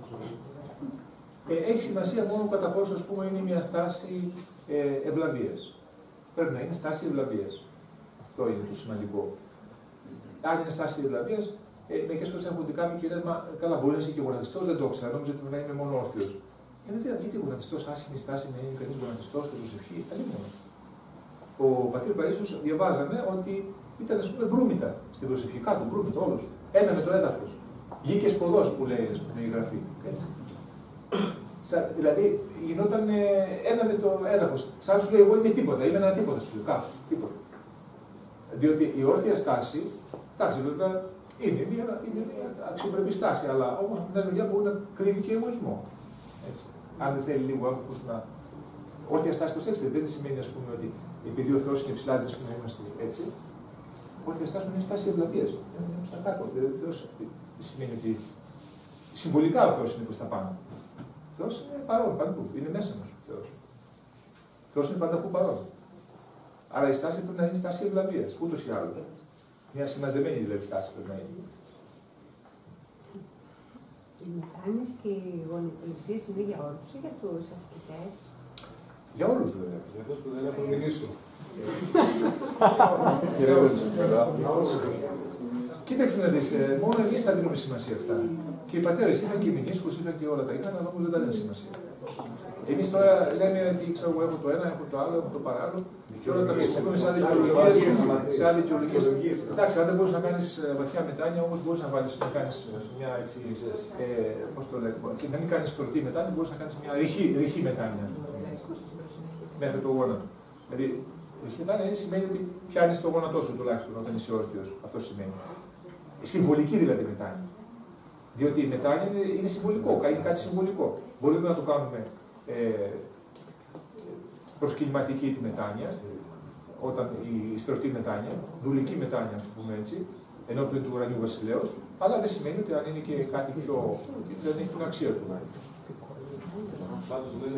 Speaker 1: Ε, έχει σημασία μόνο κατά πόσο, ας πούμε, είναι μια στάση ε, ευλαβίας. Πρέπει να είναι στάση ευλαβίας. Αυτό είναι το σημαντικό. Αν είναι στάση ευλαβίας, ε, μερικές φορές έχουν δει κάποιοι και λένε, μα καλά, μπορεί να είσαι και γονατιστός, δεν το ξέρω, νόμιζα ότι να είμαι μόνο όρθιος. Ε, δεν ξέρω, γιατί γονατιστός, άσχημη στάση να είναι κανείς γονατιστός στην προσευχή, αλλή μόνο. Ο πατήρ Παρίσιος διαβάζαμε ότι ήταν, ας πούμε, μπρούμητα στην προσευχή, κάτω, μπρούμητα όλος. Ένα με το έδαφος. Γη και σποδός που λέει, ας πούμε, η γραφή. Έτσι. Σα, δηλαδή γινόταν ε, ένα με το έδαφος. Σαν σου λέει, εγώ είμαι τίποτα, είμαι ένα τίποτα, σου λέει, κάπου, τίποτα. Διότι η όρθια στάση, εντάξει, βέβαια, είναι μια, είναι μια αξιοπρεπή στάση, αλλά όμως από την άλλη μεριά μπορεί να κρύβει και εγωισμό. Έτσι. Αν δεν θέλει λίγο άνθρωπος να. Όρθια στάση, προσέξτε, δεν σημαίνει, ας πούμε, ότι επειδή ο Θεός είναι ψηλά, δεν να είμαστε έτσι. Όρθια στάση είναι μια στάση ευλαβίας. Είναι στα κάτω. Ο Θεός σημαίνει ότι συμβολικά ο Θεός είναι προς τα πάνω. Ο Θεός είναι παρόν παντού, είναι μέσα μας ο Θεός. Ο Θεός είναι πανταχού παρόν. Άρα η στάση πρέπει να είναι στάση ευλαβίας, ούτως ή άλλως. Μια συμμαζεμένη δηλαδή στάση πρέπει να είναι.
Speaker 4: Οι μετάνοιες και οι γονιπλησίες είναι για όλους ή για τους ασκητές?
Speaker 1: Για όλους βέβαια.
Speaker 9: Για αυτούς που δεν έχουν μιλήσει.
Speaker 1: Κοίταξε να δεις, μόνο εμείς τα δίνουμε σημασία αυτά. Και οι πατέρες είχαν και οι μηνύσκους, είχαν και όλα τα είχαν, αλλά όμως δεν τα λένε σημασία. Εμείς τώρα λέμε ότι ξέρω εγώ έχω το ένα, έχω το άλλο, έχω το παράλληλο και όλα τα χρησιμοποιούμε σαν δικαιολογίες. Εντάξει, αν δεν μπορείς να κάνεις βαθιά μετάνοια, όμως μπορείς να βάλεις να κάνεις μια έτσι, ε, πώς το λέμε, και να μην κάνεις φορτή μετάνοια, μπορείς να κάνεις μια ρηχή, ρηχή μετάνοια μέχρι το γόνατο. Δηλαδή, ρηχή μετάνοια σημαίνει ότι πιάνεις το γόνατό σου τουλάχιστον όταν είσαι όρθιος. Αυτό σημαίνει. Συμβολική δηλαδή μετάνοια. Διότι η μετάνοια είναι, είναι συμβολικό, είναι κάτι συμβολικό. Μπορούμε να το κάνουμε ε, προσκυνηματική τη μετάνοια, όταν η στρωτή μετάνοια, δουλική μετάνοια, ας το πούμε έτσι, ενώπιον του ουρανίου βασιλέως, αλλά δεν σημαίνει ότι αν είναι και κάτι πιο. δεν έχει την αξία του.
Speaker 3: Πάντως λένε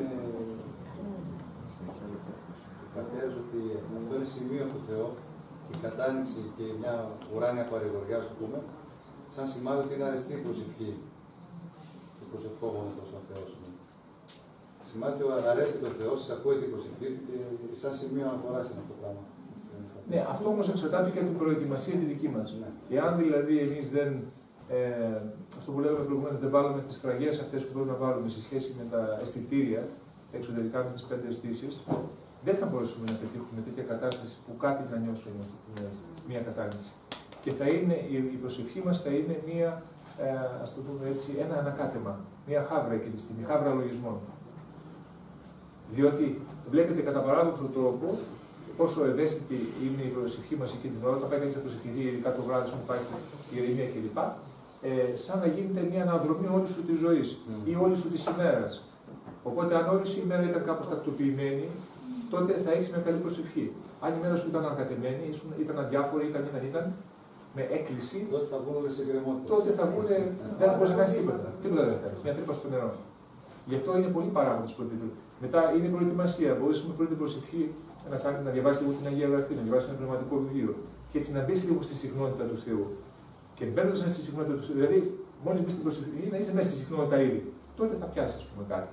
Speaker 3: οι πατέρες ότι αυτό είναι σημείο του Θεού και η κατάνοιξη και μια ουράνια παρηγοριά, ας πούμε, σαν σημάδι ότι είναι αρεστή η προσευχή. Και προσευχόμαστε προς τον Θεό. Σημάδι ότι αρέσκεται ο Θεός, ακούει την προσευχή του και σαν σημείο αναφοράς είναι αυτό το πράγμα.
Speaker 1: Ναι, αυτό όμως εξαρτάται και από την προετοιμασία τη δική μας. Ναι. Εάν δηλαδή εμείς δεν, ε, αυτό που λέγαμε προηγουμένως, δεν βάλουμε τις φραγές αυτές που μπορούμε να βάλουμε σε σχέση με τα αισθητήρια, εξωτερικά με τις πέντε αισθήσεις, δεν θα μπορέσουμε να πετύχουμε τέτοια κατάσταση που κάτι να νιώσουμε, μια κατάρτιση. Και θα είναι, η προσευχή μας θα είναι μια, ε, ας το πούμε έτσι, ένα ανακάτεμα, μια χάβρα εκείνη τη στιγμή, χάβρα λογισμών. Διότι βλέπετε κατά παράδοξο τρόπο πόσο ευαίσθητη είναι η προσευχή μας εκείνη την ώρα, όταν πάει κανείς να προσευχηθεί, ειδικά το βράδυ που υπάρχει η ηρεμία κλπ. Ε, σαν να γίνεται μια αναδρομή όλη σου τη ζωή mm. ή όλη σου τη ημέρα. Οπότε, αν όλη σου η ημέρα ήταν κάπως τακτοποιημένη, τότε θα έχει μια καλή προσευχή. Αν η μέρα σου ήταν ανακατεμένη, ήταν αδιάφορη, ήταν, ήταν, ήταν με έκκληση,
Speaker 3: τότε θα βγουν όλες οι εγκρεμότητες.
Speaker 1: Τότε θα βγουν, δεν θα μπορείς να κάνεις τίποτα. Τίποτα δεν θα κάνεις. Μια τρύπα στο νερό. Γι' αυτό είναι πολύ παράγοντες που επιτρέπουν. Μετά είναι η προετοιμασία. Μπορείς με πρώτη προσευχή να, κάνει, να διαβάσει λίγο την Αγία Γραφή, να διαβάσει ένα πνευματικό βιβλίο. Και έτσι να μπει λίγο στη συχνότητα του Θεού. Και μπαίνοντας μέσα στη συχνότητα του Θεού, δηλαδή μόλις μπει στην προσευχή, να είσαι μέσα στη συχνότητα ήδη. Τότε θα πιάσει, ας πούμε, κάτι.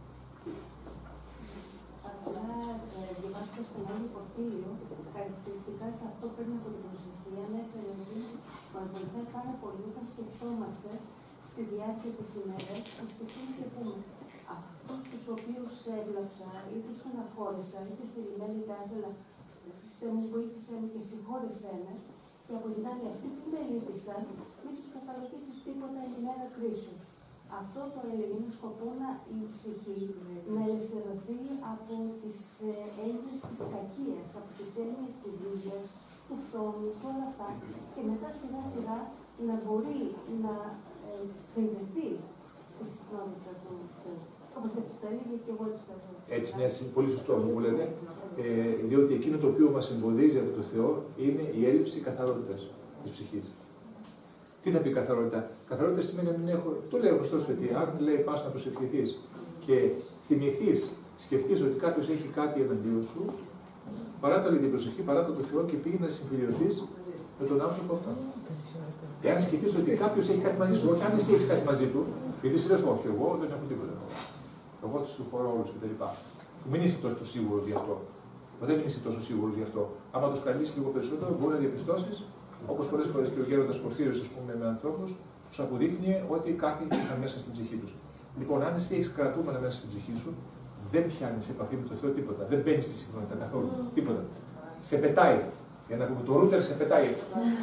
Speaker 10: Διαβάζοντας τον Άγιο Πορφύριο, χαρακτηριστικά σε αυτό πριν από την προσευχή, ανέφερε ότι μας βοηθάει πάρα πολύ όταν σκεφτόμαστε στη διάρκεια της ημέρας, να σκεφτούμε και πούμε αυτούς τους οποίους έβλαψα ή τους στεναχώρησα ή τους περιμένετε άθελα, Χριστέ μου βοήθησέ με και συγχώρεσέ με, και από την άλλη αυτοί που με λύπησαν, μην τους καταλογίσεις τίποτα η μέρα κρίσεως. Αυτό το έλεγε με σκοπό να η ψυχή να ελευθερωθεί από τις έννοιες της κακίας, από τις έννοιες της ζήλιας, του φθόνου, και όλα αυτά. Και μετά σιγά σιγά να μπορεί να ε, συνδεθεί στη συχνότητα του Θεού. Όπως έτσι το έλεγε και εγώ έτσι το έλεγα.
Speaker 1: Έτσι, ναι, πολύ σωστό αυτό που λέτε. Ε, διότι εκείνο το οποίο μας εμποδίζει από το Θεό είναι η έλλειψη καθαρότητας της ψυχής. Τι θα πει καθαρότητα? Καθαρότητα σημαίνει να μην έχω. Το λέω ωστόσο ότι αν λέει πας να προσευχηθείς και θυμηθείς, σκεφτείς ότι κάποιος έχει κάτι εναντίον σου, παράτα λέει την προσευχή, παράτα το Θεό και πήγε να συμφιλειωθείς με τον άνθρωπο αυτό. Εάν σκεφτείς ότι κάποιος έχει κάτι μαζί σου, όχι αν εσύ έχεις κάτι μαζί του, επειδή εσύ λες όχι, εγώ δεν έχω τίποτα. Εγώ του συγχωρώ όλους κτλ. Μην είσαι τόσο σίγουρος γι' αυτό. Δεν είσαι τόσο σίγουρος γι' αυτό. Άμα το σκαλείς λίγο περισσότερο, μπορεί να διαπιστώσεις. Όπως πολλές φορές και ο γέροντας Πορφύριος, ας πούμε, με ανθρώπους, τους αποδείκνυε ότι κάτι είχαν μέσα στην ψυχή τους. Λοιπόν, αν εσύ έχεις κρατούμενα μέσα στην ψυχή σου, δεν πιάνεις επαφή με το Θεό τίποτα. Δεν μπαίνεις στη συχνότητα καθόλου. Τίποτα. Σε πετάει. Για να πούμε, το ρούτερ σε πετάει έξω.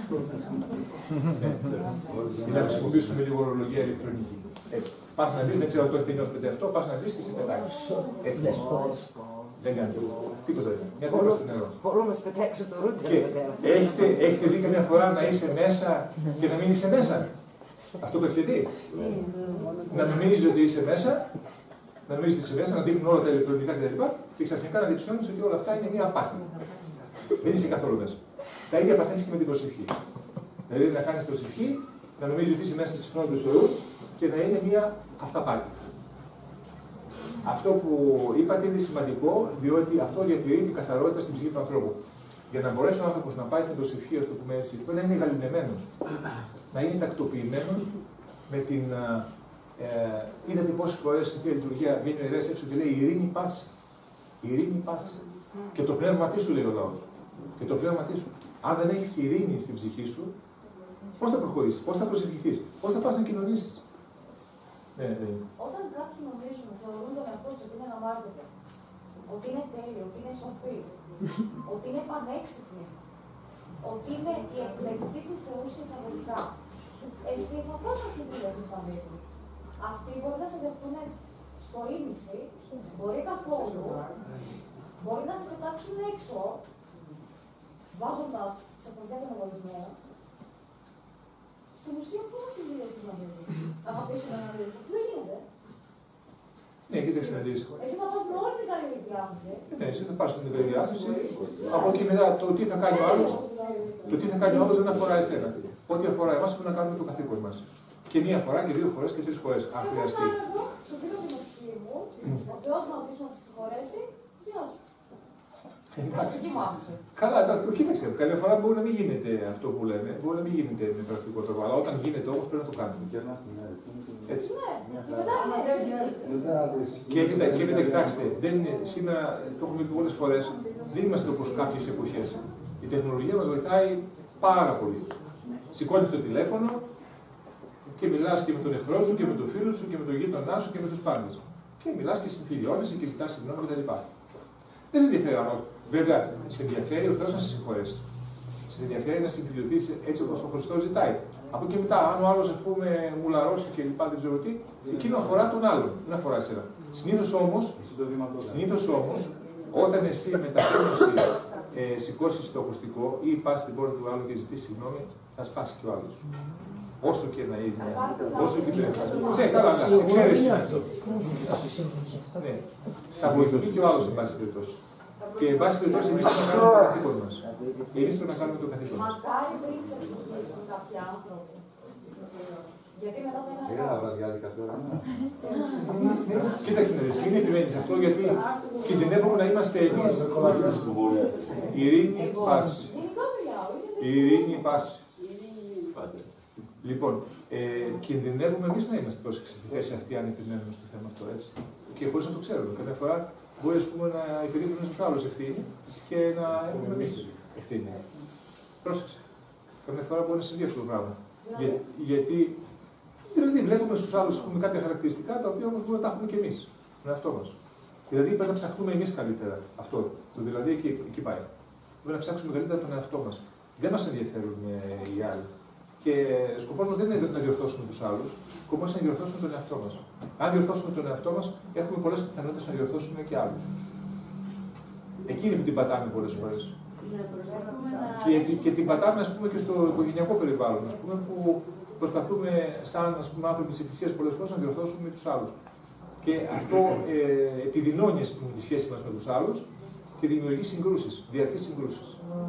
Speaker 1: Ή να χρησιμοποιήσουμε λίγο ορολογία ηλεκτρονική. Έτσι. Πας να δεις, δεν ξέρω αν το έχετε νιώσει ποτέ αυτό, πας να δεις και σε πετάει. Έτσι. Δεν κάνει τίποτα. Μια τρύπα στο νερό.
Speaker 8: Μπορώ να σπετάξω το ρούτερ.
Speaker 1: Έχετε, έχετε δει καμιά φορά να είσαι μέσα και να μην είσαι μέσα? Αυτό το έχετε δει? Να νομίζεις ότι είσαι μέσα, να νομίζεις ότι είσαι μέσα, να δείχνουν όλα τα ηλεκτρονικά κτλ. Και ξαφνικά να διαπιστώνεις ότι όλα αυτά είναι μια απάθεια. Δεν είσαι καθόλου μέσα. Τα ίδια παθαίνεις και με την προσευχή. Δηλαδή να κάνεις προσευχή, να νομίζεις ότι είσαι μέσα στη συχνότητα του Θεού και να είναι μια αυταπάτη. Αυτό που είπατε είναι σημαντικό, διότι αυτό διατηρεί την καθαρότητα στην ψυχή του ανθρώπου. Για να μπορέσει ο άνθρωπος να πάει στην προσευχή, ας το πούμε έτσι, να είναι γαληνεμένος, να είναι τακτοποιημένος με την. Ε, είδατε πόσες φορές στην Θεία Λειτουργία βγαίνει ο ιερέας έξω και λέει ειρήνη πάση. Ειρήνη πάση. Και το πνεύμα τι σου λέει ο λαός. Και το πνεύμα τι σου. Αν δεν έχεις ειρήνη στην ψυχή σου, πώς θα προχωρήσεις, πώς θα προσευχηθείς, πώς θα πας να κοινωνήσεις. Ναι, ναι.
Speaker 10: Όταν κάποιοι νομίζουν, θεωρούν τον εαυτό τους ότι είναι αναμάρτητοι, ότι είναι τέλειοι, ότι είναι σοφοί, ότι είναι πανέξυπνοι, ότι είναι η εκλεκτή του Θεού σε εισαγωγικά, εσύ θα πώς θα συμβουλεύεις πανέξυπνοι? Αυτοί μπορεί να σε δεχτούν στο ίμιση, μπορεί καθόλου, μπορεί να σε πετάξουν έξω, βάζοντας σε παιδιά τον εγωισμό. Στην ουσία, πώς θα συμβουλεύεις μαζί του? Να αγαπήσουμε έναν άλλο. Τι γίνεται?
Speaker 1: Ναι, κοίταξε να δεις.
Speaker 10: Εσύ θα πας με όλη την καλή διάθεση.
Speaker 1: Ναι, εσύ θα πας με την καλή διάθεση. Από εκεί μετά το τι θα κάνει ο άλλος, το τι θα κάνει ο άλλος δεν αφορά εσένα. ό,τι αφορά εμάς πρέπει να κάνουμε το καθήκον μας. Και μία φορά και δύο φορές και τρεις φορές, αν χρειαστεί.
Speaker 11: Στον κύριο Δημοσίου μου, ο Θεός μαζί μας συγχωρέσει, Θεός.
Speaker 1: Εντάξει. Καλά, εντάξει, κοίταξε. Καμιά φορά μπορεί να μην γίνεται αυτό που λέμε, μπορεί να μην γίνεται με πρακτικό τρόπο. Αλλά όταν γίνεται όμως πρέπει να το κάνουμε. Έτσι. Και έπειτα, και έπειτα, κοιτάξτε, δεν είναι, σήμερα το έχουμε πει πολλές φορές, δεν είμαστε όπως κάποιες εποχές. Η τεχνολογία μας βοηθάει πάρα πολύ. Σηκώνεις το τηλέφωνο και μιλάς και με τον εχθρό σου και με τον φίλο σου και με τον γείτονά σου και με τους πάντες. Και μιλάς και συμφιλιώνεσαι και ζητάς συγγνώμη κτλ. Δεν σε ενδιαφέρει όμως. Βέβαια, σε ενδιαφέρει ο Θεός να σε συγχωρέσει. Σε ενδιαφέρει να συμφιλειωθείς έτσι όπως ο Χριστός ζητάει. Από εκεί μετά, αν ο άλλος, ας πούμε, μουλαρώσει και λοιπά, δεν ξέρω τι, εκείνο αφορά τον άλλον, δεν αφορά εσένα. Συνήθως όμως, συνήθως όμως, όταν εσύ με ταχύτηση ε, σηκώσεις το ακουστικό ή πας στην πόρτα του άλλου και ζητήσεις συγγνώμη, θα σπάσει και ο άλλος. Όσο και να είναι, όσο και να είναι. Ναι, καλά, εξαίρεση είναι αυτό. Ναι, θα βοηθηθεί και ο άλλος, εν πάση περιπτώσει. Και εν πάση περιπτώσει, εμείς πρέπει να κάνουμε το καθήκον μας. Εμείς πρέπει να κάνουμε το καθήκον μας.
Speaker 11: Μακάρι πριν ξεφυγήσουν κάποιοι άνθρωποι. Γιατί μετά θα είναι
Speaker 1: αργά. Κοίταξε να δεις, μην επιμένεις αυτό, γιατί κινδυνεύουμε να είμαστε εμείς. Η ειρήνη πάση. Η ειρήνη πάση. Λοιπόν, ε, κινδυνεύουμε εμείς να είμαστε πρόσεξε στη θέση αυτή, αν επιμένουμε στο θέμα αυτό, έτσι. Και χωρίς να το ξέρουμε. Καμιά φορά μπορεί ας πούμε, να επιδείξουμε στους άλλους ευθύνη και να έχουμε εμείς ευθύνη. Πρόσεξε. Καμιά φορά μπορεί να συμβεί αυτό το πράγμα. Για, γιατί δηλαδή βλέπουμε στους άλλους έχουμε κάποια χαρακτηριστικά τα οποία όμως μπορούμε να τα έχουμε και εμείς. Με αυτό μας. Δηλαδή πρέπει να ψαχνούμε εμείς καλύτερα. Αυτό. Το δηλαδή εκεί, εκεί πάει. Πρέπει να ψάξουμε καλύτερα τον εαυτό μας. Δεν μας ενδιαφέρουν οι άλλοι. Και σκοπός μας δεν είναι να διορθώσουμε τους άλλους, σκοπός είναι να διορθώσουμε τον εαυτό μας. Αν διορθώσουμε τον εαυτό μας, έχουμε πολλές πιθανότητες να διορθώσουμε και άλλους. Εκείνοι που την πατάμε πολλές φορές. Και, και την πατάμε, ας πούμε, και στο οικογενειακό περιβάλλον, ας πούμε, που προσπαθούμε, σαν ας πούμε, άνθρωποι της Εκκλησίας, πολλές φορές να διορθώσουμε τους άλλους. Και αυτό ε, επιδεινώνει, ας πούμε, τη σχέση μας με τους άλλους και δημιουργεί συγκρούσεις, διαρκείς συγκρούσεις.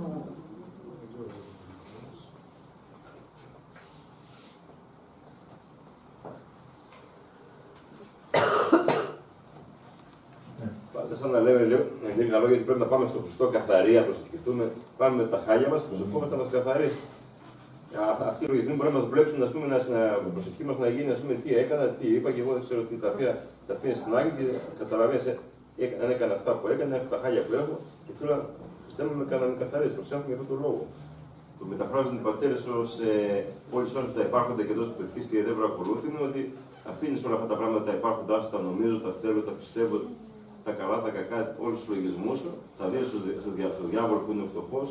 Speaker 7: Σαν να λέμε λίγα λόγια, γιατί πρέπει να πάμε στον Χριστό καθαροί, να προσευχηθούμε. Πάμε με τα χάλια μα, προσευχόμαστε να μα καθαρίσει. Αυτοί οι λογισμοί μπορεί να μα μπλέξουν, ας πούμε, να, η προσευχή μα να γίνει, ας πούμε, τι έκανα, τι είπα και εγώ δεν ξέρω τι. Τα οποία τα αφήνει στην άκρη και καταλαβαίνει, αν έκανα αυτά που έκανα, έχω τα χάλια που έχω και θέλω να στέλνουμε να με καθαρίσει. Προσέχουμε για αυτόν τον λόγο. Το μεταφράζουν οι πατέρε ω ε, όλοι όσου τα υπάρχοντα και εντό τη περιοχή και δεν προακολούθημα, ότι αφήνει όλα αυτά τα πράγματα τα υπάρχοντα σου, τα νομίζω, τα θέλω, τα πιστεύω. Τα καλά, τα κακά, όλους τους λογισμούς σου, τα δίνεις στο, στο, διά, στο διάβολο που είναι φτωχός.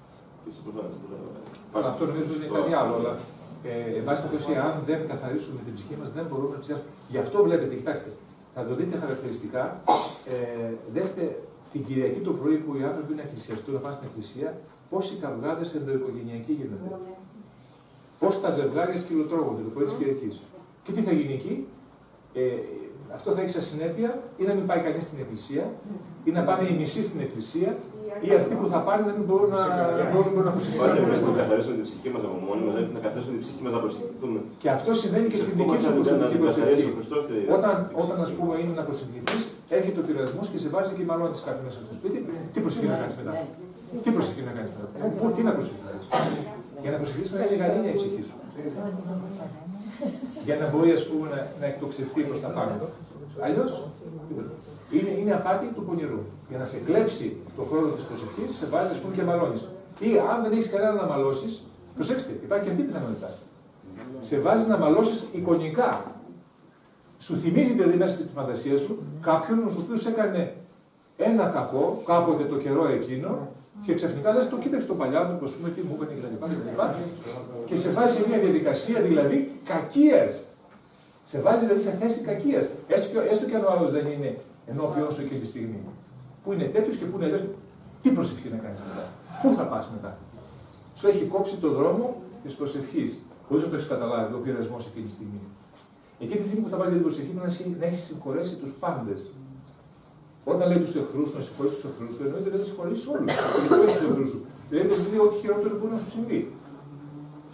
Speaker 1: Αλλά αυτό νομίζω είναι κάτι άλλο. Αλλά ε, εν πάση περιπτώσει, αν δεν καθαρίσουμε την ψυχή μας, δεν μπορούμε να ψηφίσουμε. Γι' αυτό βλέπετε, κοιτάξτε, θα το δείτε χαρακτηριστικά. Ε, δέστε την Κυριακή το πρωί που οι άνθρωποι είναι εκκλησιαστούν, να πάνε στην εκκλησία, πόσοι καυγάδες ενδοοικογενειακοί γίνονται. Πώς τα ζευγάρια σκυλοτρώγονται το πρωί της Κυριακής. Και τι θα γίνει εκεί. Ε, Αυτό θα έχει σαν συνέπεια ή να μην πάει κανείς στην εκκλησία, ή να πάνε οι μισοί στην εκκλησία, ή αυτοί που θα πάνε να μην μπορούν να, να προσευχηθούν.
Speaker 7: Δεν πρέπει να καθαρίσουμε την ψυχή μας από μόνοι μας, να καθαρίσουμε την ψυχή μας να προσευχηθούμε.
Speaker 1: Και αυτό συμβαίνει και στην δική σου προσωπική προσευχή. Όταν, όταν ας πούμε, είναι να προσευχηθείς, έρχεται ο πειρασμός και σε βάζει και μαλώνεις κάτι μέσα στο σπίτι, τι προσευχή να κάνεις μετά. Τι προσευχή να κάνεις μετά. Πού, τι να προσευχηθείς. Για να προσευχηθείς να είναι γαλήνια η ψυχή σου. Για να μπορεί, ας πούμε, να, να εκτοξευτεί προς τα πάνω. Αλλιώς, είναι, είναι απάτη του πονηρού. Για να σε κλέψει το χρόνο της προσευχής, σε βάζει, ας πούμε, και μαλώνεις. Ή αν δεν έχεις κανένα να μαλώσεις, προσέξτε, υπάρχει και αυτή η πιθανότητα. Σε βάζει να μαλώσεις εικονικά. Σου θυμίζει δηλαδή μέσα στη φαντασία σου κάποιον ο οποίος έκανε ένα κακό κάποτε το καιρό εκείνο. Και ξαφνικά λες το κοίταξε το παλιάδο, ας πούμε, τι μου έκανε κτλ. Και σε βάζει σε μια διαδικασία δηλαδή κακίας. Σε βάζει δηλαδή σε θέση κακίας. Έστω, έστω και αν ο άλλος δεν είναι ενώπιον σου εκείνη τη στιγμή. Που είναι τέτοιος και που είναι λες, τι προσευχή να κάνεις μετά. Πού θα πας μετά. Σου έχει κόψει το δρόμο της προσευχής. Χωρίς να το έχεις καταλάβει, ο πειρασμός εκείνη τη στιγμή. Εκείνη τη στιγμή που θα βάζει την προσευχή να έχει συγχωρέσει τους πάντες. Όταν λέει τους εχθρούς σου, να συγχωρήσεις τους εχθρούς σου, εννοείται δεν θα συγχωρήσεις όλους. Γιατί δεν τους εχθρούς σου. Δηλαδή, δηλαδή, ό,τι χειρότερο μπορεί να σου συμβεί.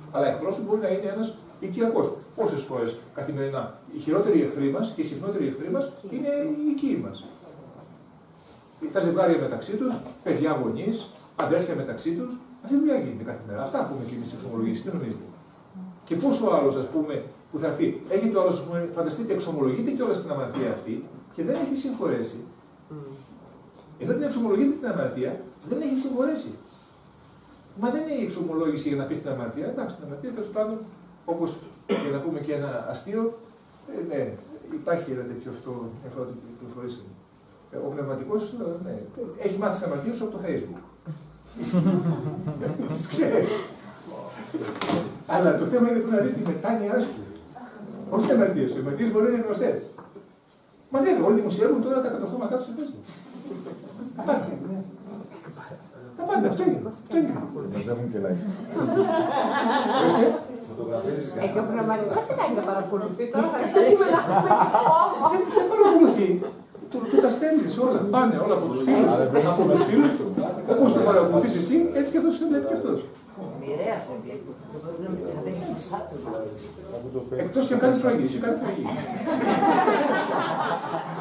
Speaker 1: Αλλά εχθρός σου μπορεί να είναι ένας οικιακός. Πόσες φορές καθημερινά οι χειρότεροι εχθροί μας και οι συχνότεροι εχθροί μας είναι οι οικοί μας. Τα ζευγάρια μεταξύ τους, παιδιά γονείς, αδέρφια μεταξύ τους, αυτή τη δουλειά γίνεται κάθε μέρα. Αυτά πούμε και εμείς στις εξομολογήσεις, τι νομίζετε. Και πόσο άλλος, ας πούμε, που θα έρθει, έχει το άλλο, φανταστείτε, εξομολογείται και όλα στην αμαρτία αυτή και δεν έχει συγχωρέσει. Ενώ την εξομολογείται την αμαρτία, δεν έχει συγχωρέσει. Μα δεν είναι η εξομολόγηση για να πει την αμαρτία. Εντάξει, την αμαρτία τέλος πάντων, όπως για να πούμε και ένα αστείο, ε, ναι, υπάρχει ένα τέτοιο αυτό, μια φορά το πληροφορήσαμε. Ο πνευματικός, ναι, έχει μάθει τις αμαρτίες σου από το Facebook. Τις ξέρει. Αλλά το θέμα είναι που να δει τη μετάνοιά σου. Όχι τις αμαρτίες σου. Οι αμαρτίες μπορεί να είναι γνωστές. Μα βέβαια, όλοι δημοσιεύουν τώρα τα κατορθώματά του στο Facebook. Τα πάντα. Τα πάντα, αυτό είναι. Αυτό είναι.
Speaker 2: Μαζεύουν και like.
Speaker 1: Ορίστε.
Speaker 4: Ε, και ο πνευματικός τι κάνει να παρακολουθεί τώρα, θα αρχίσουμε να πούμε.
Speaker 1: Δεν παρακολουθεί. Του τα στέλνεις όλα. Πάνε όλα από τους φίλους. Από τους φίλους. Όπως το παρακολουθείς εσύ, έτσι και αυτός το βλέπει και αυτός.
Speaker 8: Μοιραία σε βλέπει.
Speaker 1: Εκτός και αν κάνεις φραγή. Εσύ κάνεις φραγή.